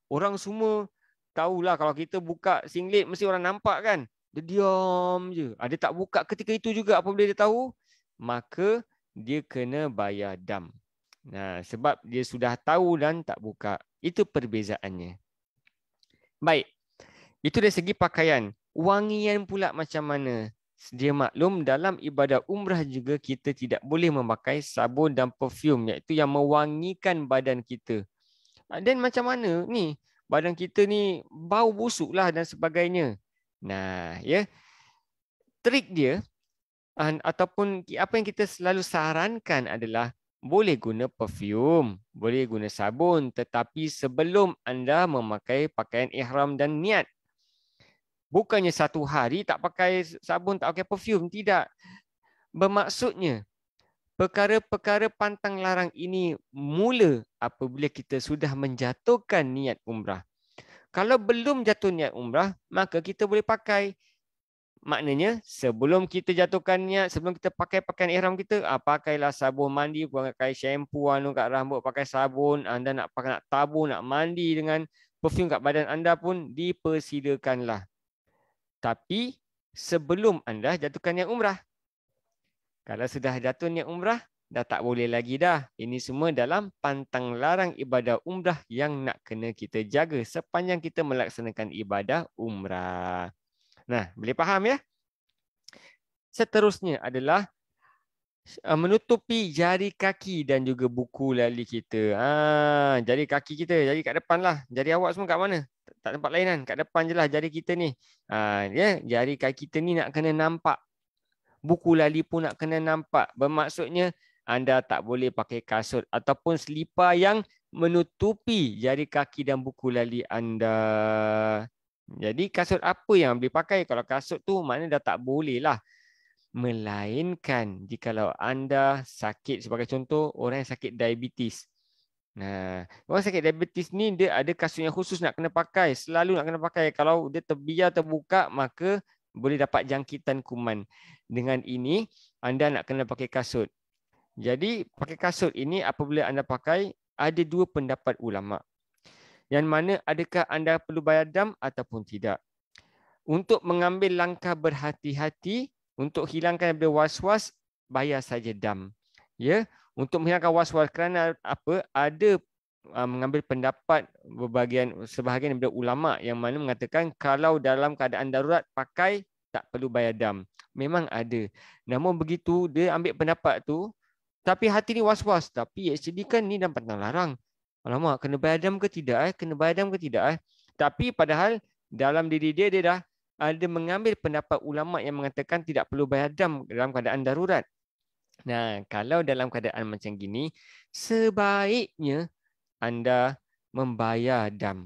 Orang semua tahulah kalau kita buka singlet mesti orang nampak kan. Dia diam je. Ada tak buka ketika itu juga apabila dia tahu, maka dia kena bayar dam. Nah, sebab dia sudah tahu dan tak buka. Itu perbezaannya. Baik. Itu dari segi pakaian. Wangian pula macam mana? Sedia maklum dalam ibadah umrah juga kita tidak boleh memakai sabun dan perfume, iaitu yang mewangikan badan kita. Dan macam mana ni? Badan kita ni bau busuk lah dan sebagainya. Nah, ya. Trik dia ataupun apa yang kita selalu sarankan adalah boleh guna perfume, boleh guna sabun, tetapi sebelum anda memakai pakaian ihram dan niat. Bukannya satu hari tak pakai sabun, tak pakai perfume, tidak. Bermaksudnya perkara-perkara pantang larang ini mula apabila kita sudah menjatuhkan niat umrah. Kalau belum jatuh niat umrah, maka kita boleh pakai. Maknanya sebelum kita jatuhkan niat, sebelum kita pakai pakaian ihram kita, ah, pakailah sabun mandi, pakai shampoo anu kat rambut, pakai sabun, anda nak pakai nak tabur, nak mandi dengan perfume kat badan anda pun dipersilakanlah. Tapi sebelum anda jatuhkan niat umrah. Kalau sudah jatuh niat umrah, dah tak boleh lagi dah. Ini semua dalam pantang larang ibadah umrah yang nak kena kita jaga sepanjang kita melaksanakan ibadah umrah. Nah, boleh faham ya? Seterusnya adalah menutupi jari kaki dan juga buku lali kita. Ah, jari kaki kita, jari kat depan lah. Jari awak semua kat mana? Tak tempat lain kan? Kat depan je lah jari kita ni. Ah, ya, jari kaki kita ni nak kena nampak. Buku lali pun nak kena nampak. Bermaksudnya anda tak boleh pakai kasut ataupun selipar yang menutupi jari kaki dan buku lali anda. Jadi kasut apa yang boleh pakai? Kalau kasut tu maknanya dah tak boleh lah. Melainkan jikalau anda sakit, sebagai contoh orang yang sakit diabetes. Nah, orang sakit diabetes ni dia ada kasut yang khusus nak kena pakai. Selalu nak kena pakai. Kalau dia terbiar terbuka, maka boleh dapat jangkitan kuman. Dengan ini, anda nak kena pakai kasut. Jadi, pakai kasut ini apabila anda pakai, ada dua pendapat ulama. Yang mana adakah anda perlu bayar dam ataupun tidak. Untuk mengambil langkah berhati-hati, untuk hilangkan daripada was-was, bayar saja dam. Ya, untuk menghilangkan was-was kerana apa? Ada uh, mengambil pendapat berbahagian sebahagian daripada ulama yang mana mengatakan kalau dalam keadaan darurat pakai tak perlu bayar dam. Memang ada. Namun begitu dia ambil pendapat tu, tapi hati ni was-was. Tapi actually kan ni dah pantang larang. Alamak, kena bayar dam ke tidak eh? Kena bayar dam ke tidak eh? Tapi padahal dalam diri dia dia dah ada mengambil pendapat ulama yang mengatakan tidak perlu bayar dam dalam keadaan darurat. Nah, kalau dalam keadaan macam gini, sebaiknya anda membayar dam.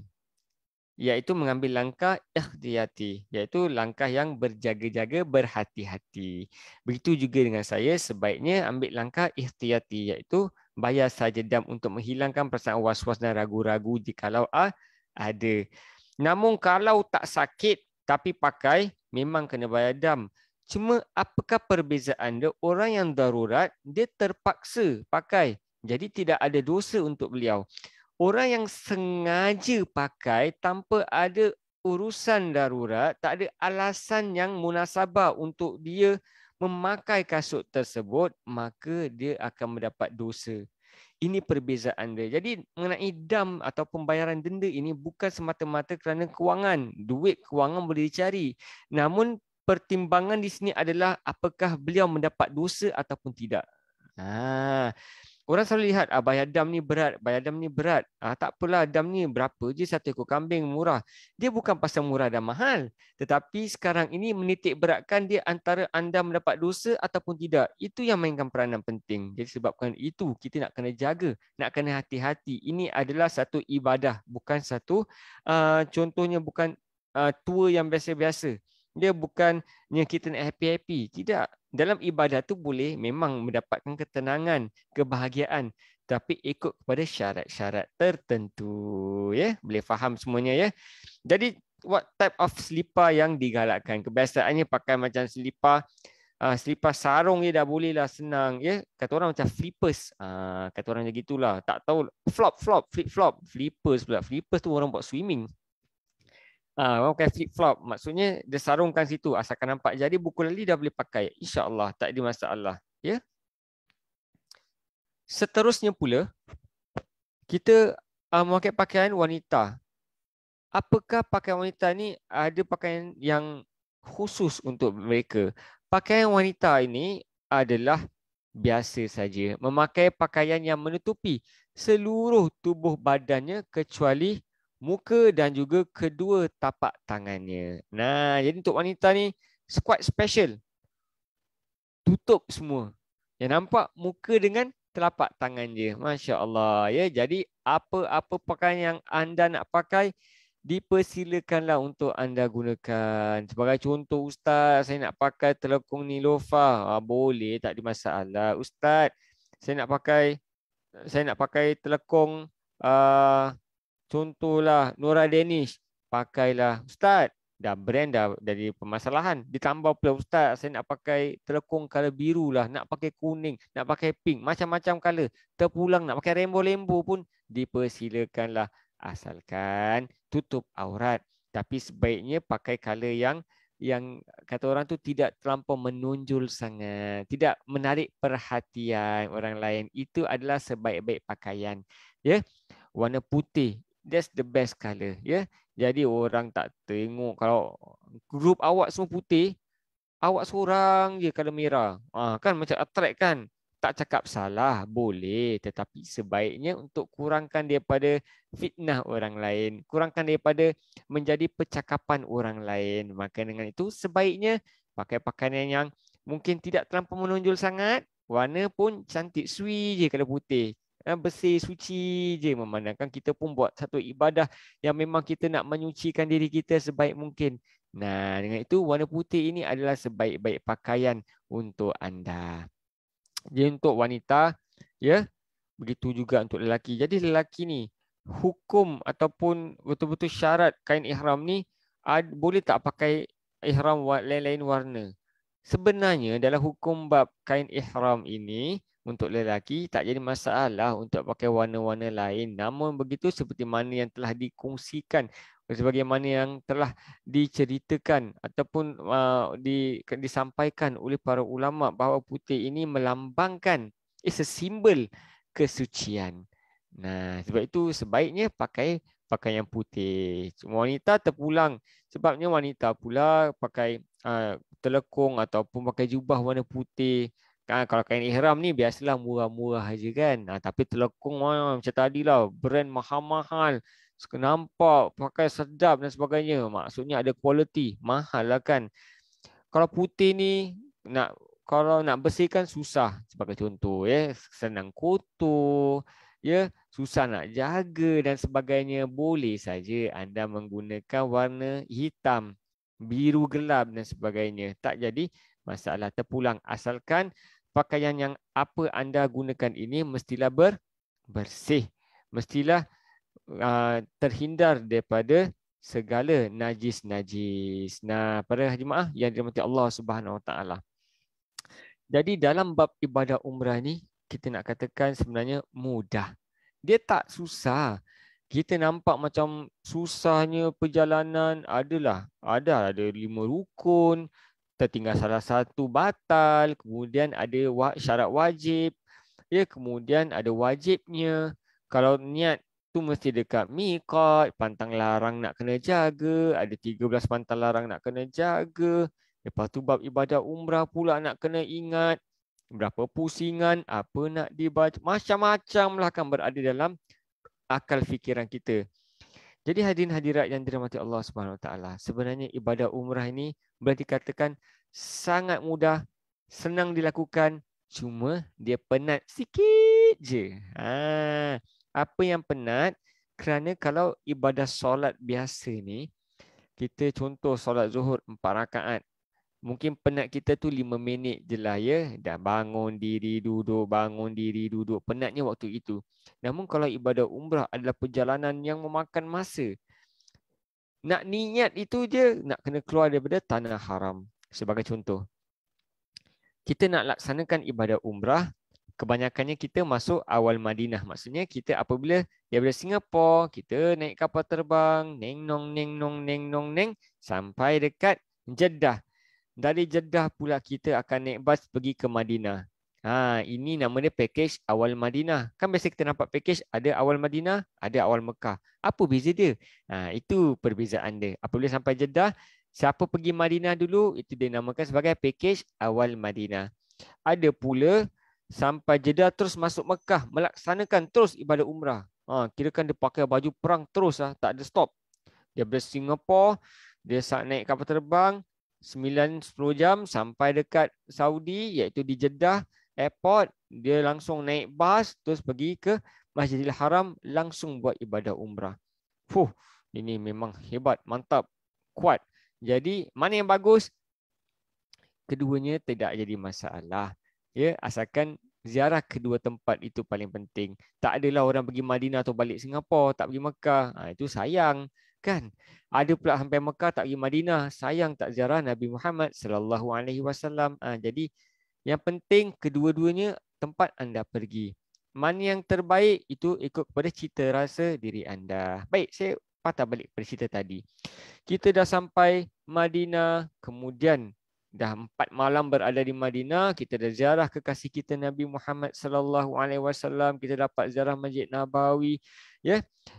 Iaitu mengambil langkah ikhtiyati, iaitu langkah yang berjaga-jaga, berhati-hati. Begitu juga dengan saya, sebaiknya ambil langkah ikhtiyati, iaitu bayar saja dam untuk menghilangkan perasaan was-was dan ragu-ragu jikalau ah, ada. Namun kalau tak sakit tapi pakai, memang kena bayar dam. Cuma apakah perbezaan dia? Orang yang darurat, dia terpaksa pakai. Jadi tidak ada dosa untuk beliau. Orang yang sengaja pakai tanpa ada urusan darurat, tak ada alasan yang munasabah untuk dia memakai kasut tersebut, maka dia akan mendapat dosa. Ini perbezaan dia. Jadi mengenai dam atau pembayaran denda ini bukan semata-mata kerana kewangan. Duit kewangan boleh dicari. Namun pertimbangan di sini adalah apakah beliau mendapat dosa ataupun tidak. Ha. Orang selalu lihat, ah, bayar dam ni berat, bayar dam ni berat. Ah, tak apalah, dam ni berapa je satu ekor kambing, murah. Dia bukan pasal murah dan mahal. Tetapi sekarang ini menitik beratkan dia antara anda mendapat dosa ataupun tidak. Itu yang mainkan peranan penting. Jadi sebabkan itu kita nak kena jaga, nak kena hati-hati. Ini adalah satu ibadah, bukan satu, uh, contohnya bukan uh, tour yang biasa-biasa. Dia bukannya kita nak happy-happy. Tidak. Dalam ibadah tu boleh memang mendapatkan ketenangan, kebahagiaan. Tapi ikut kepada syarat-syarat tertentu. Ya, boleh faham semuanya ya. Jadi, what type of selipar yang digalakkan? Kebiasaannya pakai macam selipar uh, selipas sarung je dah boleh lah senang ya. Kata orang macam flippers. Uh, kata orang macam gitulah. Tak tahu flop flop flip flop flippers pula. Flippers tu orang buat swimming. Ah, orang pakai flip flop. Maksudnya dia sarungkan situ asalkan nampak jadi buku lali dah boleh pakai. Insya-Allah tak ada masalah ya. Seterusnya pula kita uh, memakai pakaian wanita. Apakah pakaian wanita ni ada pakaian yang khusus untuk mereka? Pakaian wanita ini adalah biasa saja. Memakai pakaian yang menutupi seluruh tubuh badannya kecuali muka dan juga kedua tapak tangannya. Nah, jadi untuk wanita ni quite special. Tutup semua. Yang nampak muka dengan telapak tangan je. Masya Allah. Ya, jadi apa-apa pakaian yang anda nak pakai, dipersilakanlah untuk anda gunakan. Sebagai contoh, Ustaz, saya nak pakai telekung Nilofa. Ah, boleh, tak ada masalah. Ustaz, saya nak pakai saya nak pakai telekung uh, contohlah Nora Danish. Pakailah. Ustaz, dah brand dah dari permasalahan. Ditambah pula, Ustaz, saya nak pakai telekung color biru lah. Nak pakai kuning, nak pakai pink. Macam-macam color. Terpulang nak pakai rainbow-rainbow pun dipersilakanlah. Asalkan tutup aurat. Tapi sebaiknya pakai color yang yang kata orang tu tidak terlampau menonjol sangat. Tidak menarik perhatian orang lain. Itu adalah sebaik-baik pakaian. Ya, warna putih. That's the best color. Ya, jadi orang tak tengok kalau grup awak semua putih, awak seorang je color merah. Ah, kan macam attract kan? Tak cakap salah, boleh. Tetapi sebaiknya untuk kurangkan daripada fitnah orang lain. Kurangkan daripada menjadi percakapan orang lain. Maka dengan itu sebaiknya pakai pakaian yang mungkin tidak terlampau menonjol sangat. Warna pun cantik, sui je kalau putih. Bersih, suci je, memandangkan kita pun buat satu ibadah yang memang kita nak menyucikan diri kita sebaik mungkin. Nah, dengan itu warna putih ini adalah sebaik-baik pakaian untuk anda. Jadi untuk wanita, ya, begitu juga untuk lelaki. Jadi lelaki ni, hukum ataupun betul-betul syarat kain ihram ni, ad, boleh tak pakai ihram lain-lain warna? Sebenarnya dalam hukum bab kain ihram ini, untuk lelaki tak jadi masalah untuk pakai warna-warna lain. Namun begitu seperti mana yang telah dikongsikan, sebagaimana yang telah diceritakan ataupun uh, di, disampaikan oleh para ulama bahawa putih ini melambangkan, is a symbol kesucian. Nah, sebab itu sebaiknya pakai pakaian putih. Wanita terpulang, sebabnya wanita pula pakai uh, telekung ataupun pakai jubah warna putih. Ha, kalau kain ihram ni biasalah murah-murah aja kan. Ha, tapi telekung ha, macam tadi lah, brand mahal-mahal. Nampak pakai sedap dan sebagainya. Maksudnya ada kualiti, mahal lah kan. Kalau putih ni nak kalau nak bersihkan susah. Sebagai contoh ya, senang kotor, ya, susah nak jaga dan sebagainya. Boleh saja anda menggunakan warna hitam, biru gelap dan sebagainya. Tak jadi masalah, terpulang, asalkan pakaian yang apa anda gunakan ini mestilah ber, bersih. Mestilah uh, terhindar daripada segala najis-najis. Nah, para jemaah yang dirahmati Allah Subhanahu Wa Taala. Jadi dalam bab ibadah umrah ni, kita nak katakan sebenarnya mudah. Dia tak susah. Kita nampak macam susahnya perjalanan, adalah ada ada lima rukun, tertinggal salah satu batal, kemudian ada syarat wajib, ya, kemudian ada wajibnya. Kalau niat tu mesti dekat miqat, pantang larang nak kena jaga, ada tiga belas pantang larang nak kena jaga. Lepas tu bab ibadah umrah pula nak kena ingat berapa pusingan, apa nak dibaca, macam-macam lah kan berada dalam akal fikiran kita. Jadi hadirin hadirat yang dirahmati Allah Subhanahu Wa Taala, sebenarnya ibadah umrah ini boleh dikatakan sangat mudah, senang dilakukan, cuma dia penat sikit je. Ha, apa yang penat? Kerana kalau ibadah solat biasa ni, kita contoh solat zuhur empat rakaat, mungkin penat kita tu lima minit je lah ya. Dah bangun diri duduk, bangun diri duduk. Penatnya waktu itu. Namun kalau ibadah umrah adalah perjalanan yang memakan masa. Nak niat itu je, nak kena keluar daripada tanah haram. Sebagai contoh. kita nak laksanakan ibadah umrah, kebanyakannya kita masuk awal Madinah. Maksudnya kita apabila daripada Singapura, kita naik kapal terbang, neng nong neng nong neng nong neng sampai dekat Jeddah. Dari Jeddah pula kita akan naik bas pergi ke Madinah. Ha, ini nama dia package awal Madinah. Kan biasa kita nampak package ada awal Madinah, ada awal Mekah. Apa beza dia? Ha, itu perbezaan dia. Apabila sampai Jeddah, siapa pergi Madinah dulu, itu dinamakan sebagai package awal Madinah. Ada pula sampai Jeddah terus masuk Mekah, melaksanakan terus ibadah umrah. Ha, kirakan dia pakai baju perang terus lah, tak ada stop. Dia dari Singapura, dia saat naik kapal terbang sembilan sepuluh jam sampai dekat Saudi, iaitu di Jeddah airport, dia langsung naik bas terus pergi ke Masjidil Haram, langsung buat ibadah umrah. Fuh, ini memang hebat, mantap, kuat. Jadi mana yang bagus? Keduanya tidak jadi masalah. Ya, asalkan ziarah kedua tempat itu paling penting. Tak adalah orang pergi Madinah atau balik Singapura, tak pergi Mekah. Ha, itu sayang, kan? Ada pula sampai Mekah tak pergi Madinah, sayang tak ziarah Nabi Muhammad sallallahu alaihi wasallam. Ha, jadi yang penting kedua-duanya tempat anda pergi. Mana yang terbaik itu ikut kepada cita rasa diri anda. Baik, saya patah balik pada cerita tadi. Kita dah sampai Madinah, kemudian dah empat malam berada di Madinah, kita dah ziarah kekasih kita Nabi Muhammad sallallahu alaihi wasallam, kita dapat ziarah Masjid Nabawi, ya.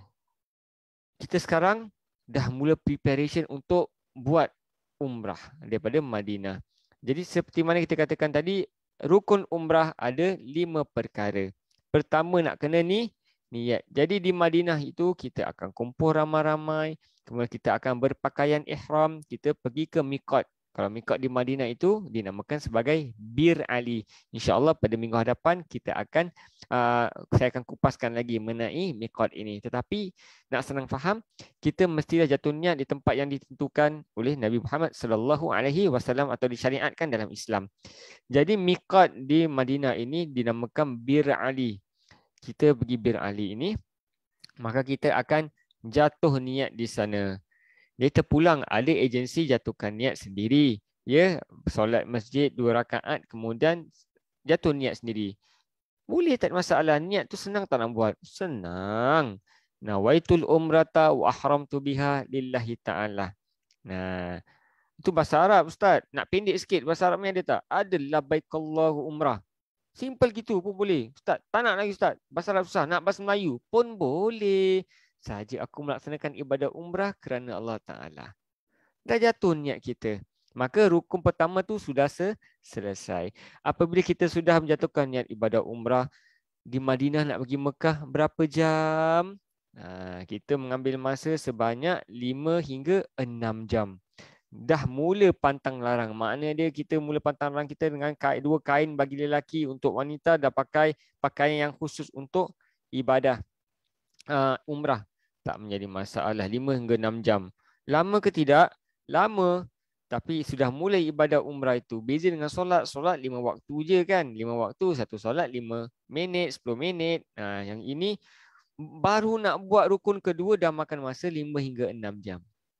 Kita sekarang dah mula preparation untuk buat umrah daripada Madinah. Jadi seperti mana kita katakan tadi, rukun umrah ada lima perkara. Pertama nak kena ni niat. Jadi di Madinah itu kita akan kumpul ramai-ramai, kemudian kita akan berpakaian ihram, kita pergi ke miqat. Kalau miqat di Madinah itu dinamakan sebagai Bir Ali. InsyaAllah pada minggu hadapan kita akan, uh, saya akan kupaskan lagi mengenai miqat ini. Tetapi nak senang faham, kita mestilah jatuh niat di tempat yang ditentukan oleh Nabi Muhammad sallallahu alaihi wasallam atau disyariatkan dalam Islam. Jadi miqat di Madinah ini dinamakan Bir Ali. Kita pergi Bir Ali ini, maka kita akan jatuh niat di sana. Dia terpulang, ada agensi jatuhkan niat sendiri. Ya, solat masjid dua rakaat, kemudian jatuh niat sendiri. Boleh, tak ada masalah. Niat tu senang tak nak buat? Senang. Nawaitul umrata wa ahramtu biha lillahi ta'ala. Nah, itu bahasa Arab, Ustaz. Nak pendek sikit, bahasa Arabnya ada tak? Ada, labaikallahu umrah. Simple gitu pun boleh. Ustaz, tak nak lagi Ustaz. Bahasa Arab susah. Nak bahasa Melayu pun boleh. Sahaja aku melaksanakan ibadah umrah kerana Allah Ta'ala. Dah jatuh niat kita. Maka rukun pertama tu sudah selesai. Apabila kita sudah menjatuhkan niat ibadah umrah, di Madinah nak pergi Mekah berapa jam? Nah, kita mengambil masa sebanyak lima hingga enam jam. Dah mula pantang larang. Makna dia kita mula pantang larang kita dengan kain, dua kain bagi lelaki, untuk wanita dah pakai pakaian yang khusus untuk ibadah uh, umrah. Tak menjadi masalah. lima hingga enam jam. Lama ke tidak? Lama. Tapi sudah mulai ibadah umrah itu. Beza dengan solat. Solat lima waktu je kan. Lima waktu, satu solat lima minit, sepuluh minit. Nah, yang ini baru nak buat rukun kedua dah makan masa lima hingga enam jam.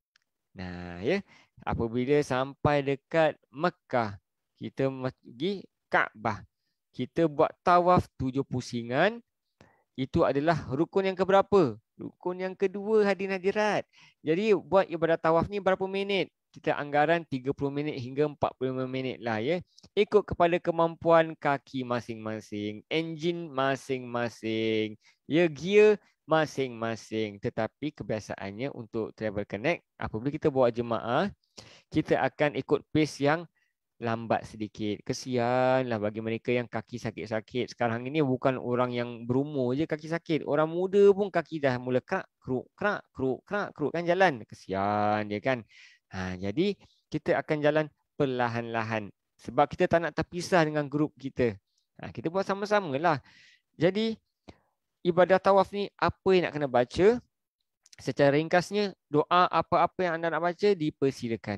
Nah, ya. Apabila sampai dekat Mekah, kita pergi Kaabah. Kita buat tawaf tujuh pusingan. Itu adalah rukun yang keberapa? Rukun yang kedua, hadirin hadirat. Jadi buat ibadah tawaf ni berapa minit? Kita anggaran tiga puluh minit hingga empat puluh lima minit lah ya. Ikut kepada kemampuan kaki masing-masing, enjin masing-masing, ya, gear masing-masing. Tetapi kebiasaannya untuk Travel Connect, apabila kita bawa jemaah, kita akan ikut pace yang lambat sedikit. Kesianlah bagi mereka yang kaki sakit-sakit. Sekarang ini bukan orang yang berumur je kaki sakit. Orang muda pun kaki dah mula krak, kruk, krak, kruk, krak, kruk kan jalan. Kesian dia kan. Ha, jadi kita akan jalan perlahan-lahan. Sebab kita tak nak terpisah dengan grup kita. Ha, kita buat sama-sama lah. Jadi ibadah tawaf ni apa yang nak kena baca? Secara ringkasnya, doa apa-apa yang anda nak baca dipersilakan.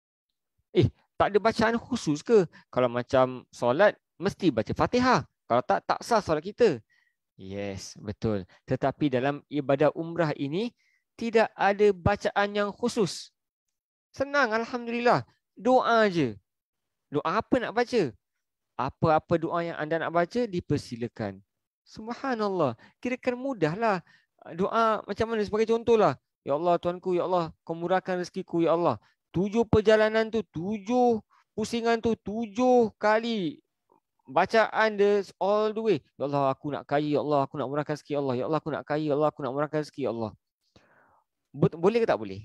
Eh, tak ada bacaan khusus ke? Kalau macam solat, mesti baca Fatihah. Kalau tak, tak sah solat kita. Yes, betul. Tetapi dalam ibadah umrah ini, tidak ada bacaan yang khusus. Senang, Alhamdulillah. Doa je. Doa apa nak baca? Apa-apa doa yang anda nak baca, dipersilakan. Subhanallah. Kira-kira mudahlah. Doa macam mana? Sebagai contohlah. Ya Allah, Tuanku, Ya Allah, kau murahkan rezekiku, Ya Allah. Tujuh perjalanan tu, tujuh pusingan tu, tujuh kali bacaan dia all the way. Ya Allah, aku nak kaya, Ya Allah, aku nak murahkan rezeki, Ya Allah. Ya Allah, aku nak kaya, Ya Allah, aku nak murahkan rezeki, Ya Allah. Boleh ke tak boleh?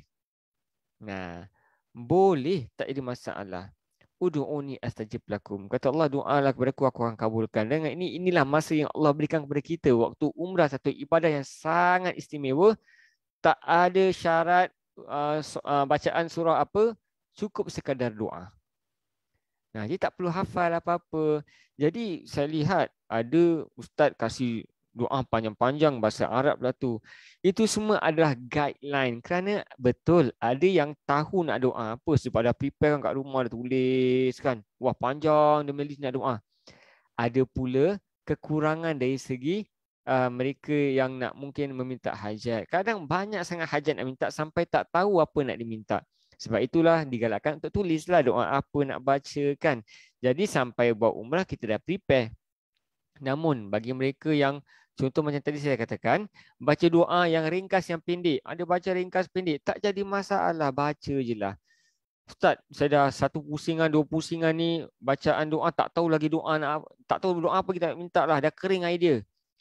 Nah, boleh, tak ada masalah. Ud'uni astajib lakum. Kata Allah, doalah kepada aku, aku akan kabulkan. Dan ini inilah masa yang Allah berikan kepada kita waktu umrah, satu ibadah yang sangat istimewa. Tak ada syarat uh, uh, bacaan surah apa, cukup sekadar doa. Nah, dia tak perlu hafal apa-apa. Jadi saya lihat ada ustaz kasih doa panjang-panjang bahasa Arab lah tu. Itu semua adalah guideline. Kerana betul ada yang tahu nak doa apa sebab dah prepare kan kat rumah, dah tulis kan. Wah, panjang dia menulis nak doa. Ada pula kekurangan dari segi uh, mereka yang nak mungkin meminta hajat. Kadang banyak sangat hajat nak minta sampai tak tahu apa nak diminta. Sebab itulah digalakkan untuk tulislah doa apa nak baca kan. Jadi sampai buat umrah kita dah prepare. Namun bagi mereka yang contoh macam tadi saya katakan, baca doa yang ringkas yang pendek. Ada baca ringkas pendek, tak jadi masalah, baca je lah. Ustaz, saya dah satu pusingan, dua pusingan ni bacaan doa, tak tahu lagi doa nak, tak tahu doa apa kita nak minta lah, dah kering idea.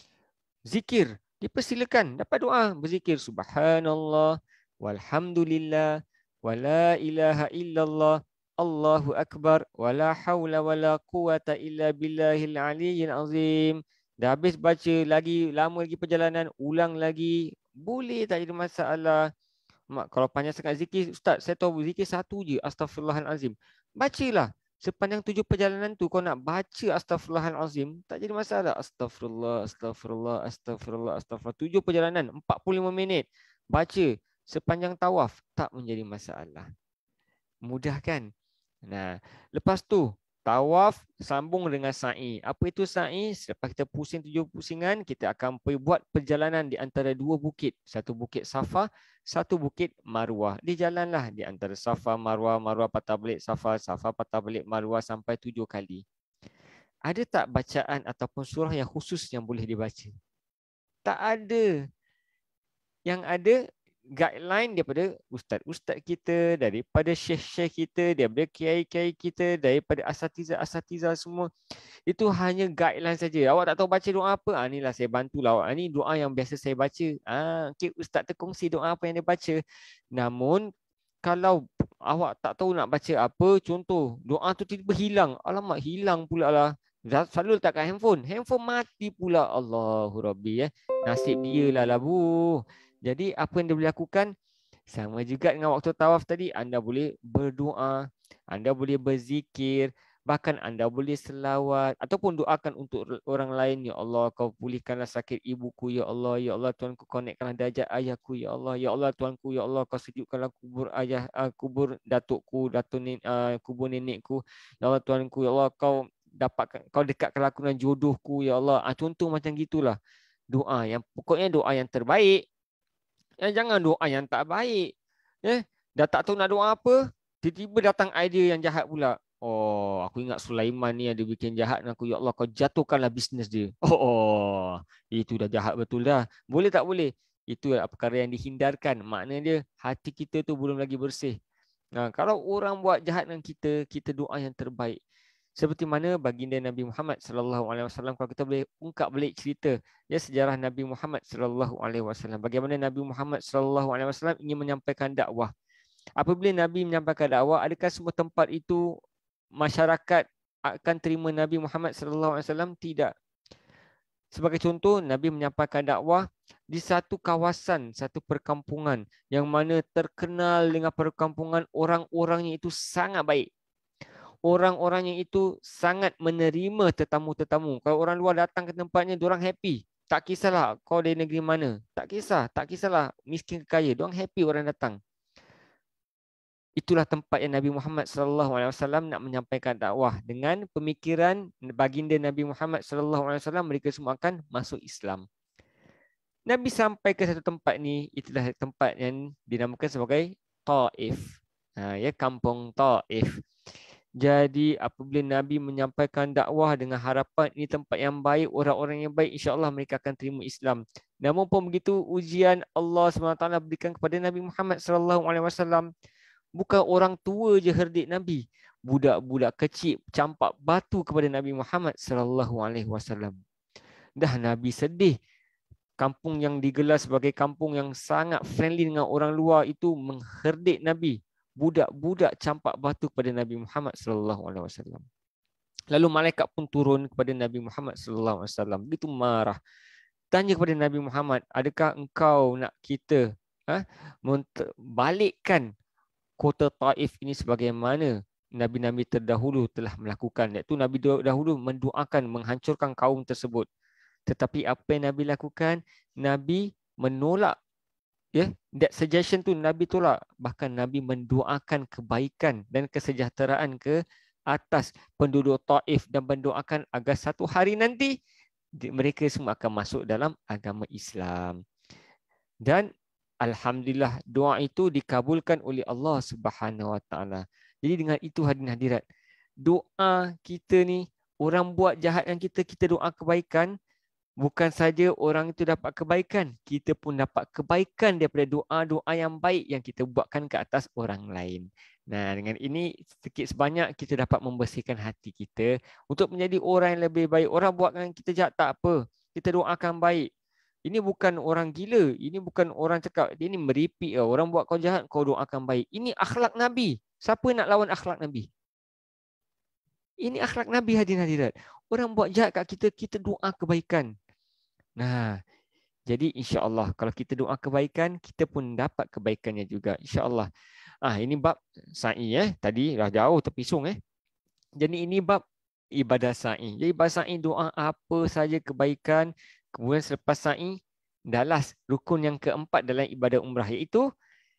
Zikir, dipersilakan, dapat doa, berzikir subhanallah, walhamdulillah, wala ilaha illallah, Allahu akbar, wala hawla wala quwata illa billahil aliyyil azim. Dah habis baca, lagi lama lagi perjalanan, ulang lagi, boleh, tak ada masalah. Mak, kalau panjang sangat zikir, ustaz, saya tahu zikir satu je, astaghfirullahalazim. Bacalah. Sepanjang tujuh perjalanan tu kau nak baca astaghfirullahalazim, tak jadi masalah. Astaghfirullah, astaghfirullah, astaghfirullah, astaghfirullah. Tujuh perjalanan, empat puluh lima minit. Baca sepanjang tawaf, tak menjadi masalah. Mudah kan? Nah, lepas tu tawaf sambung dengan sa'i. Apa itu sa'i? Selepas kita pusing tujuh pusingan, kita akan pergi buat perjalanan di antara dua bukit. Satu bukit Safa, satu bukit Marwah. Di jalanlah di antara Safa, Marwah, Marwah patah balik Safa, Safa patah balik Marwah sampai tujuh kali. Ada tak bacaan ataupun surah yang khusus yang boleh dibaca? Tak ada. Yang ada guideline daripada ustaz-ustaz kita, daripada syekh-syekh kita, daripada kiai-kiai kita, daripada asatiza-asatiza semua. Itu hanya guideline saja. Awak tak tahu baca doa apa? Ah, inilah saya bantulah awak. Ini doa yang biasa saya baca. Ah, okay, ustaz terkongsi doa apa yang dia baca. Namun kalau awak tak tahu nak baca apa, contoh doa tu tiba-tiba hilang. Alamak, hilang pula lah. Selalu letak kat handphone. Handphone mati pula. Allahu Rabbi. Eh. Nasib dia lah lah bu. Jadi apa yang dia boleh lakukan? Sama juga dengan waktu tawaf tadi. Anda boleh berdoa. Anda boleh berzikir. Bahkan anda boleh selawat. Ataupun doakan untuk orang lain. Ya Allah, kau pulihkanlah sakit ibuku. Ya Allah, Ya Allah, Tuanku, kau naikkanlah darjat ayahku. Ya Allah, Ya Allah, Tuanku, Ya Allah, kau sejukkanlah kubur ayah, uh, kubur datukku, datuk nen, uh, kubur nenekku. Ya Allah, Tuanku, Ya Allah, kau dapatkan, kau dekatkanlah aku dengan jodohku. Ya Allah. Uh, contoh macam gitulah. Doa yang pokoknya doa yang terbaik. Eh, jangan doa yang tak baik. Eh, dah tak tahu nak doa apa, tiba-tiba datang idea yang jahat pula. Oh, aku ingat Sulaiman ni ada bikin jahat dengan aku. Ya Allah, kau jatuhkanlah bisnes dia. Oh, oh, itu dah jahat betul dah. Boleh tak boleh? Itu adalah perkara yang dihindarkan. Maknanya dia, hati kita tu belum lagi bersih. Nah, kalau orang buat jahat dengan kita, kita doa yang terbaik. Seperti mana baginda Nabi Muhammad sallallahu alaihi wasallam, kalau kita boleh ungkap balik cerita ya sejarah Nabi Muhammad sallallahu alaihi wasallam, bagaimana Nabi Muhammad sallallahu alaihi wasallam ingin menyampaikan dakwah. Apabila Nabi menyampaikan dakwah, adakah semua tempat itu masyarakat akan terima Nabi Muhammad sallallahu alaihi wasallam? Tidak. Sebagai contoh, Nabi menyampaikan dakwah di satu kawasan, satu perkampungan yang mana terkenal dengan perkampungan orang-orangnya itu sangat baik. Orang-orangnya itu sangat menerima tetamu-tetamu. Kalau orang luar datang ke tempatnya, diorang happy. Tak kisahlah kau dari negeri mana. Tak kisah, tak kisahlah miskin ke kaya. Diorang happy orang datang. Itulah tempat yang Nabi Muhammad sallallahu alaihi wasallam nak menyampaikan dakwah. Dengan pemikiran baginda Nabi Muhammad sallallahu alaihi wasallam, mereka semua akan masuk Islam. Nabi sampai ke satu tempat ni, itulah tempat yang dinamakan sebagai Taif. Ha, ya, kampung Taif. Jadi apabila Nabi menyampaikan dakwah dengan harapan ini tempat yang baik, orang-orang yang baik, insya-Allah mereka akan terima Islam. Namun pun begitu, ujian Allah subhanahu wa taala berikan kepada Nabi Muhammad sallallahu alaihi wasallam. Bukan orang tua je herdik Nabi, budak-budak kecil campak batu kepada Nabi Muhammad sallallahu alaihi wasallam. Dah Nabi sedih. Kampung yang digelar sebagai kampung yang sangat friendly dengan orang luar itu mengherdik Nabi. Budak-budak campak batu kepada Nabi Muhammad sallallahu alaihi wasallam. Lalu malaikat pun turun kepada Nabi Muhammad sallallahu alaihi wasallam. Begitu marah. Tanya kepada Nabi Muhammad, adakah engkau nak kita ha, balikkan kota Taif ini sebagaimana Nabi-Nabi terdahulu telah melakukan? Iaitu Nabi dahulu mendoakan menghancurkan kaum tersebut. Tetapi apa yang Nabi lakukan? Nabi menolak. Ya, that suggestion tu Nabi tolak. Bahkan Nabi mendoakan kebaikan dan kesejahteraan ke atas penduduk Taif dan mendoakan agar satu hari nanti mereka semua akan masuk dalam agama Islam. Dan alhamdulillah doa itu dikabulkan oleh Allah Subhanahu wa taala. Jadi dengan itu hadirin hadirat, doa kita ni, orang buat jahat dengan kita, kita doa kebaikan. Bukan saja orang itu dapat kebaikan, kita pun dapat kebaikan daripada doa-doa yang baik yang kita buatkan ke atas orang lain. Nah, dengan ini sedikit sebanyak kita dapat membersihkan hati kita untuk menjadi orang yang lebih baik. Orang buat dengan kita jahat tak apa, kita doakan baik. Ini bukan orang gila, ini bukan orang cakap dia ni meripik. Orang buat kau jahat, kau doakan baik. Ini akhlak Nabi. Siapa nak lawan akhlak Nabi? Ini akhlak Nabi hadirin hadirat. Orang buat jahat kat kita, kita doa kebaikan. Nah, jadi insya-Allah kalau kita doa kebaikan, kita pun dapat kebaikannya juga insya-Allah. Ah, ini bab sa'i eh. Tadi dah jauh terpisung eh. Jadi ini bab ibadah sa'i. Jadi ibadah sa'i doa apa saja kebaikan. Kemudian selepas sa'i, dalas rukun yang keempat dalam ibadah umrah iaitu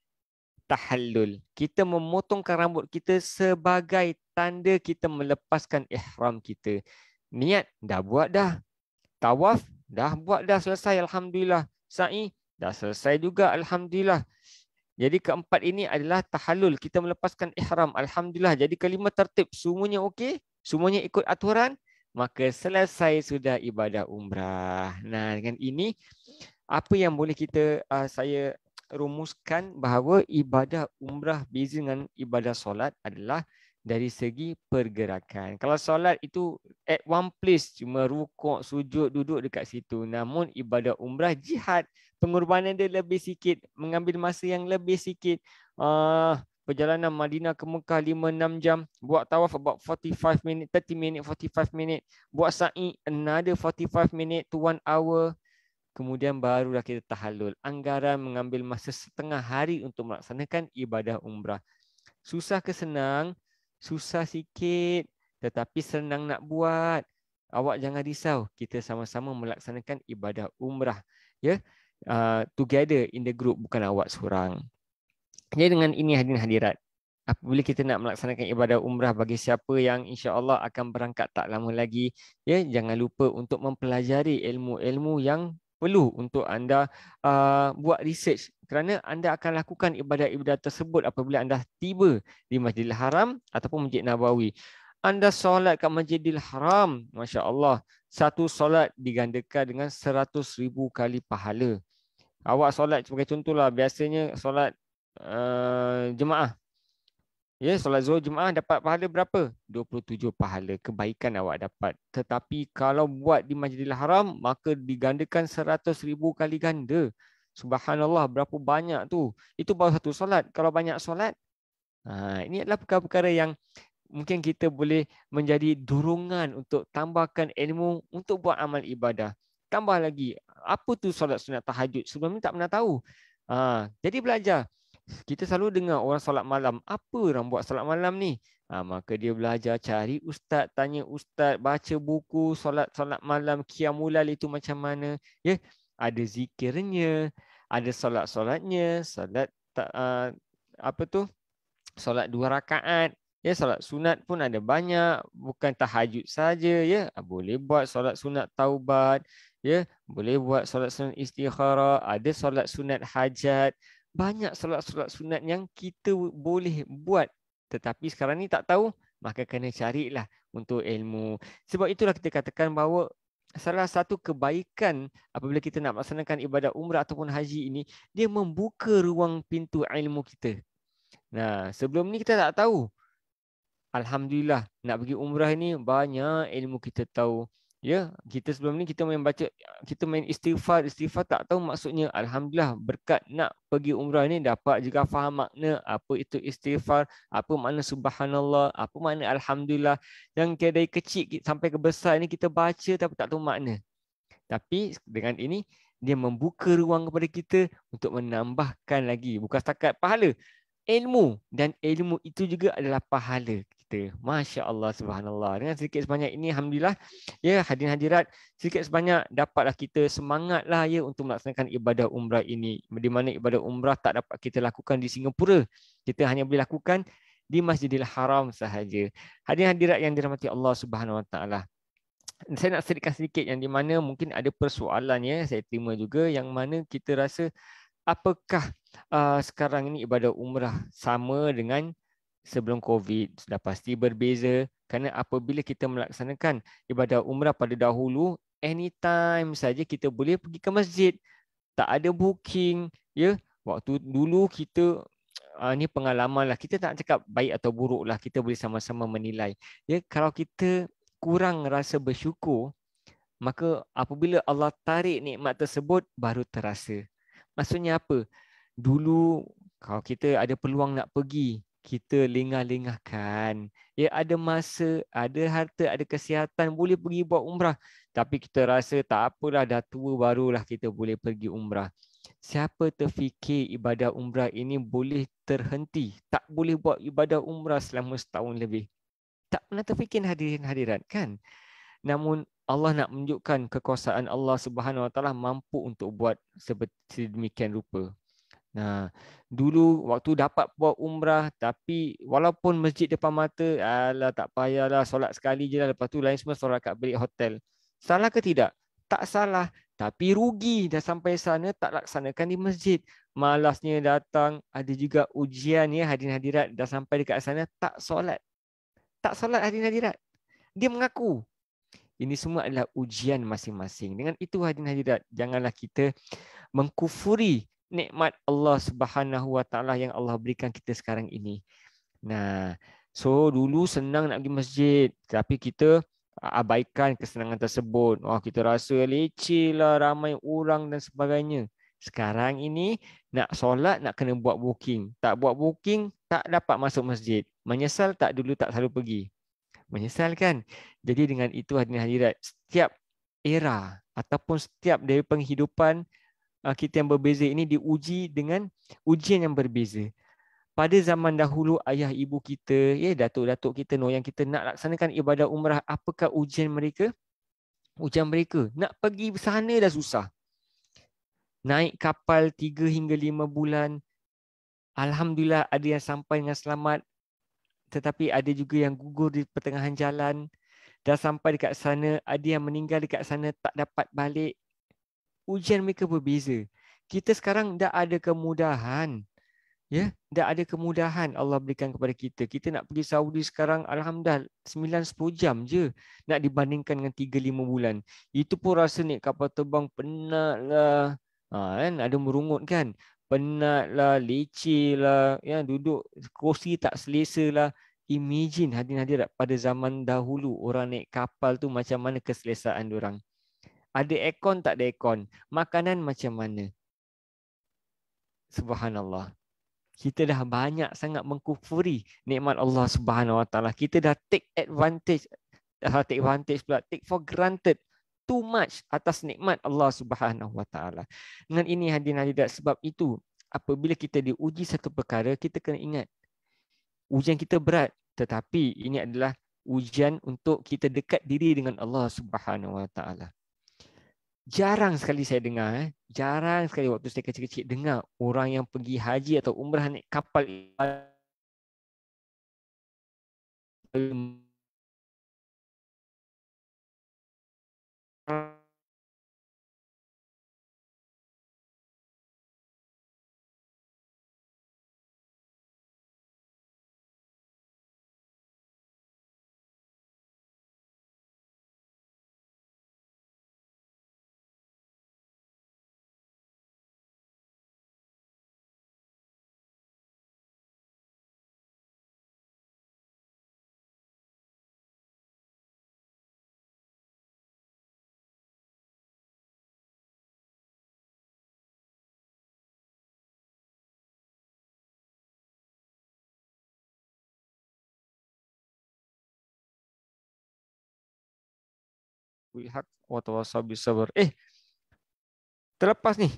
tahallul. Kita memotongkan rambut kita sebagai tanda kita melepaskan ihram kita. Niat dah buat dah. Tawaf dah buat dah selesai alhamdulillah. Sa'i dah selesai juga alhamdulillah. Jadi keempat ini adalah tahallul, kita melepaskan ihram alhamdulillah. Jadi kalimah tertib semuanya okey, semuanya ikut aturan, maka selesai sudah ibadah umrah. Nah, dengan ini apa yang boleh kita uh, saya rumuskan bahawa ibadah umrah beza dengan ibadah solat adalah dari segi pergerakan. Kalau solat itu at one place, cuma rukuk, sujud, duduk dekat situ. Namun ibadah umrah jihad, pengorbanan dia lebih sikit, mengambil masa yang lebih sikit. Uh, perjalanan Madinah ke Mekah lima enam jam, buat tawaf about forty-five minit, thirty minit, forty-five minit, buat sa'i another forty-five minit to one hour. Kemudian barulah kita tahallul. Anggaran mengambil masa setengah hari untuk melaksanakan ibadah umrah. Susah ke senang? Susah sikit, tetapi senang nak buat. Awak jangan risau, kita sama-sama melaksanakan ibadah umrah, ya, uh, together in the group, bukan awak seorang. Jadi dengan ini hadirin hadirat, apabila kita nak melaksanakan ibadah umrah bagi siapa yang insya-Allah akan berangkat tak lama lagi, ya, jangan lupa untuk mempelajari ilmu-ilmu yang perlu untuk anda uh, buat research, kerana anda akan lakukan ibadah-ibadah tersebut apabila anda tiba di Masjidil Haram ataupun Masjid Nabawi. Anda solat kat Masjidil Haram, Masya Allah, satu solat digandakan dengan seratus ribu kali pahala. Awak solat sebagai contohlah, biasanya solat uh, jemaah. Ya, solat zuhur jemaah dapat pahala berapa? dua puluh tujuh pahala kebaikan awak dapat. Tetapi kalau buat di Masjidil Haram, maka digandakan seratus ribu kali ganda. Subhanallah, berapa banyak tu. Itu baru satu solat. Kalau banyak solat, ha, ini adalah perkara-perkara yang mungkin kita boleh menjadi dorongan untuk tambahkan ilmu untuk buat amal ibadah. Tambah lagi, apa tu solat sunat tahajud? Sebelum ni tak pernah tahu. Ha, jadi belajar. Kita selalu dengar orang solat malam. Apa orang buat solat malam ni? Ha, maka dia belajar, cari ustaz, tanya ustaz, baca buku solat-solat malam, qiyamul itu macam mana. Ya, ada zikirnya, ada solat-solatnya, solat uh, apa tu? Solat dua rakaat. Ya, solat sunat pun ada banyak, bukan tahajud saja, ya. Boleh buat solat sunat taubat, ya, boleh buat solat sunat istikharah, ada solat sunat hajat. Banyak solat-solat sunat yang kita boleh buat. Tetapi sekarang ni tak tahu, maka kena carilah untuk ilmu. Sebab itulah kita katakan bahawa salah satu kebaikan apabila kita nak melaksanakan ibadah umrah ataupun haji ini, dia membuka ruang pintu ilmu kita. Nah, sebelum ni kita tak tahu. Alhamdulillah, nak pergi umrah ni banyak ilmu kita tahu. Ya, kita sebelum ni kita main baca, kita main istighfar, istighfar tak tahu maksudnya. Alhamdulillah, berkat nak pergi umrah ni dapat juga faham makna apa itu istighfar, apa makna subhanallah, apa makna alhamdulillah. Yang dari kecil sampai ke besar ni kita baca tapi tak tahu makna. Tapi dengan ini dia membuka ruang kepada kita untuk menambahkan lagi, bukan setakat pahala, ilmu, dan ilmu itu juga adalah pahala kita. Masya Allah, subhanallah. Dengan sedikit sebanyak ini, alhamdulillah, ya hadirin hadirat, sedikit sebanyak dapatlah kita semangatlah ya untuk melaksanakan ibadah umrah ini. Di mana ibadah umrah tak dapat kita lakukan di Singapura, kita hanya boleh lakukan di Masjidil Haram sahaja. Hadirin hadirat yang dirahmati Allah Subhanahu Wa Taala. Saya nak sedikitkan sedikit yang di mana mungkin ada persoalan ya, saya terima juga, yang mana kita rasa apakah uh, sekarang ini ibadah umrah sama dengan sebelum COVID? Sudah pasti berbeza, kerana apabila kita melaksanakan ibadah umrah pada dahulu, anytime saja kita boleh pergi ke masjid, tak ada booking ya. Waktu dulu kita uh, ni pengalaman lah, kita tak cakap baik atau buruk lah, kita boleh sama-sama menilai ya. Kalau kita kurang rasa bersyukur, maka apabila Allah tarik nikmat tersebut baru terasa. Maksudnya apa? Dulu kalau kita ada peluang nak pergi, kita lengah-lengahkan. Ya, ada masa, ada harta, ada kesihatan, boleh pergi buat umrah. Tapi kita rasa tak apalah, dah tua barulah kita boleh pergi umrah. Siapa terfikir ibadah umrah ini boleh terhenti? Tak boleh buat ibadah umrah selama setahun lebih. Tak pernah terfikir hadirin hadirat kan? Namun Allah nak menunjukkan kekuasaan Allah Subhanahu Wa Taala mampu untuk buat seperti demikian rupa. Nah, dulu waktu dapat buat umrah, tapi walaupun masjid depan mata, alah tak payahlah, solat sekali je lah, lepas tu lain semua solat kat bilik hotel. Salah ke tidak? Tak salah, tapi rugi dah sampai sana tak laksanakan di masjid. Malasnya datang, ada juga ujian ya hadirin hadirat, dah sampai dekat sana tak solat. Tak solat hadirin hadirat. Dia mengaku. Ini semua adalah ujian masing-masing. Dengan itu hadirin hadirat, janganlah kita mengkufuri nikmat Allah Subhanahu Wa Taala yang Allah berikan kita sekarang ini. Nah, so dulu senang nak pergi masjid, tapi kita abaikan kesenangan tersebut. Oh, kita rasa leceh lah, ramai orang dan sebagainya. Sekarang ini nak solat nak kena buat booking. Tak buat booking tak dapat masuk masjid. Menyesal tak dulu tak selalu pergi? Menyesal kan? Jadi dengan itu hadirin hadirat, setiap era ataupun setiap dari penghidupan kita yang berbeza ini diuji dengan ujian yang berbeza. Pada zaman dahulu ayah ibu kita, ya datuk-datuk kita, noyang kita nak laksanakan ibadah umrah, apakah ujian mereka? Ujian mereka nak pergi sana dah susah. Naik kapal tiga hingga lima bulan. Alhamdulillah ada yang sampai dengan selamat, tetapi ada juga yang gugur di pertengahan jalan. Dah sampai dekat sana, ada yang meninggal dekat sana tak dapat balik. Ujian mereka berbeza. Kita sekarang dah ada kemudahan. Ya, dah ada kemudahan Allah berikan kepada kita. Kita nak pergi Saudi sekarang, alhamdulillah sembilan sepuluh jam je nak dibandingkan dengan tiga lima bulan. Itu pun rasa naik kapal terbang penatlah. Ha, kan ada merungut kan? Penatlah, leceh lah, ya, duduk kursi tak selesa lah. Imagine hadirin hadirat pada zaman dahulu orang naik kapal tu macam mana keselesaan diorang. Ada aircon tak ada aircon. Makanan macam mana. Subhanallah. Kita dah banyak sangat mengkufuri nikmat Allah Subhanahu Wa Taala. Kita dah take advantage, dah take advantage pula, take for granted too much atas nikmat Allah Subhanahu Wa Taala. Dengan ini hadirin hadirat, sebab itu apabila kita diuji satu perkara, kita kena ingat ujian kita berat, tetapi ini adalah ujian untuk kita dekat diri dengan Allah Subhanahu Wa Taala. Jarang sekali saya dengar, eh, jarang sekali waktu saya kecil-kecil dengar orang yang pergi haji atau umrah naik kapal bil haqq wa tawassaw bis sabr. Eh, terlepas ni.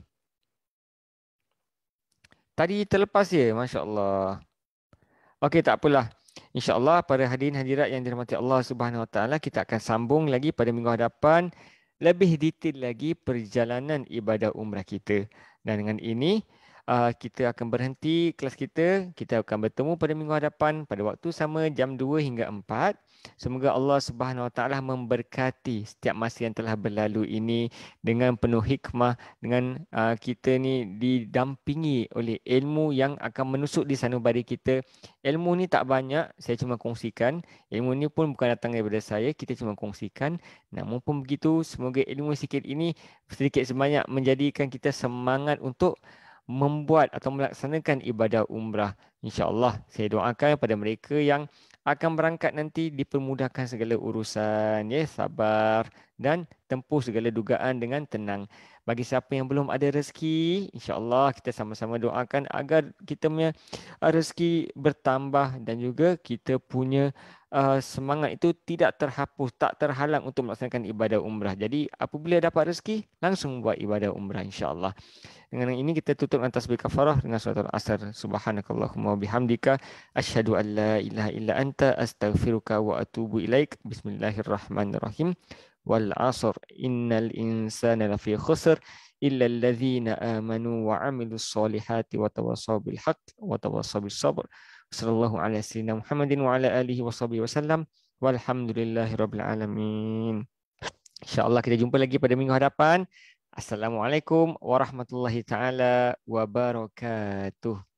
Tadi terlepas je, masya-Allah. Okey, tak apalah. InsyaAllah para hadirin hadirat yang dirahmati Allah Subhanahu Wa Taala, kita akan sambung lagi pada minggu hadapan lebih detail lagi perjalanan ibadah umrah kita. Dan dengan ini uh, kita akan berhenti kelas kita. Kita akan bertemu pada minggu hadapan pada waktu sama jam dua hingga empat. Semoga Allah Subhanahu Wa Taala memberkati setiap masa yang telah berlalu ini dengan penuh hikmah, dengan uh, kita ni didampingi oleh ilmu yang akan menusuk di sanubari kita. Ilmu ni tak banyak, saya cuma kongsikan. Ilmu ni pun bukan datang daripada saya, kita cuma kongsikan. Namun pun begitu, semoga ilmu sikit ini sedikit sebanyak menjadikan kita semangat untuk membuat atau melaksanakan ibadah umrah. InsyaAllah saya doakan pada mereka yang akan berangkat nanti dipermudahkan segala urusan, ya, sabar dan tempuh segala dugaan dengan tenang. Bagi siapa yang belum ada rezeki, insya-Allah kita sama-sama doakan agar kita punya rezeki bertambah dan juga kita punya uh, semangat itu tidak terhapus, tak terhalang untuk melaksanakan ibadah umrah. Jadi apabila dapat rezeki, langsung buat ibadah umrah insya-Allah. Dengan ini kita tutup tasbih kafarah dengan surah Al-Asr. Subhanakallahumma wa bihamdika asyhadu an la ilaha illa anta astaghfiruka wa atubu ilaik. Bismillahirrahmanirrahim. Wal 'asr innal insana lafi khusr illa allazina amanu wa 'amilus solihati wa tawassaw bil haqq wa tawassaw bis sabr. Sallallahu ala sayyidina Muhammadin wa ala alihi washabihi wasallam. Walhamdulillahirabbil alamin. Insya-Allah kita jumpa lagi pada minggu hadapan. Assalamualaikum warahmatullahi taala wabarakatuh.